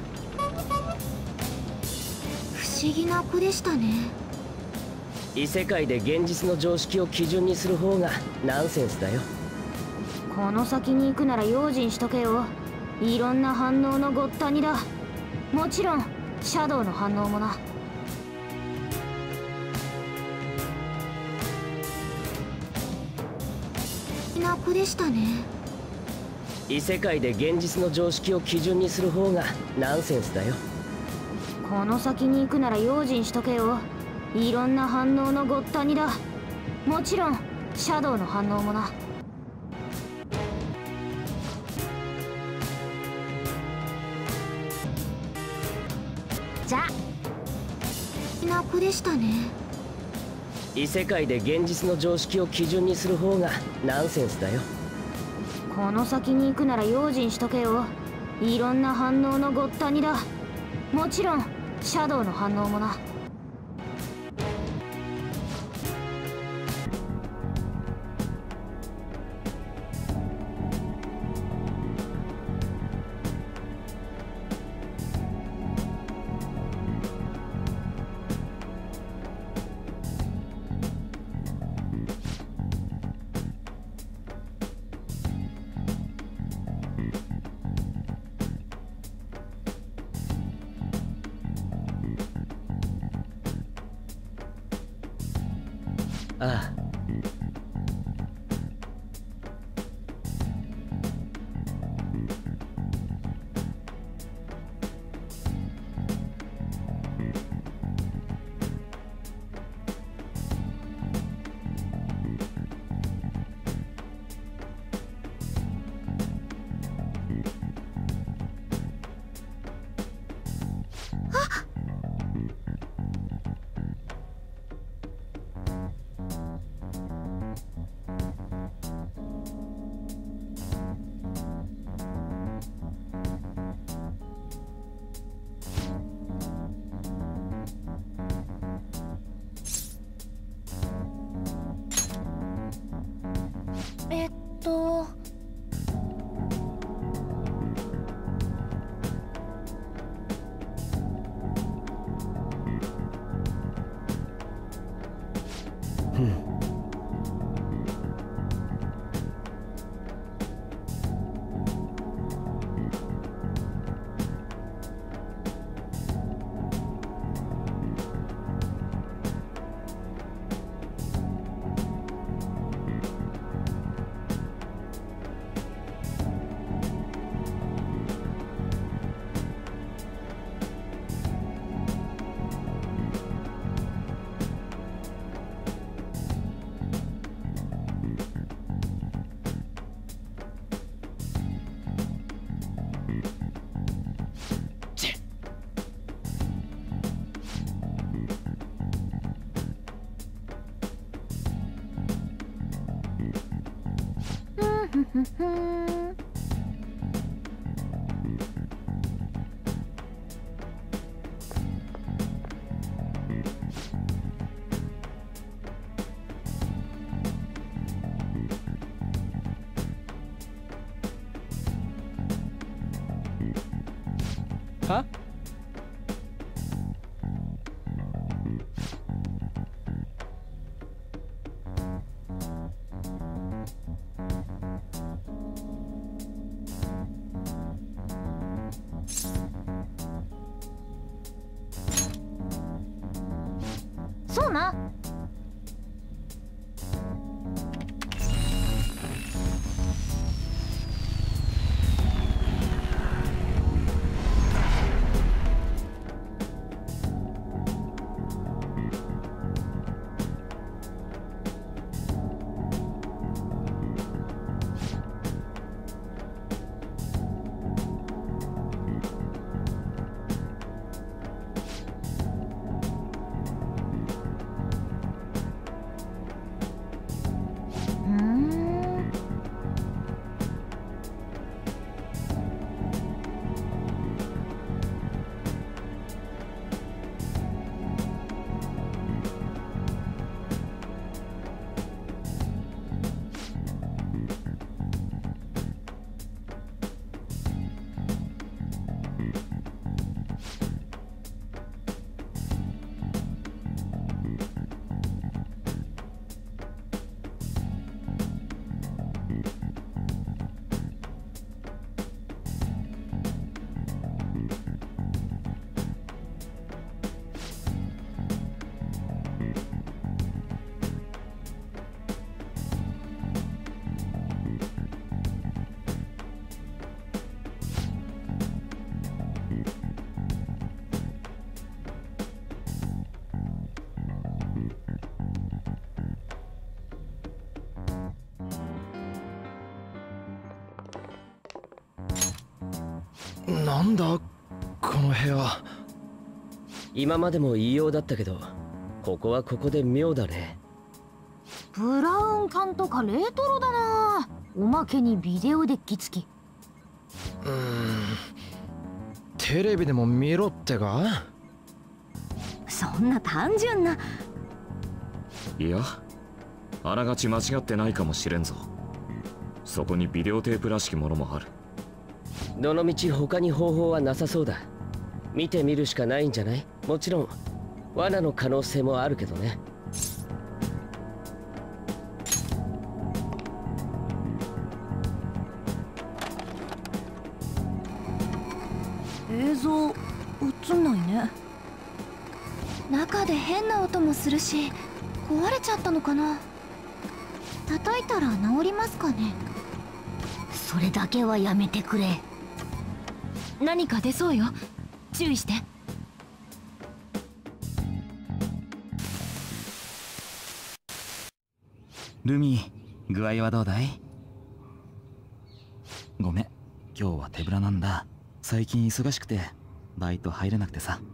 不思議な子でしたね。 異世界で現実の常識を基準にする方がナンセンスだよ。 この先に行くなら用心しとけよ。いろんな反応のごったにだ。もちろんシャドウの反応もな。 な子でしたね。 異世界で現実の常識を基準にする方がナンセンスだよ。 この先に行くなら用心しとけよ。いろんな反応のごったにだ。もちろんシャドウの反応もな。 じゃあな子でしたね。 異世界で現実の常識を基準にする方がナンセンスだよ。 この先に行くなら用心しとけよ。いろんな反応のごったにだ。もちろんシャドウの反応もな。 ああ。 ふふん。 は？ そうな。 なんだこの部屋。 今までも言いようだったけど、ここはここで妙だね。 ブラウン管とかレトロだな。おまけにビデオデッキ付き。 うーん、テレビでも見ろってか。 そんな単純な。 いや、あながち間違ってないかもしれんぞ。そこにビデオテープらしきものもある。 どのみち他に方法はなさそうだ。見てみるしかないんじゃない？もちろん罠の可能性もあるけどね。 映像映んないね。中で変な音もするし、壊れちゃったのかな。叩いたら治りますかね。 それだけはやめてくれ。 何か出そうよ。注意して。 ルミ、具合はどうだい？ごめん、今日は手ぶらなんだ。最近忙しくてバイト入れなくてさ。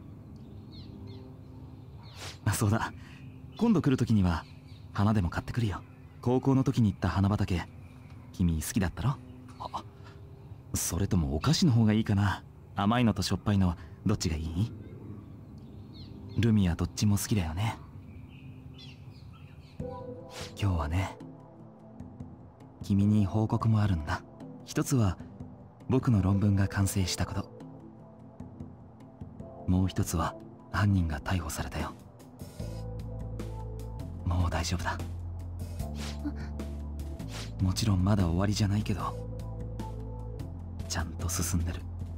あ、そうだ、今度来る時には花でも買ってくるよ。高校の時に行った花畑、君好きだったろ？あ、それともお菓子の方がいいかな。甘いのとしょっぱいのどっちがいい？ルミはどっちも好きだよね。今日はね、君に報告もあるんだ。一つは僕の論文が完成したこと、もう一つは犯人が逮捕されたよ。もう大丈夫だ。もちろんまだ終わりじゃないけど、ちゃんと進んでる。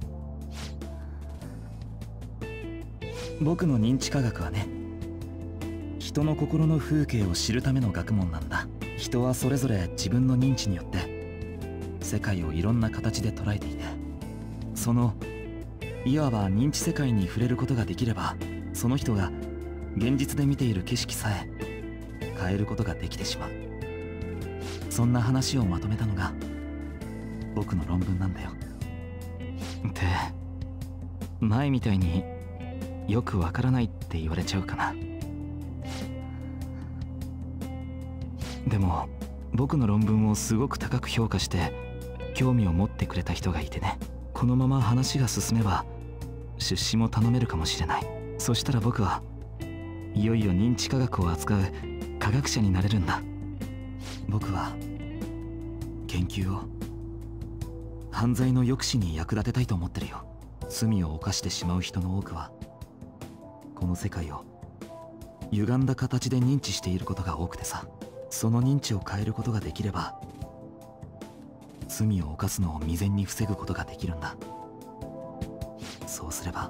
僕の認知科学はね、人の心の風景を知るための学問なんだ。人はそれぞれ自分の認知によって世界をいろんな形で捉えていて、そのいわば認知世界に触れることができれば、その人が現実で見ている景色さえ変えることができてしまう。そんな話をまとめたのが僕の論文なんだよ。って前みたいによくわからないって言われちゃうかな。でも僕の論文をすごく高く評価して興味を持ってくれた人がいてね。このまま話が進めば出資も頼めるかもしれない。そしたら僕はいよいよ認知科学を扱う科学者になれるんだ。僕は研究を犯罪の抑止に役立てたいと思ってるよ。罪を犯してしまう人の多くはこの世界を歪んだ形で認知していることが多くてさ、その認知を変えることができれば罪を犯すのを未然に防ぐことができるんだ。そうすれば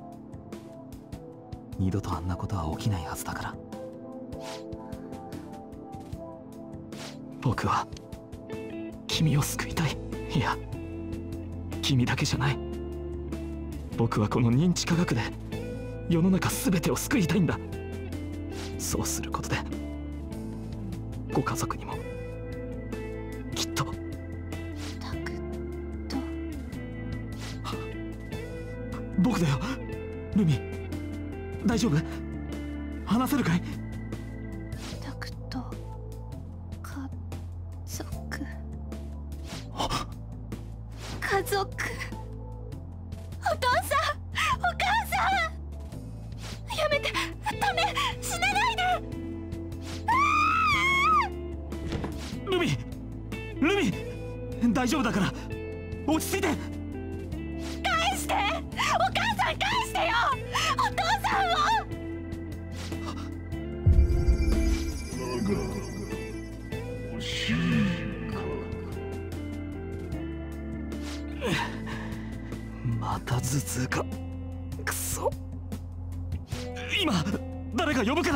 二度とあんなことは起きないはずだから。僕は君を救いたい。いや、君だけじゃない。僕はこの認知科学で世の中全てを救いたいんだ。そうすることでご家族にもきっと。 タクト。 僕だよ、ルミ。大丈夫？話せるかい？ タクト家族家族。お父さん、お母さん、やめて、ダメ、死なないで。 ルミ、ルミ、大丈夫だから落ち着いて。 返して、お母さん返してよ、お父さんを。 欲しいか。 また頭痛か。くそ。今誰か呼ぶから。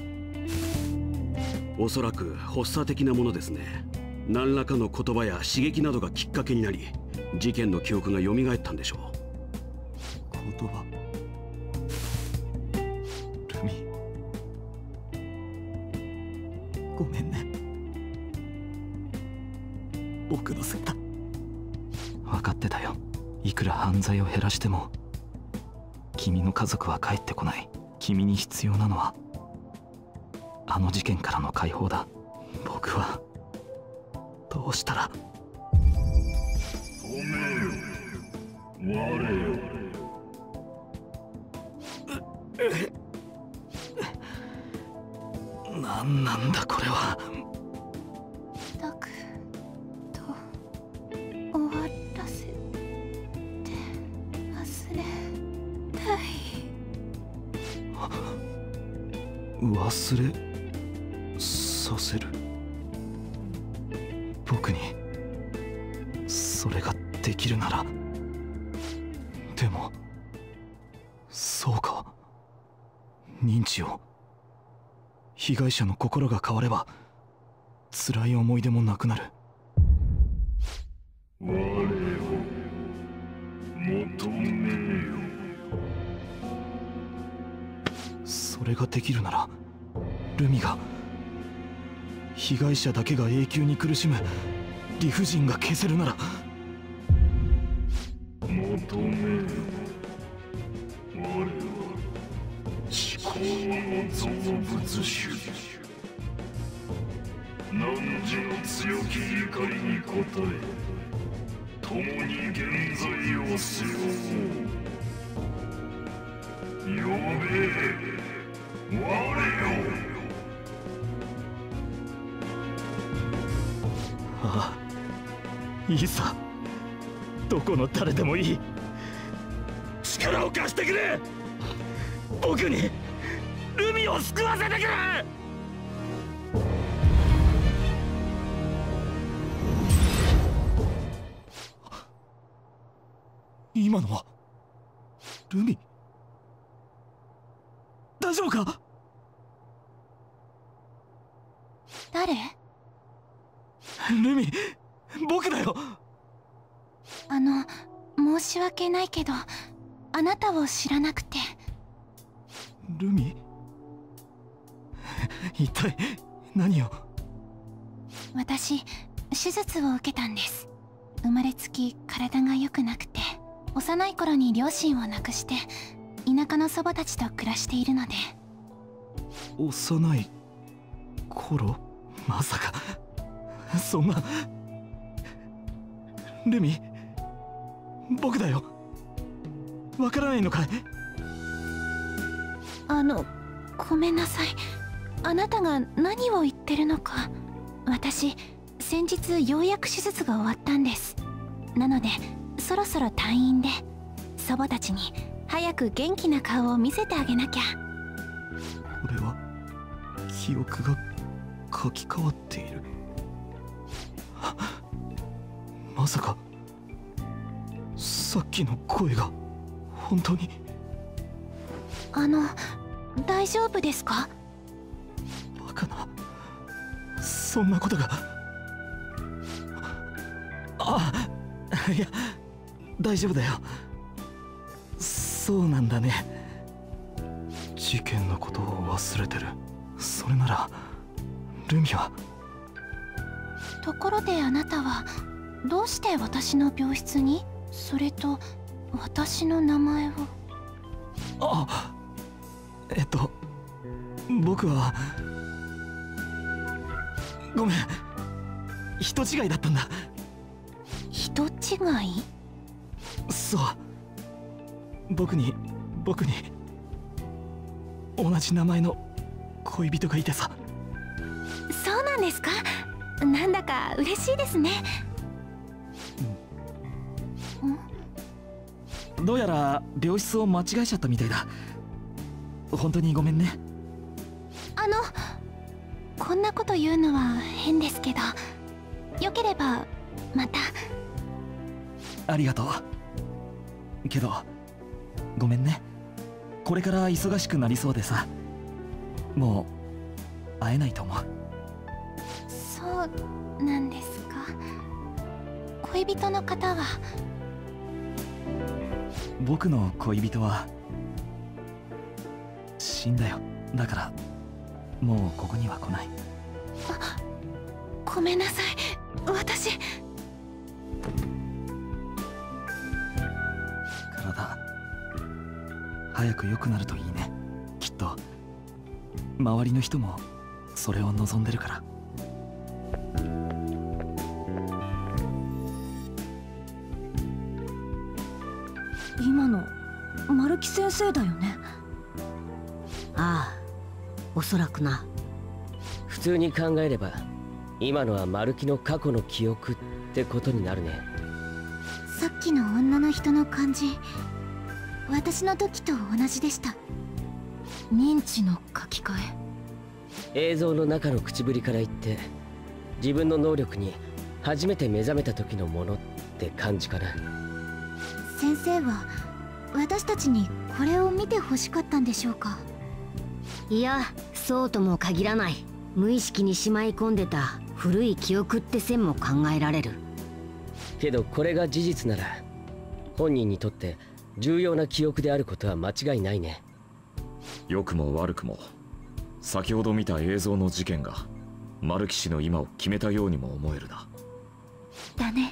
おそらく発作的なものですね。何らかの言葉や刺激などがきっかけになり、事件の記憶が蘇ったんでしょう。 言葉。ルミ、ごめんね。僕のせいだ。分かってたよ。いくら犯罪を減らしても君の家族は帰ってこない。君に必要なのはあの事件からの解放だ。僕はどうしたら。 止めよ、我よ。 何なんだこれは。 タクト終わらせて忘れたい。 忘れさせる。僕にそれができるなら。でもそうか、認知を。被害者の心が変われば辛い思い出もなくなる。 我を求めよ。 それができるなら、ルミが、被害者だけが永久に苦しむ理不尽が消せるなら。 求めよ。我は至高の造物主。汝の強き怒りに応え、共に現在を背負おう。呼べ、我よ。 ああ、いいさ。どこの誰でもいい。力を貸してくれ。僕にルミを救わせてくれ。今のはルミ。大丈夫か。 誰？ ルミ、僕だよ。 あの、申し訳ないけど、あなたを知らなくて。 ルミ、一体何を。 私、手術を受けたんです。生まれつき体が良くなくて、幼い頃に両親を亡くして田舎の祖母たちと暮らしているので。 幼い頃、まさかそんな。ルミ、僕だよ。わからないのかい？ あの、ごめんなさい。あなたが何を言ってるのか。私、先日ようやく手術が終わったんです。なのでそろそろ退院で、祖母たちに早く元気な顔を見せてあげなきゃ。 これは記憶が書き換わっている。まさかさっきの声が本当に。 あの、大丈夫ですか？ バカな、そんなことが。あ、いや、大丈夫だよ。そうなんだね。事件のことを忘れてる。それならルミは。 ところであなたはどうして私の病室に、それと私の名前を。 あ、えっと僕はごめん、人違いだったんだ。 人違い？ そう、僕に僕に同じ名前の恋人がいてさ。 そうなんですか？なんだか嬉しいですね。 どうやら病室を間違えちゃったみたいだ。本当にごめんね。 あの、こんなこと言うのは変ですけど、よければまた。 ありがとう。けどごめんね、これから忙しくなりそうでさ、もう会えないと思う。 そうなんですか。恋人の方は？ 僕の恋人は死んだよ。だからもうここには来ない。 あ、ごめんなさい、私。 体早く良くなるといいね。きっと周りの人もそれを望んでるから。 今の丸木先生だよね。 ああ、おそらくな。 普通に考えれば今のは丸木の過去の記憶ってことになるね。 さっきの女の人の感じ、私の時と同じでした。認知の書き換え。映像の中の口ぶりから言って自分の能力に初めて目覚めた時のものって感じかな。 先生は私たちにこれを見て欲しかったんでしょうか？ いや、そうとも限らない。無意識にしまい込んでた古い記憶って線も考えられる。 けどこれが事実なら本人にとって重要な記憶であることは間違いないね。 良くも悪くも先ほど見た映像の事件が丸木氏の今を決めたようにも思えるな。 だね。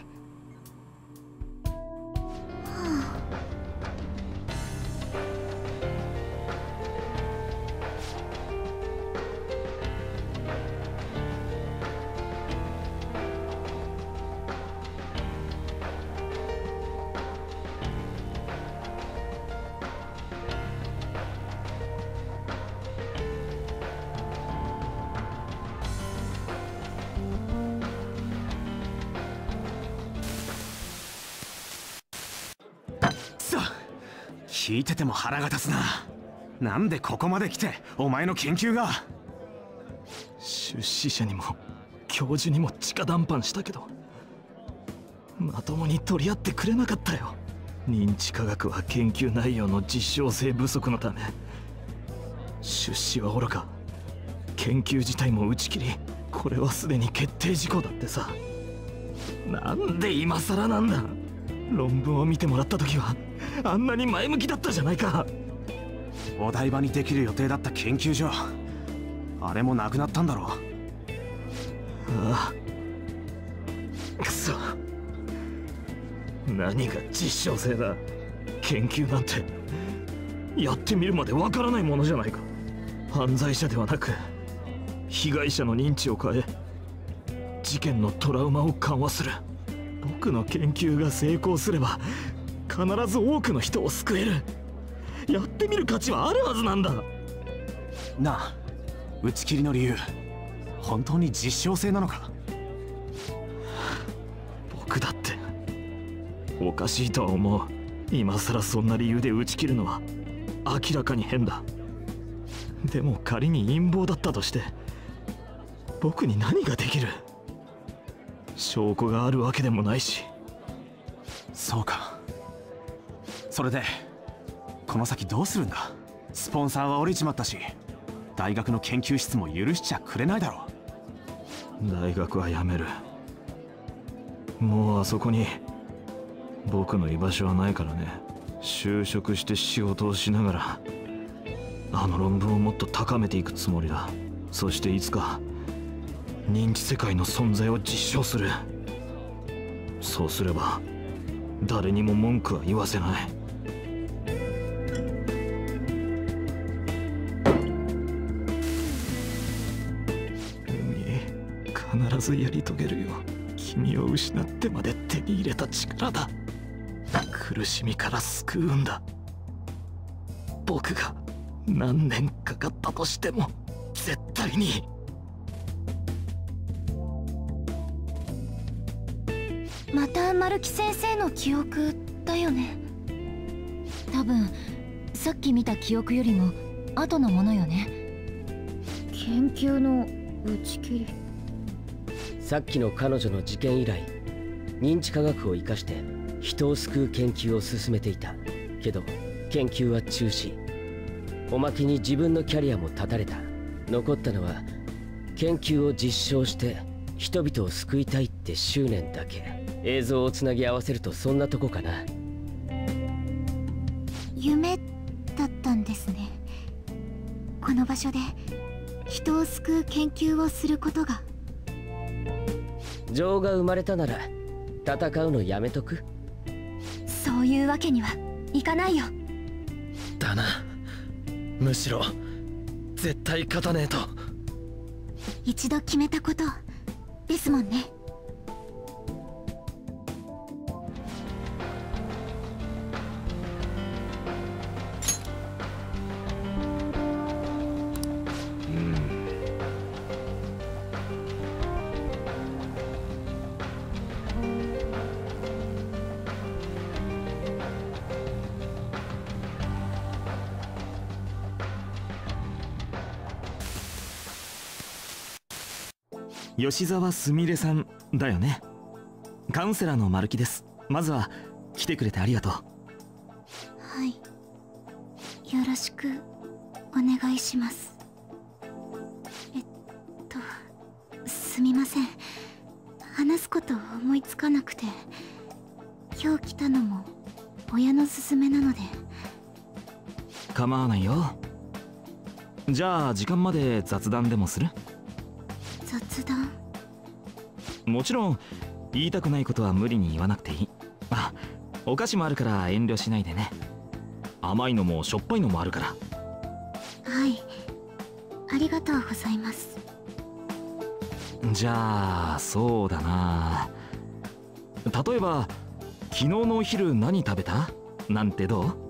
聞いてても腹が立つな。なんでここまで来てお前の研究が。 出資者にも教授にも直談判したけどまともに取り合ってくれなかったよ。認知科学は研究内容の実証性不足のため出資はおろか研究自体も打ち切り、これはすでに決定事項だってさ。なんで今更なんだ。論文を見てもらった時はあんなに前向きだったじゃないか。 お台場にできる予定だった研究所、あれもなくなったんだろう。 ああ、くそ、何が実証性だ。研究なんてやってみるまでわからないものじゃないか。犯罪者ではなく被害者の認知を変え事件のトラウマを緩和する。僕の研究が成功すれば必ず多くの人を救える。やってみる価値はあるはずなんだ。 なあ、打ち切りの理由本当に実証性なのか？ 僕だっておかしいとは思う。今さらそんな理由で打ち切るのは明らかに変だ。でも仮に陰謀だったとして僕に何ができる？証拠があるわけでもないし。 そうか。それでこの先どうするんだ？スポンサーは降りちまったし、大学の研究室も許しちゃくれないだろう。大学は辞める。もうあそこに僕の居場所はないからね。就職して仕事をしながらあの論文をもっと高めていくつもりだ。そしていつか認知世界の存在を実証する。そうすれば誰にも文句は言わせない。海、必ずやり遂げるよ。君を失ってまで手に入れた力だ。苦しみから救うんだ。僕が何年かかったとしても絶対に。 また丸木先生の記憶だよね。多分さっき見た記憶よりも後のものよね。 研究の打ち切り。 さっきの彼女の事件以来、認知科学を生かして人を救う研究を進めていたけど、研究は中止。おまけに自分のキャリアも断たれた。残ったのは研究を実証して人々を救いたいって執念だけ。映像をつなぎ合わせるとそんなとこかな。 夢だったんですね。この場所で人を救う研究をすることが。 情が生まれたなら戦うのやめとく。 そういうわけにはいかないよ。 だな。むしろ絶対勝たねえと。 一度決めたことですもんね。 吉沢すみれさんだよね。カウンセラーの丸木です。まずは来てくれてありがとう。 はい、よろしくお願いします。えっとすみません、話すこと思いつかなくて。今日来たのも親の勧めなので。 構わないよ。じゃあ時間まで雑談でもする？ 雑談？ もちろん言いたくないことは無理に言わなくていい。あ、お菓子もあるから遠慮しないでね。甘いのもしょっぱいのもあるから。 はい、ありがとうございます。 じゃあそうだな、例えば昨日のお昼何食べた？なんてどう？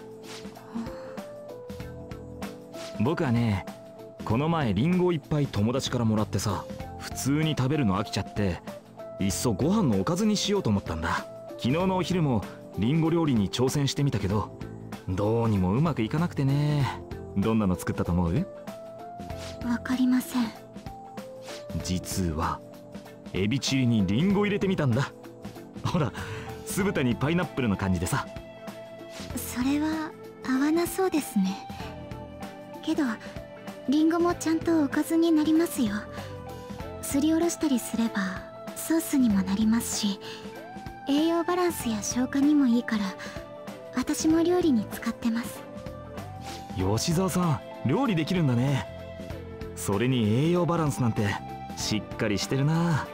僕はね、この前リンゴいっぱい友達からもらってさ、普通に食べるの飽きちゃっていっそご飯のおかずにしようと思ったんだ。昨日のお昼もリンゴ料理に挑戦してみたけど、どうにもうまくいかなくてね。どんなの作ったと思う？ わかりません。 実はエビチリにリンゴ入れてみたんだ。ほら、酢豚にパイナップルの感じでさ。 それは合わなそうですね。けどリンゴもちゃんとおかずになりますよ。すりおろしたりすればソースにもなりますし、栄養バランスや消化にもいいから、私も料理に使ってます。 吉沢さん、料理できるんだね。それに栄養バランスなんてしっかりしてるな。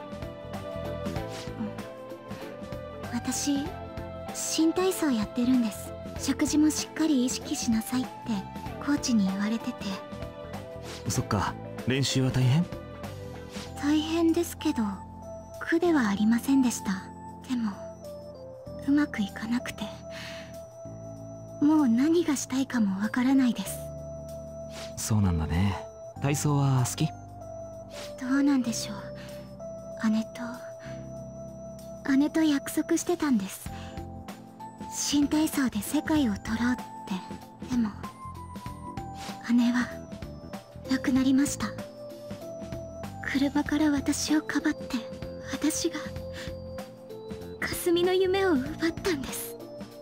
私新体操やってるんです。食事もしっかり意識しなさいってコーチに言われてて。 そっか、練習は大変？ 大変ですけど苦ではありませんでした。でもうまくいかなくて、もう何がしたいかもわからないです。 そうなんだね。体操は好き？ どうなんでしょう。姉と姉と約束してたんです。新体操で世界を取ろうって。でも姉は亡くなりました。車から私をかばって、私がかすみの夢を奪ったんです。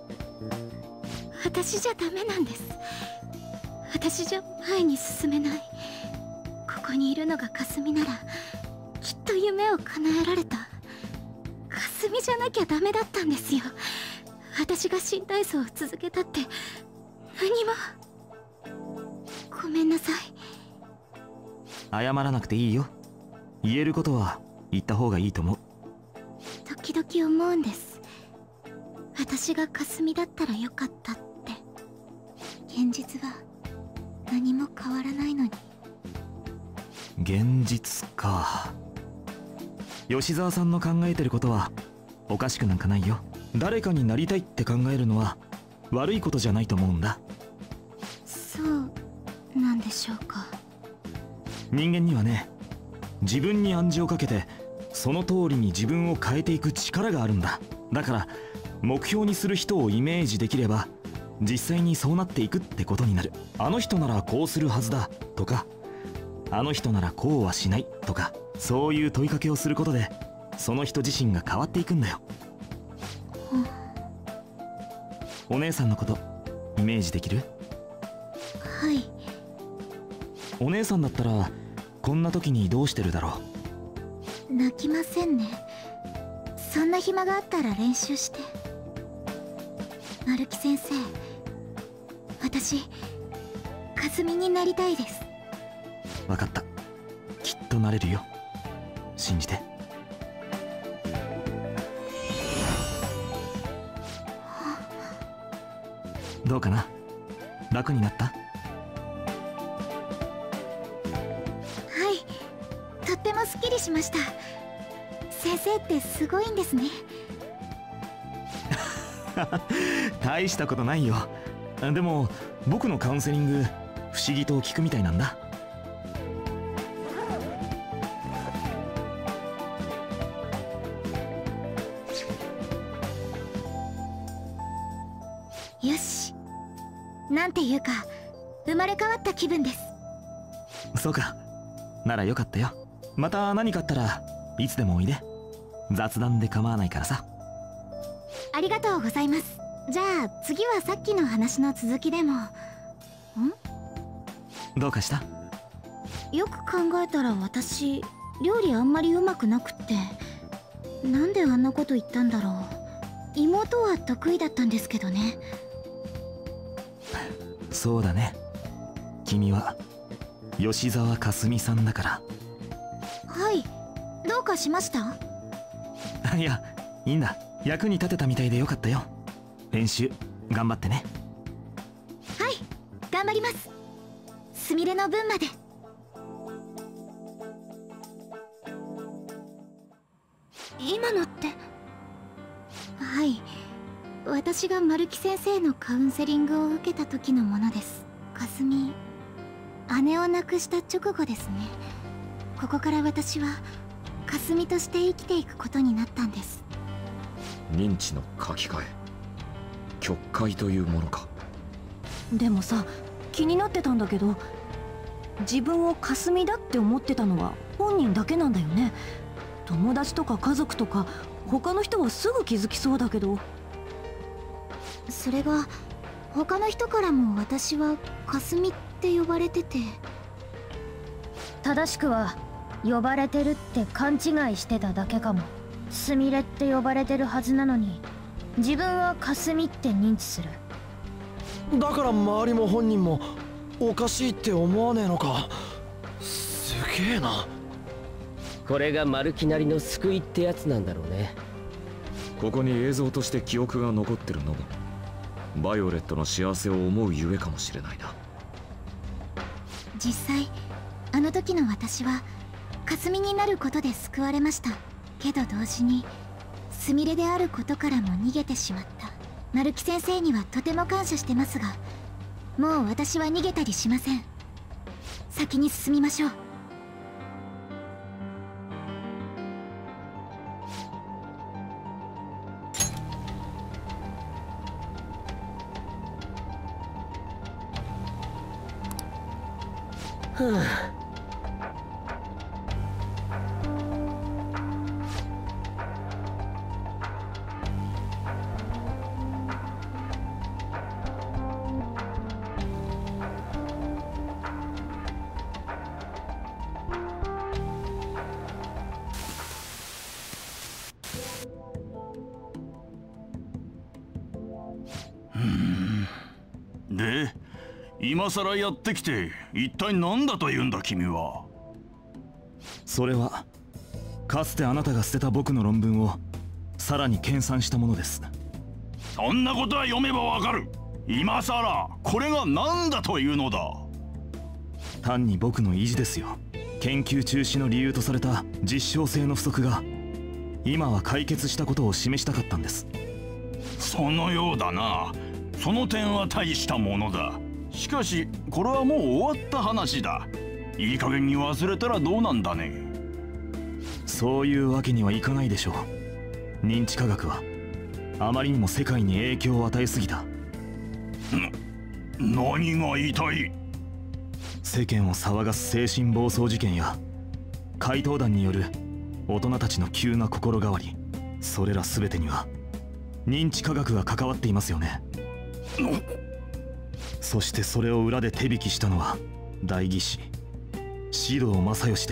私じゃダメなんです。私じゃ前に進めない。ここにいるのがかすみならきっと夢を叶えられた。かすみじゃなきゃダメだったんですよ。私が新体操を続けたって何も。ごめんなさい。 謝らなくていいよ。言えることは言った方がいいと思う。 時々思うんです。私がかすみだったらよかったって。現実は何も変わらないのに。 現実か。吉沢さんの考えてることはおかしくなんかないよ。誰かになりたいって考えるのは悪いことじゃないと思うんだ。 そうなんでしょうか。 人間にはね、自分に暗示をかけてその通りに自分を変えていく力があるんだ。だから目標にする人をイメージできれば実際にそうなっていくってことになる。あの人ならこうするはずだとか、あの人ならこうはしないとか、そういう問いかけをすることでその人自身が変わっていくんだよ。お姉さんのことイメージできる？ はい。 お姉さんだったらこんな時にどうしてるだろう？泣きませんね。そんな暇があったら練習して。丸木先生、私かすみになりたいです。 分かった。きっとなれるよ。信じて。どうかな？楽になった？ はい、とってもすっきりしました。先生ってすごいんですね。 大したことないよ。でも僕のカウンセリング不思議と効くみたいなんだ。 よし、なんていうか生まれ変わった気分です。 そうか。ならよかったよ。また何かあったらいつでもおいで。雑談で構わないからさ。 ありがとうございます。じゃあ次はさっきの話の続きでも。ん？ どうかした？ よく考えたら私料理あんまりうまくなくって、なんであんなこと言ったんだろう。妹は得意だったんですけどね。 そうだね。君は吉沢かすみさんだから。 はい。どうかしました？ いや、いいんだ。役に立てたみたいでよかったよ。練習頑張ってね。 はい、頑張ります。すみれの分まで。今のって？はい、私が丸木先生のカウンセリングを受けた時のものです。かすみ、姉を亡くした直後ですね。ここから私はかすみとして生きていくことになったんです。 認知の書き換え、曲解というものか。 でもさ、気になってたんだけど、自分をかすみだって思ってたのは本人だけなんだよね。友達とか家族とか他の人はすぐ気づきそうだけど。 それが他の人からも私はかすみって呼ばれてて。 正しくは呼ばれてるって勘違いしてただけかも。すみれって呼ばれてるはずなのに自分はかすみって認知する。 だから周りも本人もおかしいって思わねえのか。すげえな。 これが丸木なりの救いってやつなんだろうね。 ここに映像として記憶が残ってるのもバイオレットの幸せを思うゆえかもしれないな。 実際あの時の私はかすみになることで救われました。 けど同時にすみれであることからも逃げてしまった丸木先生にはとても感謝してますが、もう私は逃げたりしません。先に進みましょう。 はあ、 で、今さらやってきて一体何だというんだ君は。 それはかつてあなたが捨てた僕の論文をさらに研鑽したものです。 そんなことは読めばわかる。今さらこれが何だというのだ。 単に僕の意地ですよ。研究中止の理由とされた実証性の不足が今は解決したことを示したかったんです。 そのようだな。その点は大したものだ。しかしこれはもう終わった話だ。いい加減に忘れたらどうなんだね。 そういうわけにはいかないでしょう。認知科学はあまりにも世界に影響を与えすぎた。 な、何が言いたい？ 世間を騒がす精神暴走事件や怪盗団による大人たちの急な心変わり、それら全てには認知科学が関わっていますよね。そしてそれを裏で手引きしたのは代議士獅童正義です。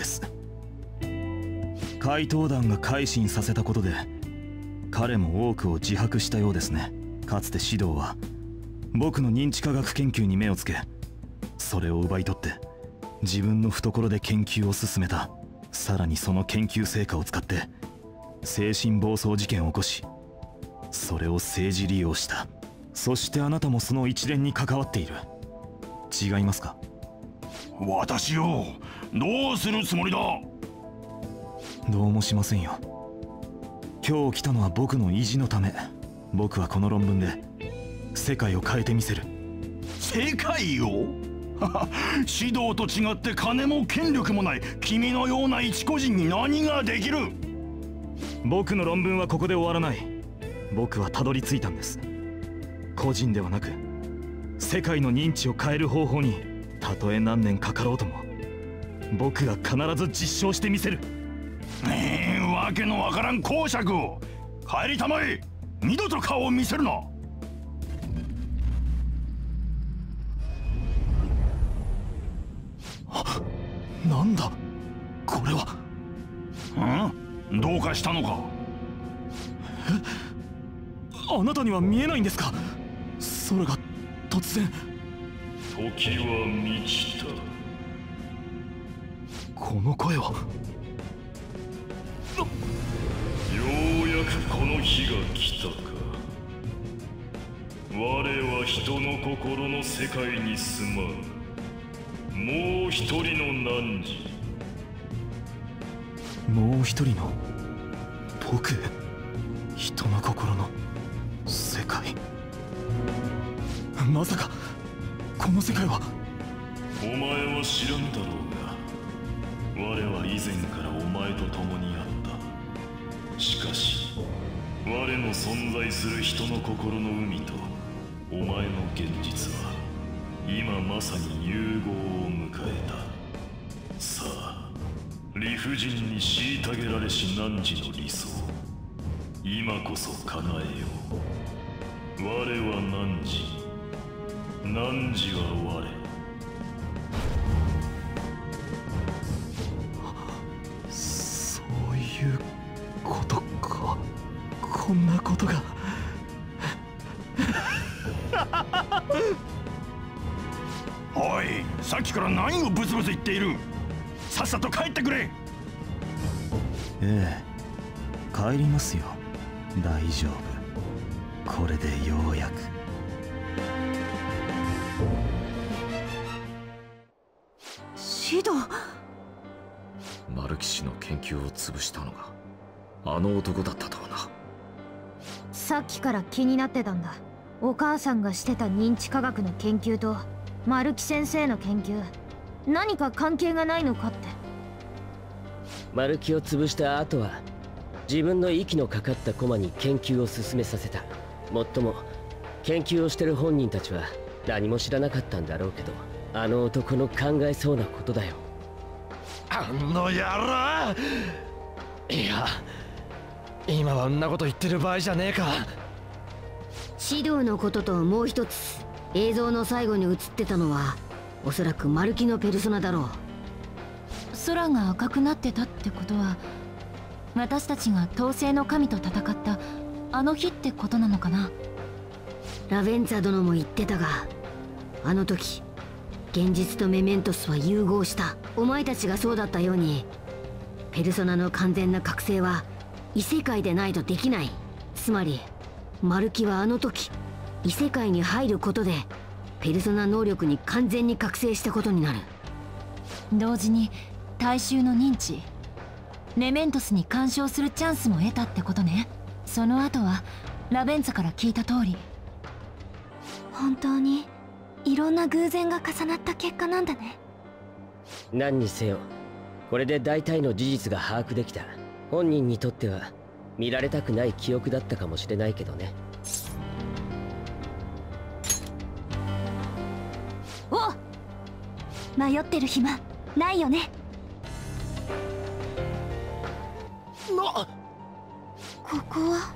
怪盗団が改心させたことで彼も多くを自白したようですね。かつて獅童は僕の認知科学研究に目をつけ、それを奪い取って自分の懐で研究を進めた。さらにその研究成果を使って精神暴走事件を起こし、それを政治利用した。そしてあなたもその一連に関わっている。違いますか？ 私をどうするつもりだ？ どうもしませんよ。今日来たのは僕の意地のため。僕はこの論文で世界を変えてみせる。 世界を？指導と違って金も権力もない君のような一個人に何ができる？ 僕の論文はここで終わらない。僕はたどり着いたんです。個人ではなく世界の認知を変える方法に、たとえ何年かかろうとも僕が必ず実証してみせる。 えー、わけのわからん講釈を。帰りたまえ。二度と顔を見せるな。 なんだこれは。 ん？どうかしたのか？ え？あなたには見えないんですか？空が突然。 時は満ちた。 この声は。 ようやくこの日が来たか。我は人の心の世界に住まうもう一人の汝。 もう一人の僕。人の心の世界。まさかこの世界は。 お前は知らんだろうが、我は以前からお前と共にあった。しかし我の存在する人の心の海とお前の現実は今まさに融合を迎えた。さあ、理不尽に虐げられし汝の理想、今こそ叶えよう。我は汝、汝は我。 そういうことか。こんなことがおい、さっきから何をブツブツ言っている。さっさと帰ってくれ。 ええ、帰りますよ。大丈夫。これでようやく。 マルキ氏の研究を潰したのがあの男だったとはな。 さっきから気になってたんだ。お母さんがしてた認知科学の研究と丸木先生の研究、何か関係がないのかって。 丸木を潰した後は自分の息のかかった駒に研究を進めさせた。もっとも研究をしてる本人たちは何も知らなかったんだろうけど、あの男の考えそうなことだよ。 あの野郎！いや、今はあんなこと言ってる場合じゃねえか。 指導のことともう一つ、映像の最後に映ってたのはおそらくマルキのペルソナだろう。 空が赤くなってたってことは、私たちが統制の神と戦ったあの日ってことなのかな。 ラベンツァ殿も言ってたが、あの時現実とメメントスは融合した。お前たちがそうだったように、ペルソナの完全な覚醒は異世界でないとできない。つまりマルキはあの時異世界に入ることでペルソナ能力に完全に覚醒したことになる。 同時に大衆の認知、メメントスに干渉するチャンスも得たってことね。その後はラベンツァから聞いた通り、 本当にいろんな偶然が重なった結果なんだね。 何にせよこれで大体の事実が把握できた。本人にとっては見られたくない記憶だったかもしれないけどね。 お、迷ってる暇ないよね。 な、 ここは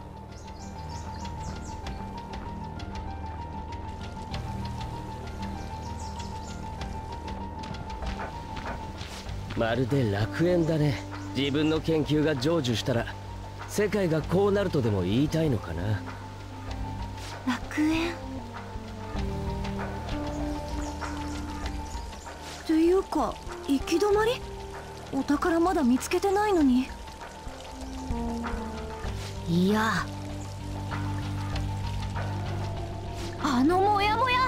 まるで楽園だね。自分の研究が成就したら世界がこうなるとでも言いたいのかな。 楽園っていうか行き止まり？お宝まだ見つけてないのに。 いや、 あのモヤモヤ、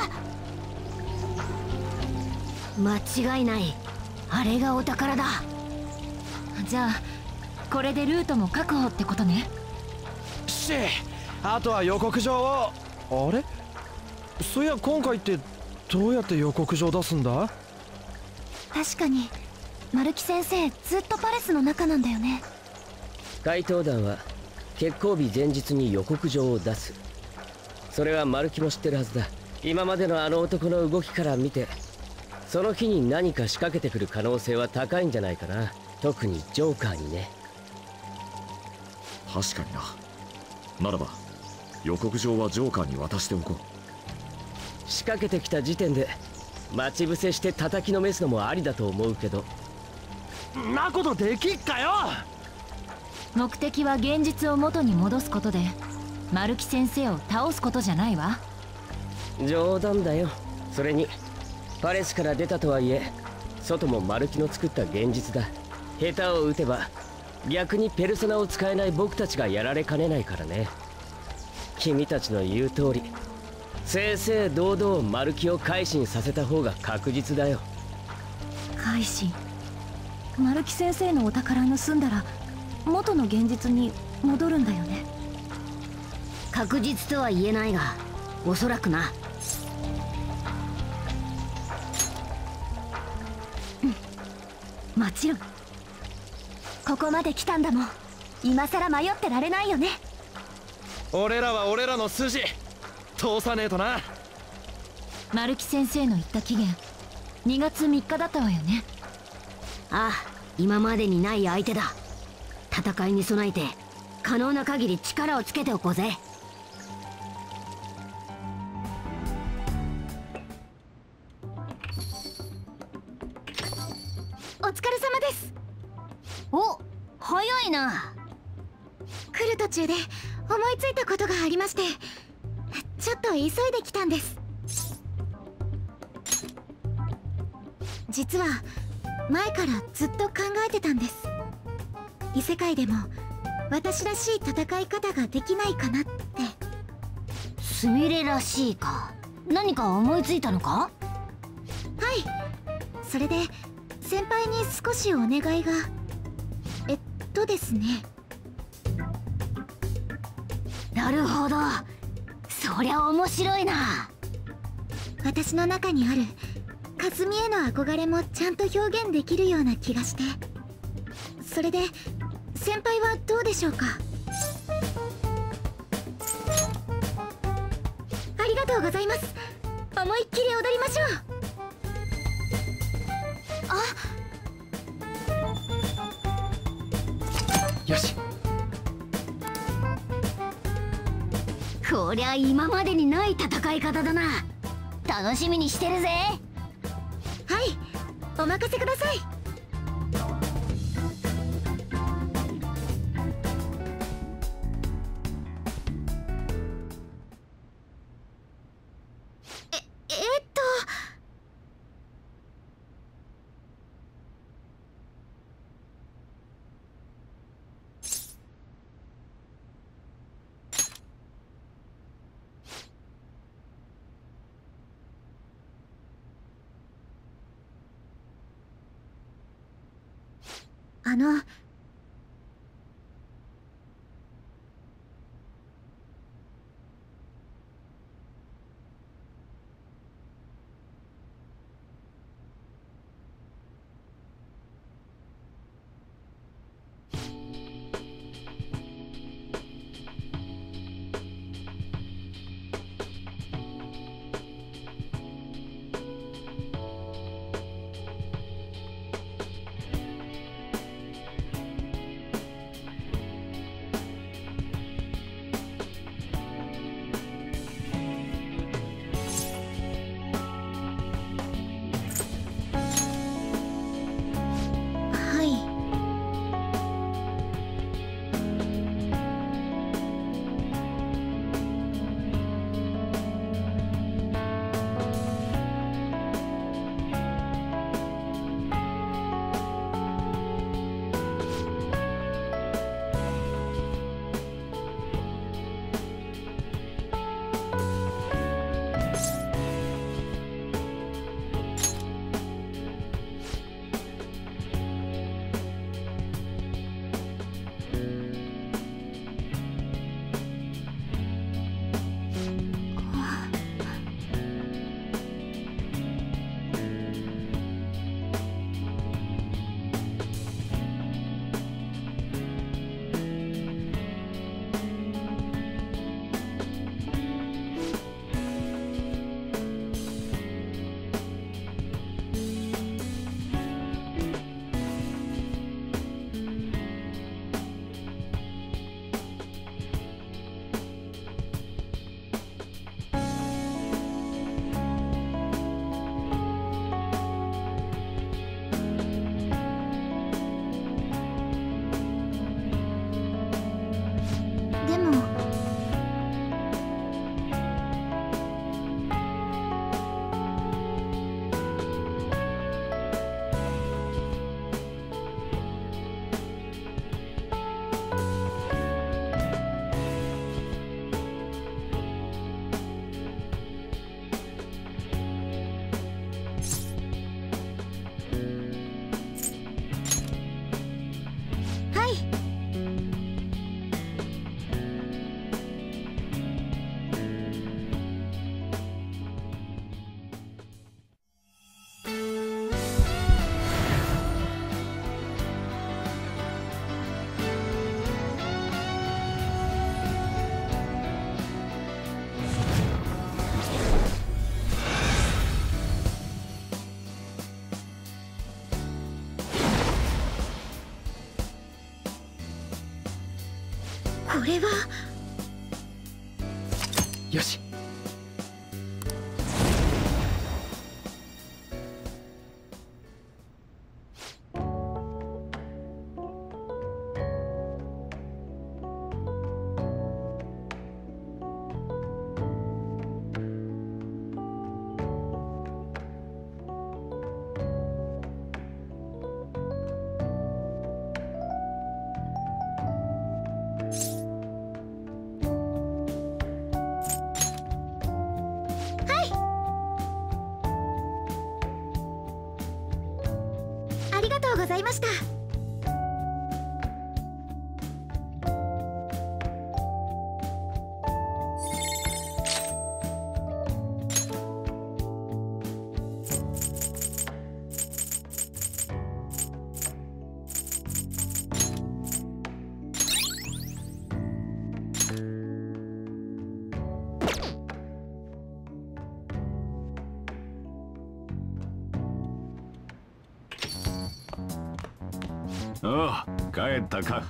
間違いない。あれがお宝だ。 じゃあこれでルートも確保ってことね。 し、あとは予告状を。あれ、そういや今回ってどうやって予告状出すんだ？ 確かに丸木先生ずっとパレスの中なんだよね。 怪盗団は決行日前日に予告状を出す。それはマルキも知ってるはずだ。今までのあの男の動きから見て、その日に何か仕掛けてくる可能性は高いんじゃないかな。特にジョーカーにね。 確かにな。ならば予告状はジョーカーに渡しておこう。仕掛けてきた時点で待ち伏せして叩きのめすのもありだと思うけど。 んなことできっかよ。 目的は現実を元に戻すことで丸木先生を倒すことじゃないわ。 冗談だよ。それにパレスから出たとはいえ外も丸木の作った現実だ。下手を打てば逆にペルソナを使えない僕たちがやられかねないからね。君たちの言う通り正々堂々丸木を改心させた方が確実だよ。 改心？丸木先生のお宝盗んだら元の現実に戻るんだよね。 確実とは言えないがおそらくな。 うん、もちろん。ここまで来たんだもん。今さら迷ってられないよね。 俺らは俺らの筋通さねえとな。 丸木先生の言った期限にがつみっかだったわよね。 ああ、今までにない相手だ。戦いに備えて可能な限り力をつけておこうぜ。 お疲れ様です。 お、早いな。 来る途中で思いついたことがありまして、ちょっと急いできたんです。実は前からずっと考えてたんです。異世界でも私らしい戦い方ができないかなって。 スミレらしいか。何か思いついたのか？ はい、それで先輩に少しお願いが。えっとですね、 なるほど、そりゃ面白いな。 私の中にある霞への憧れもちゃんと表現できるような気がして。それで先輩はどうでしょうか。ありがとうございます。思いっきり踊りましょう。あ、 よし。 こりゃ今までにない戦い方だな。楽しみにしてるぜ。 はい、お任せください。え、えーっとあのこれは。 よし。 ありがとうございました。 ああ、帰ったか。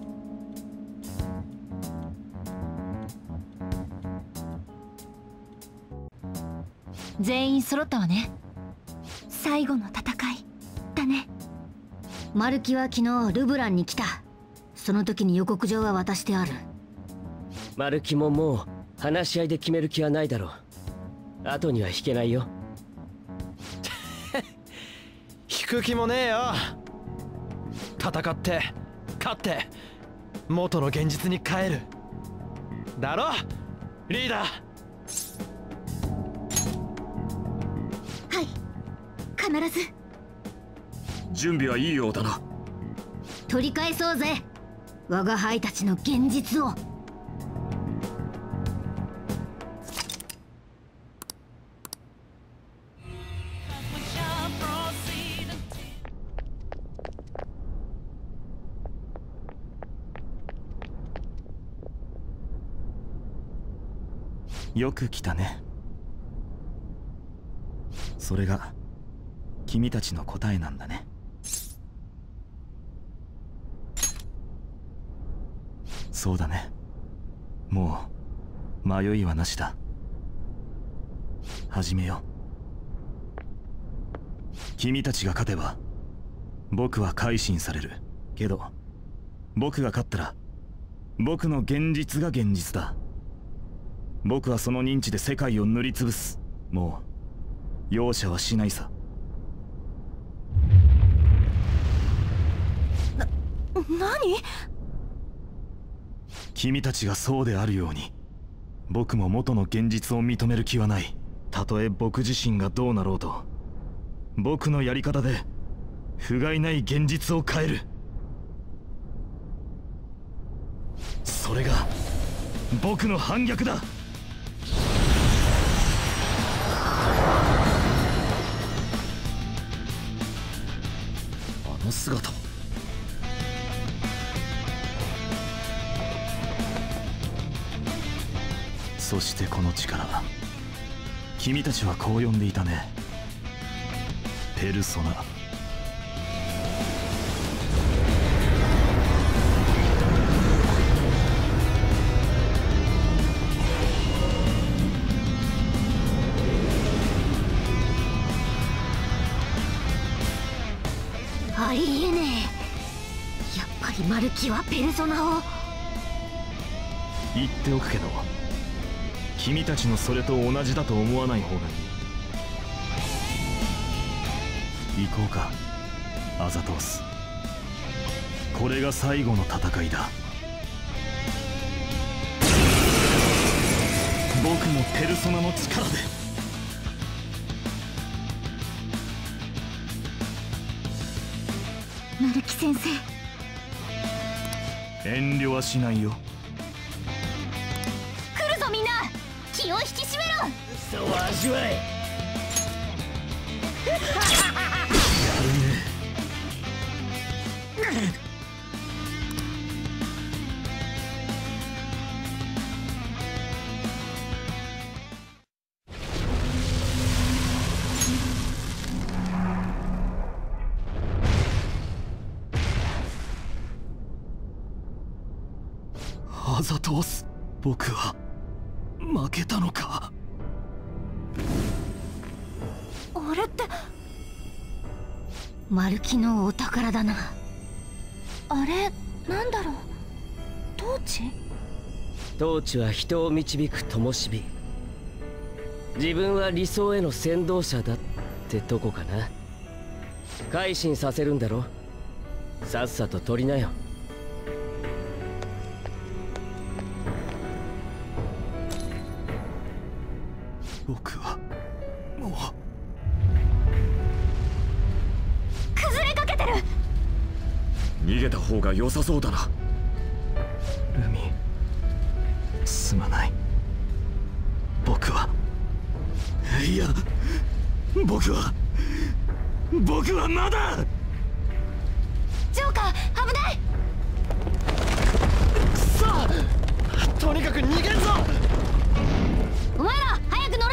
全員揃ったわね。最後の戦いだね。 マルキは昨日ルブランに来た。その時に予告状は渡してある。 マルキももう話し合いで決める気はないだろう。後には引けないよ。 引く気もねえよ。戦って勝って元の現実に帰るだろリーダー。 はい、必ず。 準備はいいようだな。 取り返そうぜ、我が輩たちの現実を。 よく来たね。それが君たちの答えなんだね。そうだね。もう迷いはなしだ。始めよう。君たちが勝てば僕は改心されるけど、僕が勝ったら僕の現実が現実だ。僕はその認知で世界を塗りつぶす。もう容赦はしないさ。 な、何？ 君たちがそうであるように僕も元の現実を認める気はない。たとえ僕自身がどうなろうと、僕のやり方で不甲斐ない現実を変える。それが僕の反逆だ。 あの姿。 そしてこの力、君たちはこう呼んでいたね。ペルソナ。 ありえねえ。やっぱりマルキはペルソナを。 言っておくけど、君たちのそれと同じだと思わない方がいい。行こうか、アザトース。これが最後の戦いだ。僕もペルソナの力で。 マルキ先生、 遠慮はしないよ。 来るぞみんな、気を引き締めろ。 嘘を味わえ。 アザトース、僕は負けたのか。 あれってマルキのお宝だな。 あれなんだろう。トーチ？ トーチは人を導く灯火。自分は理想への先導者だってとこかな。改心させるんだろ。さっさと取りなよ。 僕はもう崩れかけてる。 逃げた方が良さそうだな。 ルミ、すまない。僕はいや僕は僕はまだ。 ジョーカー危ない。 くそ、とにかく逃げんぞ。 お前ら早く乗れ。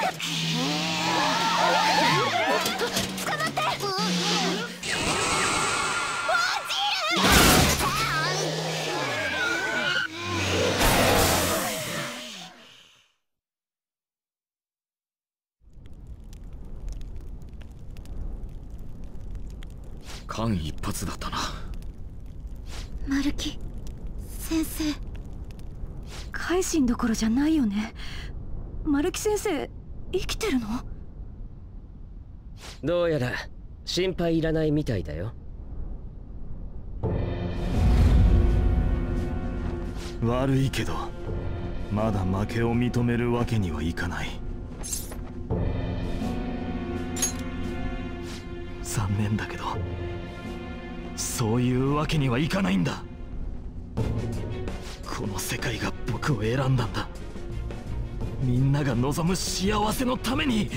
捕まって。 間一髪だったな。 マルキ先生、改心どころじゃないよね。マルキ先生生きてるの？ どうやら心配いらないみたいだよ。 悪いけどまだ負けを認めるわけにはいかない。残念だけどそういうわけにはいかないんだ。この世界が僕を選んだんだ。みんなが望む幸せのために。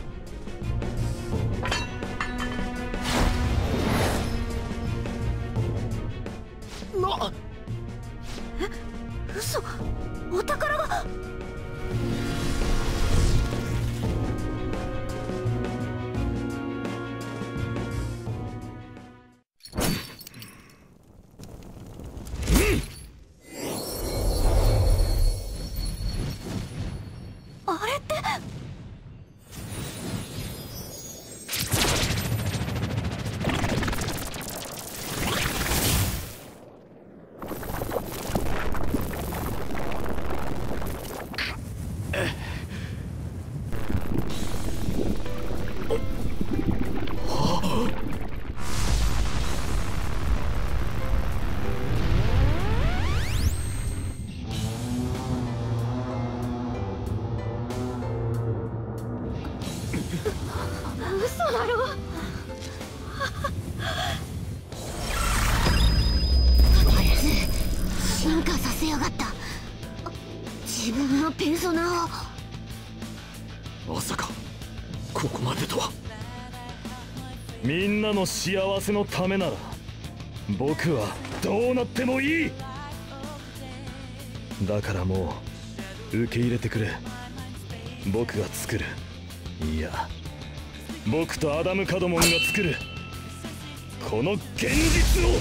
なえ、嘘、お宝が。あれって。嘘だろ。 あいつ進化させやがった。自分のペルソナを。 まさかここまでとは。みんなの幸せのためなら僕はどうなってもいい。だからもう受け入れてくれ。僕が作る、いや僕とアダム・カドモンが作るこの現実を、僕の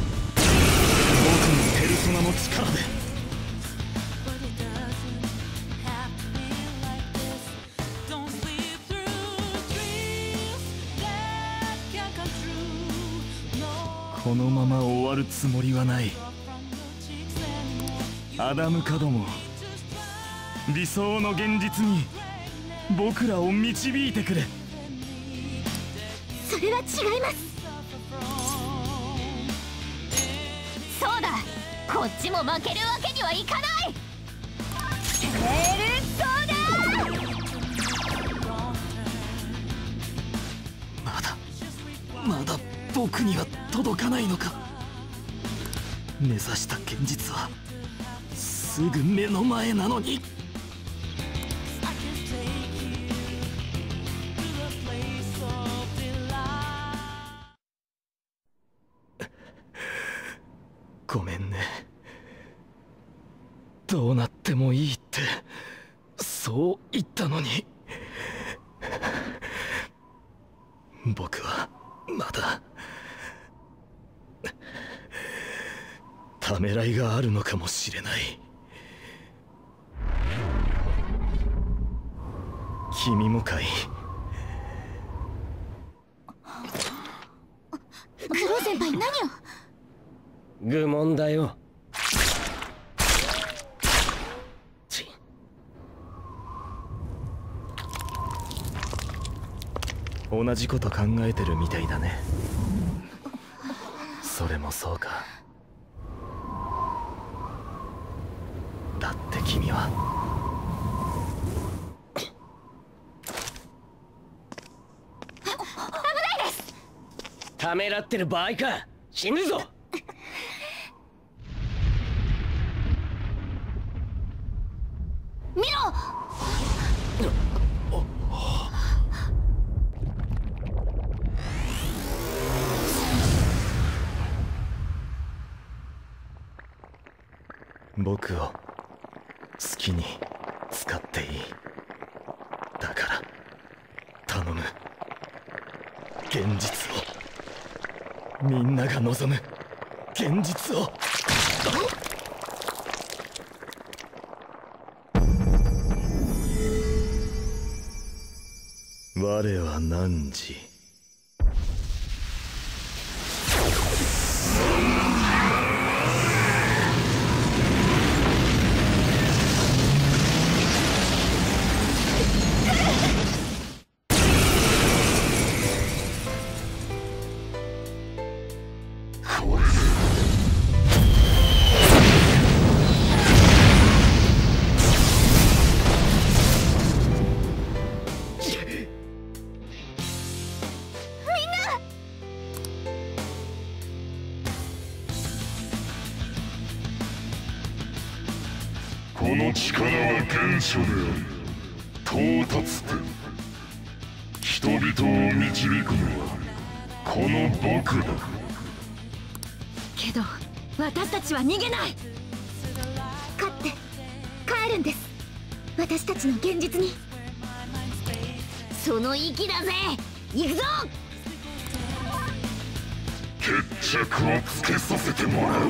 ペルソナの力で。このまま終わるつもりはない。アダム・カドモン、理想の現実に僕らを導いてくれ。 それは違います。そうだ、こっちも負けるわけにはいかない。ペルソナ。 まだまだ僕には届かないのか。目指した現実はすぐ目の前なのに。ごめんね。どうなってもいいってそう言ったのに。僕はまだためらいがあるのかもしれない。君もかい。 クロウ先輩、何を。 愚問だよ。 同じこと考えてるみたいだね。それもそうか。だって君は危ないです。 ためらってる場合か。死ぬぞ。 見ろ。 僕を好きに使っていい。 だから頼む、現実を、みんなが望む現実を。我は汝。 この力は原初であり到達点。人々を導くのはこの僕だ。 けど私たちは逃げない。勝って帰るんです、私たちの現実に。 その息だぜ、行くぞ。 決着をつけさせてもらう。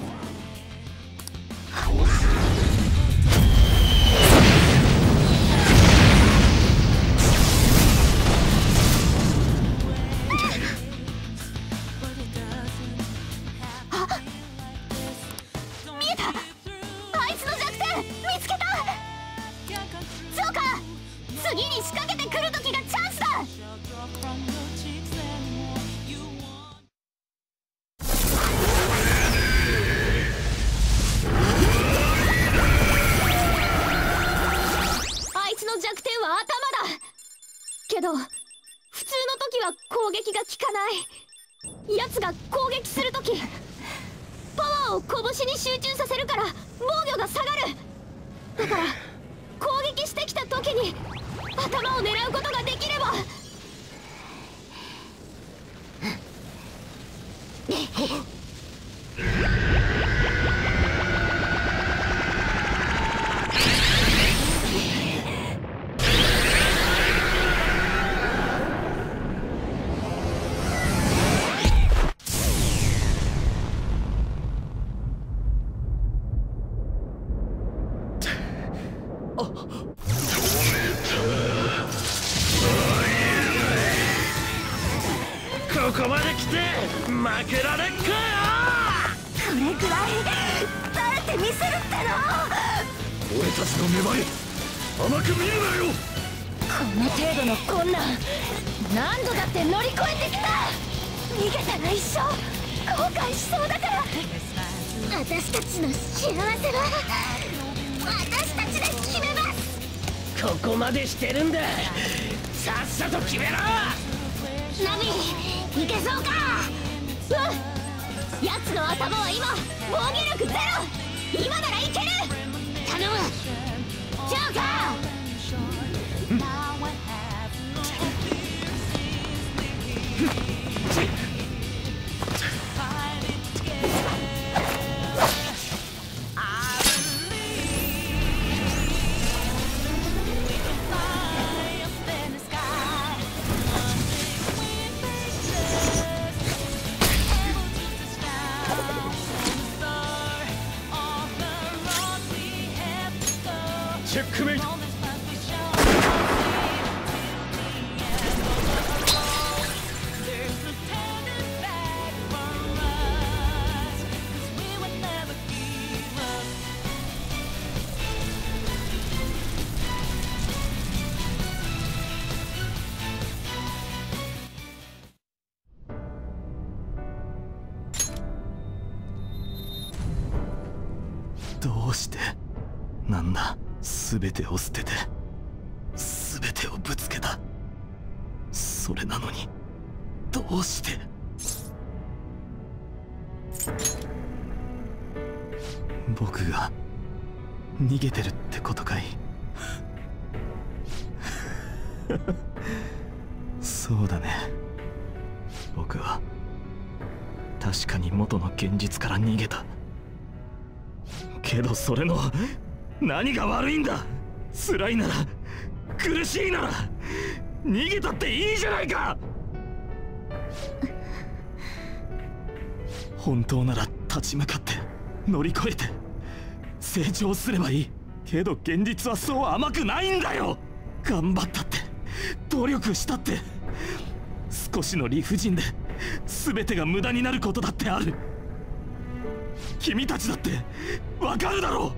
次に仕掛けてくる時がチャンスだ。あいつの弱点は頭だ。けど普通の時は攻撃が効かない。奴が攻撃する時パワーを拳に集中させるから防御が下がる。だから攻撃してきた時に頭を狙うことができれば。 ここまで来て負けられっかよ。 これくらい耐えてみせるっての。 俺たちの粘り甘く見るなよ。 こんな程度の困難何度だって乗り越えてきた。逃げたら一生後悔しそうだから。私たちの幸せは私たちで決めます。 ここまでしてるんだ、さっさと決めろ。 ナミ、いけそうか。うん、奴の頭は今防御力ゼロ。今ならいける。頼むジョーカー。 チェックメイト。 どうしてなんだ。全てを捨てて全てをぶつけた。それなのにどうして。僕が逃げてるってことかい。そうだね、僕は確かに元の現実から逃げた。けどそれの何が悪いんだ。辛いなら苦しいなら逃げたっていいじゃないか。本当なら立ち向かって乗り越えて成長すればいい。けど現実はそう甘くないんだよ。頑張ったって努力したって少しの理不尽で全てが無駄になることだってある。君たちだってわかるだろう。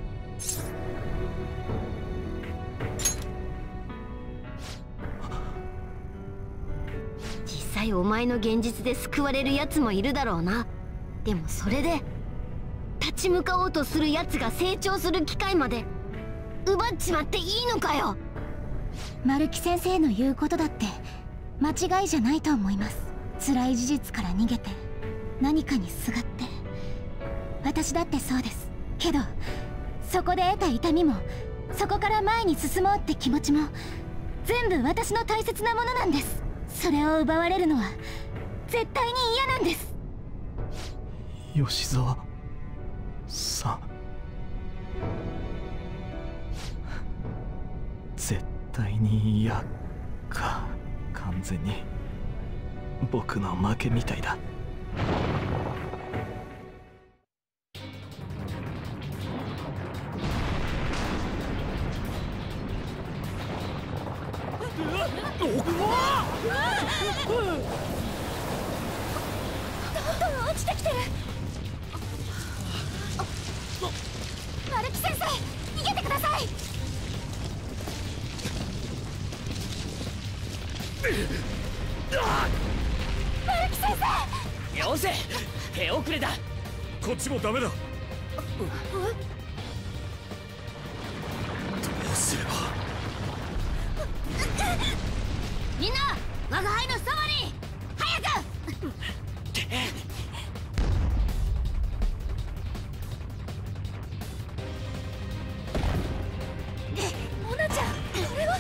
実際お前の現実で救われるやつもいるだろうな。でもそれで立ち向かおうとするやつが成長する機会まで奪っちまっていいのかよ。 丸木先生の言うことだって間違いじゃないと思います。辛い事実から逃げて何かにすがって、私だってそうです。けどそこで得た痛みもそこから前に進もうって気持ちも全部私の大切なものなんです。それを奪われるのは絶対に嫌なんです。 吉沢さん、絶対に嫌か。完全に僕の負けみたいだ。 どんどん落ちてきてる。丸木先生、逃げてください。丸木先生。 よせ、手遅れだ。 こっちもダメだ。どうすれば。 みんな我が輩のそばに早く。 モナちゃん、これは。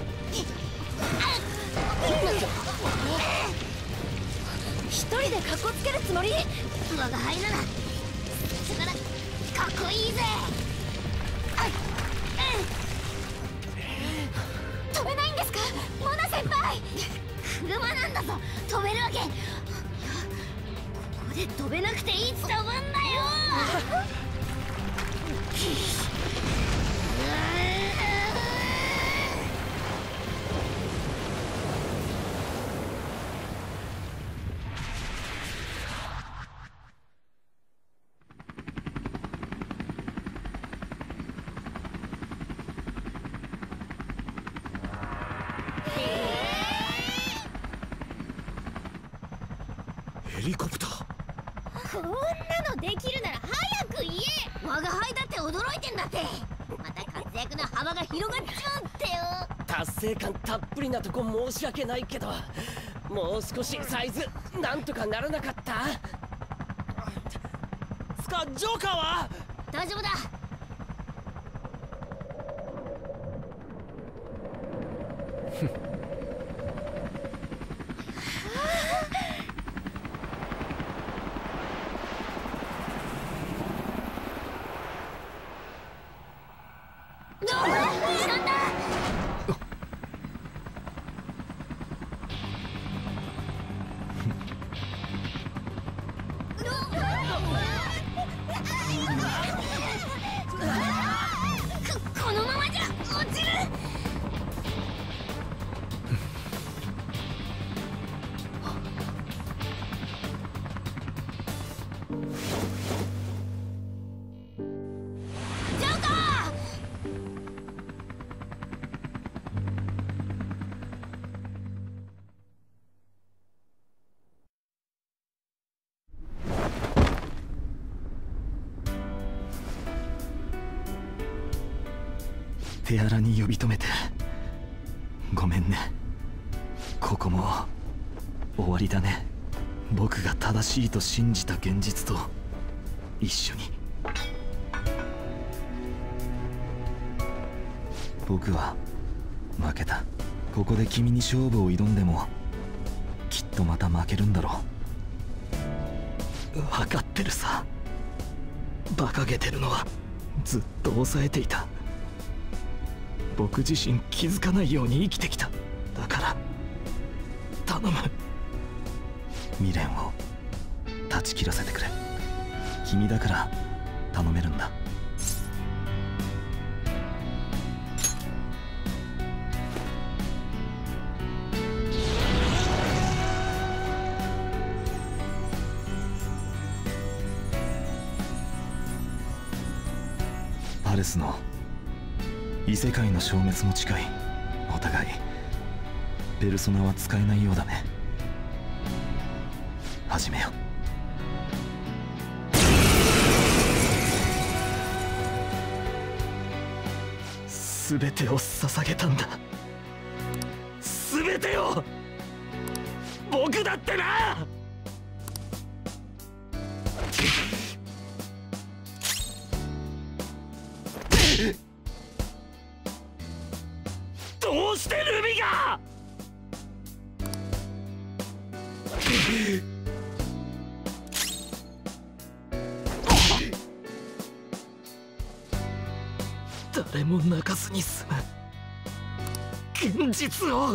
一人でカッコつけるつもり？ 我が輩なら最初からかっこいいぜ。 飛べないんですか、モナ先輩。 車なんだぞ、飛べるわけ。いや、ここで飛べなくていいっつったもんだよ。 ヘリコプター。 こんなのできるなら早く言え。我が輩だって驚いてんだって。また活躍の幅が広がっちまうってよ。 達成感たっぷりなとこ申し訳ないけど、もう少しサイズなんとかならなかった？スカジョーカーは大丈夫だ。このままじゃ落ちる。ジョーカー。 手荒に呼び止めてごめんね。ここも終わりだね。僕が正しいと信じた現実と一緒に。僕は負けた。ここで君に勝負を挑んでもきっとまた負けるんだろう。分かってるさ。馬鹿げてるのはずっと抑えていた。 僕自身気づかないように生きてきた。だから頼む、未練を断ち切らせてくれ。君だから頼めるんだ。パレスの異世界の消滅も近い。お互いペルソナは使えないようだね。始めよう。全てを捧げたんだ。全てを。僕だってな。どうしてルミが。誰も泣かずに済む現実を。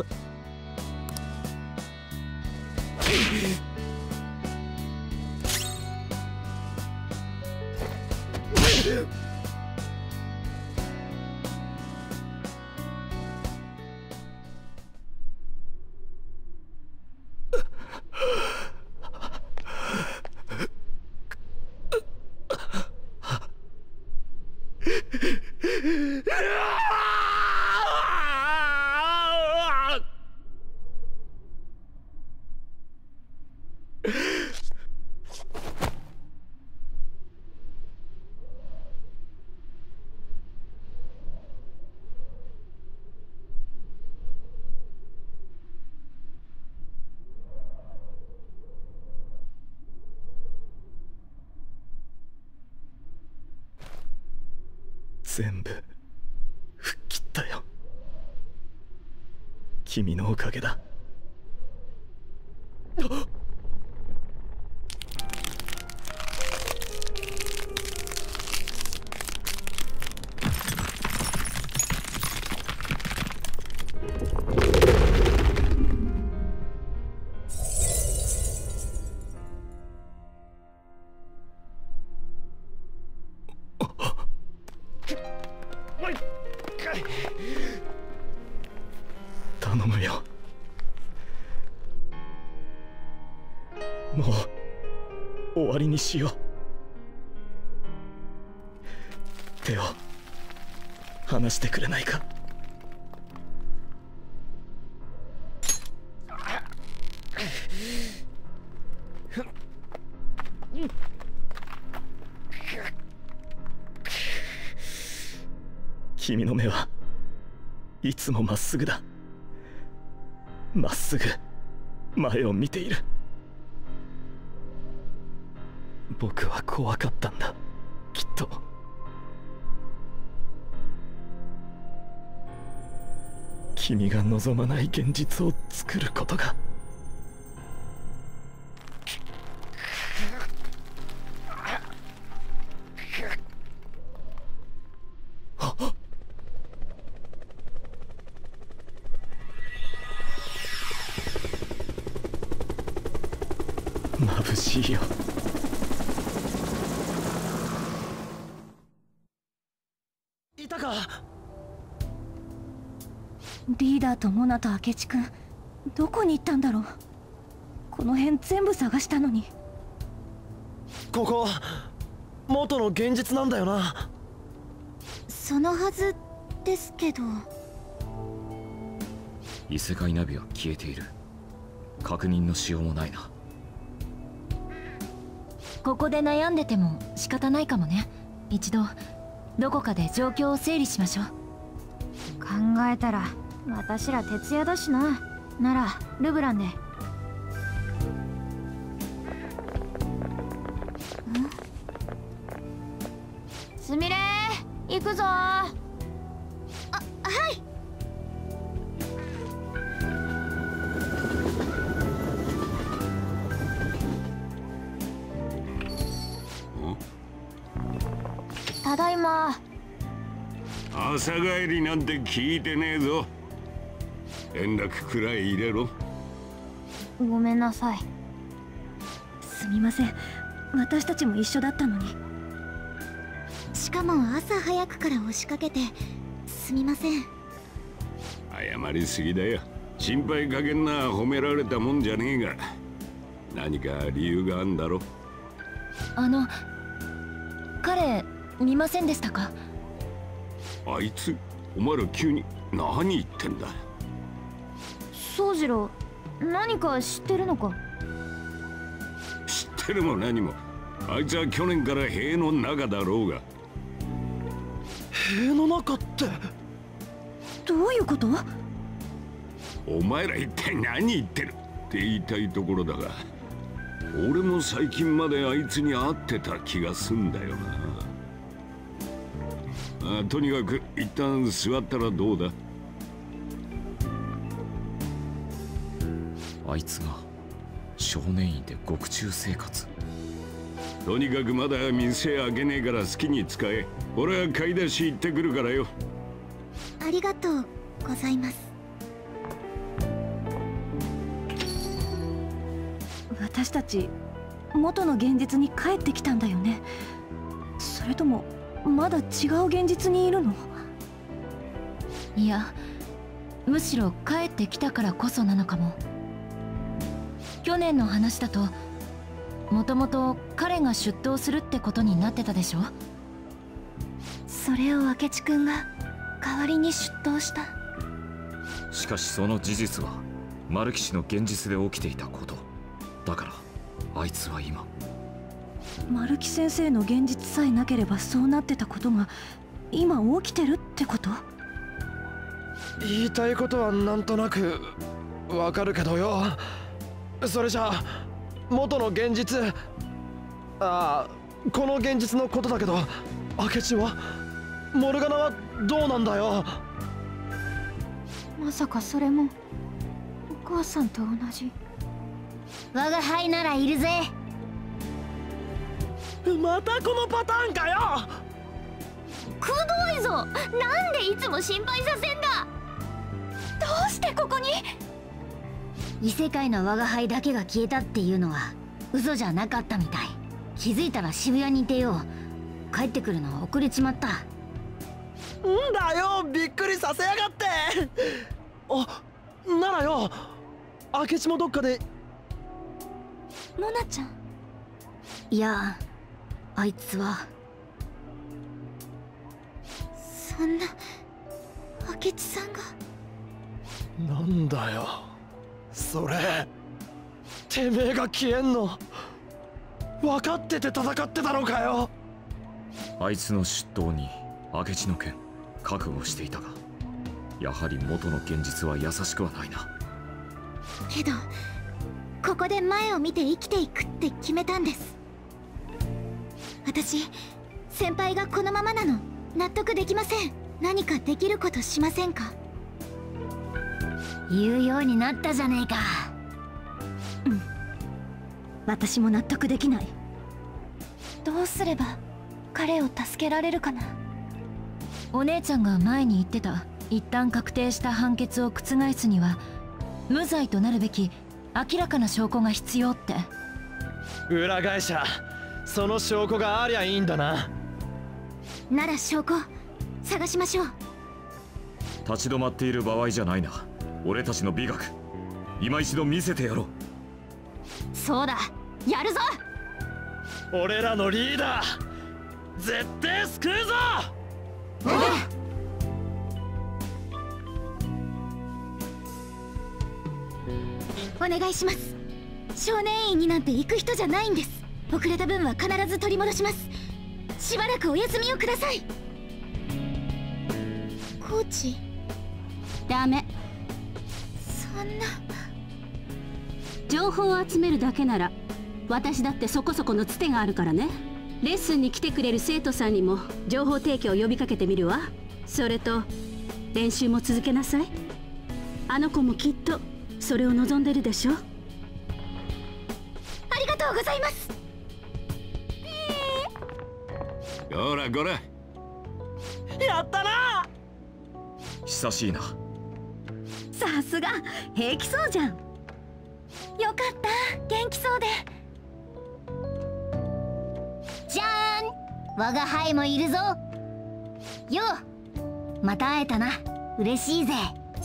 全部吹っ切ったよ。君のおかげだ。頼むよ。もう終わりにしよう。手を離してくれないか。君の目はいつもまっすぐだ。まっすぐ前を見ている。僕は怖かったんだ、きっと。君が望まない現実を作ることが。眩しいよ。 いたか。 リーダーとモナと明智くん、どこに行ったんだろう。この辺全部探したのに。 ここ元の現実なんだよな。 そのはずですけど。 異世界ナビは消えている。確認のしようもないな。 ここで悩んでても仕方ないかもね。一度どこかで状況を整理しましょう。 考えたら私ら徹夜だしな。ならルブランで。すみれー行くぞー。あ、はい。ただいま。 朝帰りなんて聞いてねえぞ。連絡くらい入れろ。 ごめんなさい。 すみません、私たちも一緒だったのに。 しかも朝早くから押しかけてすみません。 謝りすぎだよ。心配かけんな。褒められたもんじゃねえが、何か理由があんだろ。 あの彼見ませんでしたか？ あいつ、お前ら急に何言ってんだ。 宗次郎、何か知ってるのか？ 知ってるも何も。あいつは去年から塀の中だろうが。 塀の中ってどういうこと？ お前ら一体何言ってるって言いたいところだが、俺も最近まであいつに会ってた気がすんだよな。あ、とにかく一旦座ったらどうだ。 あいつが少年院で獄中生活。 とにかくまだ店開けねえから好きに使え。俺は買い出し行ってくるからよ。 ありがとうございます。 私たち元の現実に帰ってきたんだよね。それともまだ違う現実にいるの？いや、むしろ帰ってきたからこそなのかも。去年の話だと、もともと彼が出頭するってことになってたでしょ。 それを明智くんが代わりに出頭した。 しかしその事実は丸騎士の現実で起きていたことだから、あいつは今丸木先生の現実さえなければそうなってたことが今起きてるってこと？ 言いたいことはなんとなくわかるけどよ。それじゃあ元の現実、ああこの現実のことだけど、明智はモルガナはどうなんだよ。 まさかそれもお母さんと同じ？ 我が輩ならいるぜ。 またこのパターンかよ。 くどいぞ。なんでいつも心配させんだ。どうしてここに？ 異世界の我が輩だけが消えたっていうのは嘘じゃなかったみたい。気づいたら渋谷にいてよ。帰ってくるの遅れちまった。 んだよ、びっくりさせやがって。あ、ならよ、明智もどっかで。 モナちゃん？ いや、あいつは。 そんな明智さんが。 なんだよそれ。てめえが消えんの分かってて戦ってたのかよ。 あいつの出頭に明智の件覚悟していたが、やはり元の現実は優しくはないな。 けどここで前を見て生きていくって決めたんです。私、先輩がこのままなの納得できません。何かできることしませんか？ 言うようになったじゃねえか。 うん、私も納得できない。どうすれば彼を助けられるかな。お姉ちゃんが前に言ってた、一旦確定した判決を覆すには無罪となるべき明らかな証拠が必要って。 裏返しゃその証拠がありゃいいんだな。 なら証拠探しましょう。 立ち止まっている場合じゃないな。俺たちの美学今一度見せてやろう。 そうだ、やるぞ。 俺らのリーダー絶対救うぞ。 お願いします。少年院になんて行く人じゃないんです。遅れた分は必ず取り戻します。しばらくお休みをください。コーチ。 ダメ。 そんな。 情報を集めるだけなら私だってそこそこのつてがあるからね。レッスンに来てくれる生徒さんにも情報提供を呼びかけてみるわ。それと練習も続けなさい。あの子もきっとそれを望んでるでしょ。 ありがとうございます。 ほらこら。 やったな。 久しいな。 さすが平気そうじゃん。 よかった元気そうで。 じゃーん、我が輩もいるぞ。よう、また会えたな。嬉しいぜ。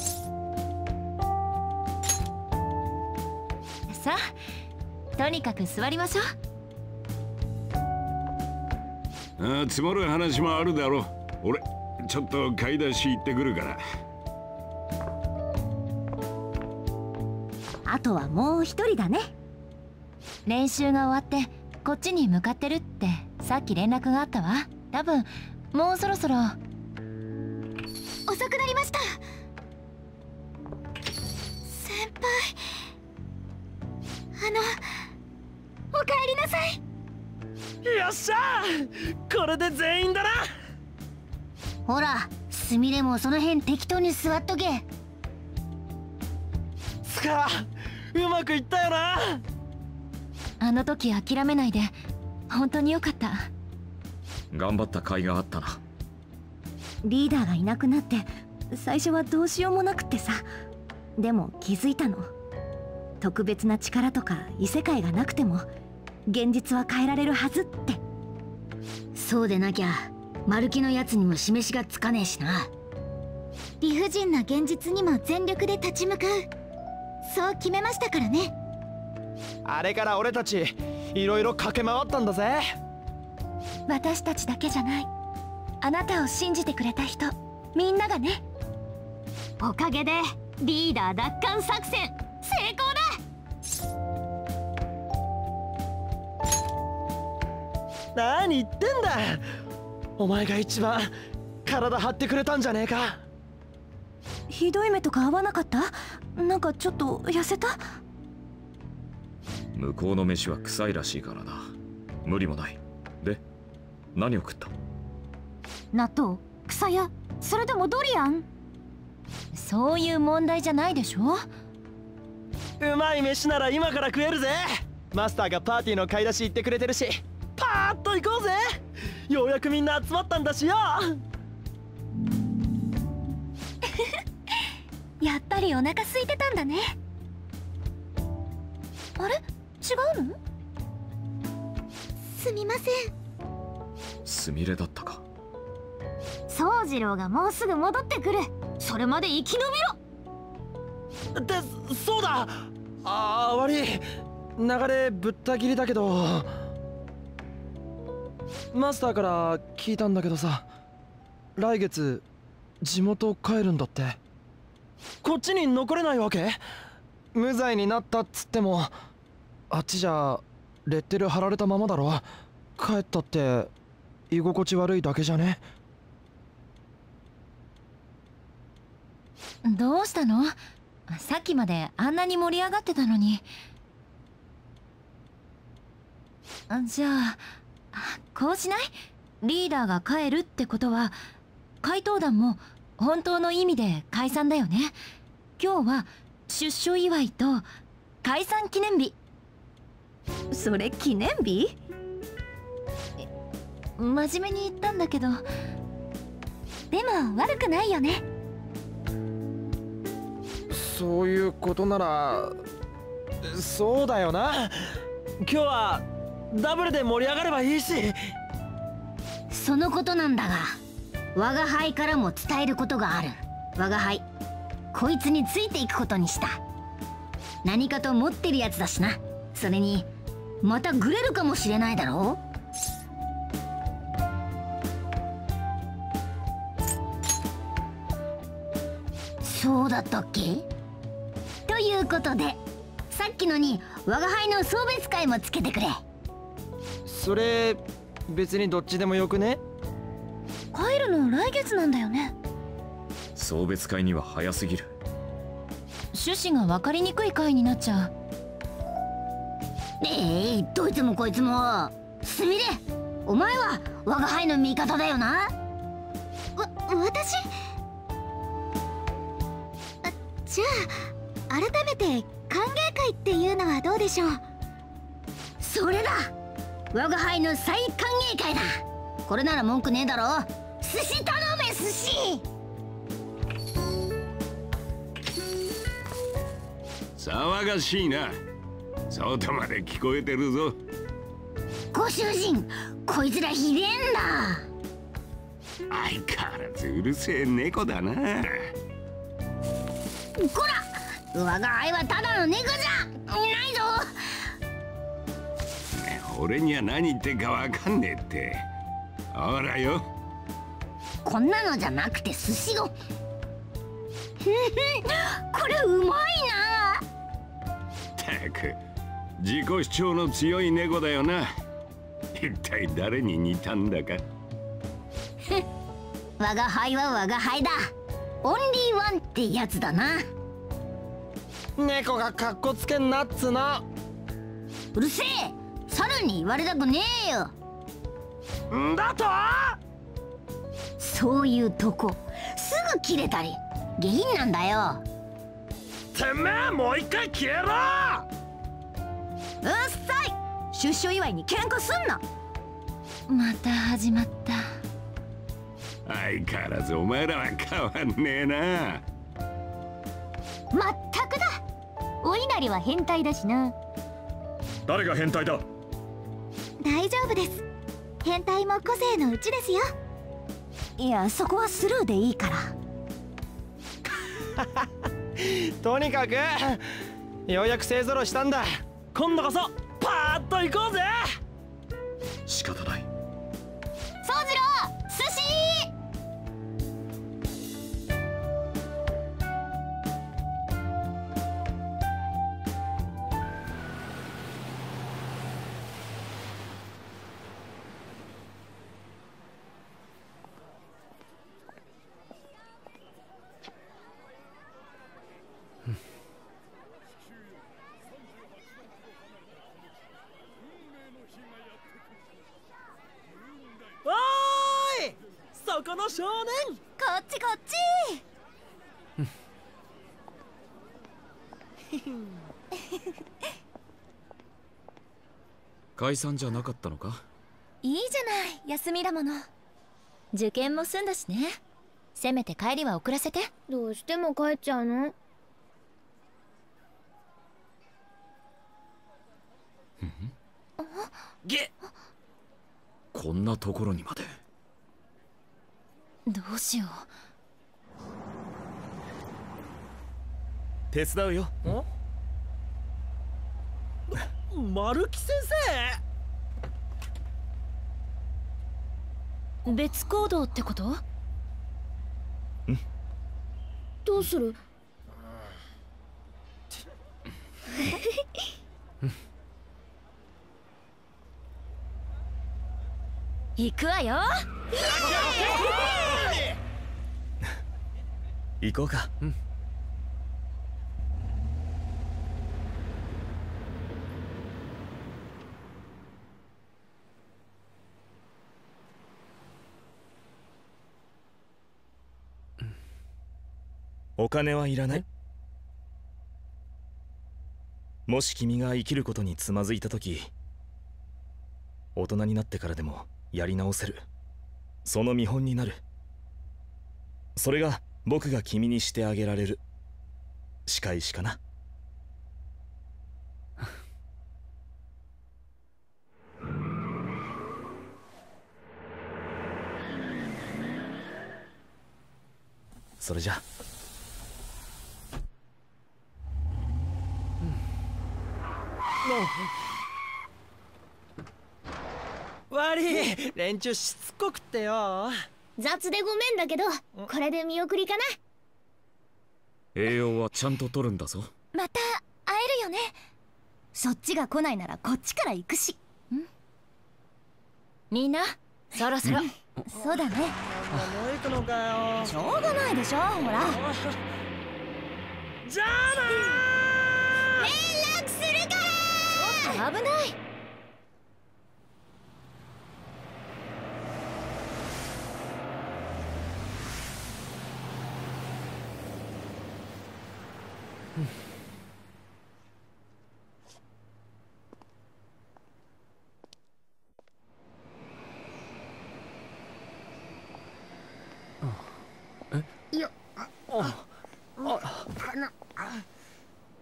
さあとにかく座りましょう。 ああ、積もる話もあるだろう。俺ちょっと買い出し行ってくるから。 あとはもう一人だね。 練習が終わってこっちに向かってるってさっき連絡があったわ。多分もうそろそろ。 遅くなりました。先輩、あのお帰りなさい。 よっしゃー、これで全員だな。 ほら、すみれもその辺適当に座っとけ。 つか、うまくいったよな。 あの時諦めないで本当によかった。 頑張った甲斐があったな。 リーダーがいなくなって最初はどうしようもなくってさ。でも気づいたの。特別な力とか異世界がなくても現実は変えられるはずって。そうでなきゃマルキのやつにも示しがつかねえしな。 理不尽な現実にも全力で立ち向かう、そう決めましたからね。 あれから俺たちいろいろ駆け回ったんだぜ。 私たちだけじゃない、あなたを信じてくれた人みんながね。 おかげでリーダー奪還作戦成功だ。何言ってんだ。お前が一番体張ってくれたんじゃねえか。 ひどい目とか合わなかった？なんかちょっと痩せた？ 向こうの飯は臭いらしいからな。無理もない。で、何を食った？ 納豆、草屋、それでもドリアン。 そういう問題じゃないでしょ。 うまい飯なら今から食えるぜ。マスターがパーティーの買い出し行ってくれてるし、パーッと行こうぜ。ようやくみんな集まったんだしよ。 やっぱりお腹空いてたんだね。あれ、違うの？ すみません。 すみれだったか。 宗次郎がもうすぐ戻ってくる。それまで生き延びろ。 ってそうだ。あー悪い、流れぶった切りだけど、マスターから聞いたんだけどさ、来月地元帰るんだって。こっちに残れないわけ？無罪になったっつってもあっちじゃレッテル貼られたままだろ。帰ったって居心地悪いだけじゃね？ どうしたの？さっきまであんなに盛り上がってたのに。じゃあこうしない？リーダーが帰るってことは怪盗団も本当の意味で解散だよね。今日は出所祝いと解散記念日。 それ記念日？ 真面目に言ったんだけど。でも悪くないよね。 そういうことならそうだよな。今日はダブルで盛り上がればいいし。 そのことなんだが、我が輩からも伝えることがある。我が輩、こいつについていくことにした。何かと持ってるやつだしな。それにまたグレるかもしれないだろう。そうだったっけ？ということで、さっきのに我が輩の送別会もつけてくれ。 それ別にどっちでもよくね？ 帰るの来月なんだよね。 送別会には早すぎる。 趣旨が分かりにくい会になっちゃう。 ええ、どいつもこいつも。すみれ、お前は我が輩の味方だよな。 わ、私？あ、じゃあ改めて歓迎会っていうのはどうでしょう？ それだ、我が輩の再歓迎会だ。これなら文句ねえだろ。寿司頼め、寿司。 騒がしいな。外まで聞こえてるぞ。 ご主人、こいつらひでえんだ。 相変わらずうるせえ猫だな。 こら、我が愛はただの猫じゃないぞ。 俺には何言ってかわかんねえって。ほらよ。 こんなのじゃなくて寿司を。これうまいな。 たく自己主張の強い猫だよな。一体誰に似たんだか。 我が輩は我が輩だ。オンリーワンってやつだな。 猫がカッコつけんなっつの。 うるせえ、猿に言われたくねえよ。 んだと？ そういうとこすぐ切れたり下品なんだよ。 てめえもう一回消えろ。 うっさい、出所祝いに喧嘩すんな。 また始まった。 相変わらずお前らは変わんねえな。 まったくだ。お稲荷は変態だしな。 誰が変態だ？ 大丈夫です。変態も個性のうちですよ。 いや、そこはスルーでいいから。 とにかくようやく勢ぞろいしたんだ。今度こそパーッと行こうぜ。 仕方ない。 宗次郎、寿司。 そこの少年、 こっちこっち。 解散じゃなかったのか？ いいじゃない、休みだもの。受験も済んだしね。せめて帰りは遅らせて。どうしても帰っちゃうの？ げこんなところにまで。 どうしよう。手伝うよ。 丸木先生。別行動ってこと？ ん？ どうする？行くわよ。 行こうか。うん。お金はいらない。もし君が生きることにつまずいた時、大人になってからでもやり直せる。その見本になる。それが僕が君にしてあげられる仕返しかな。それじゃ。 悪い、連中しつこくってよ。 雑でごめんだけど、これで見送りかな。 栄養はちゃんと取るんだぞ。 また会えるよね。そっちが来ないならこっちから行くし。ん？みんなそろそろ。そうだね。 もう行くのかよ。 しょうがないでしょ、ほら。 じゃあなー。連絡するから。ちょっと危ない。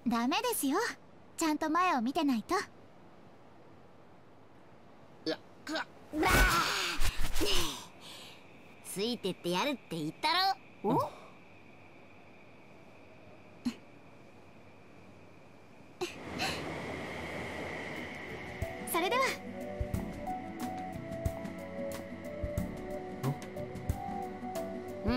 ダメですよ。ちゃんと前を見てないと。 いやくわついてってやるって言ったろ。おそれでは。 うん。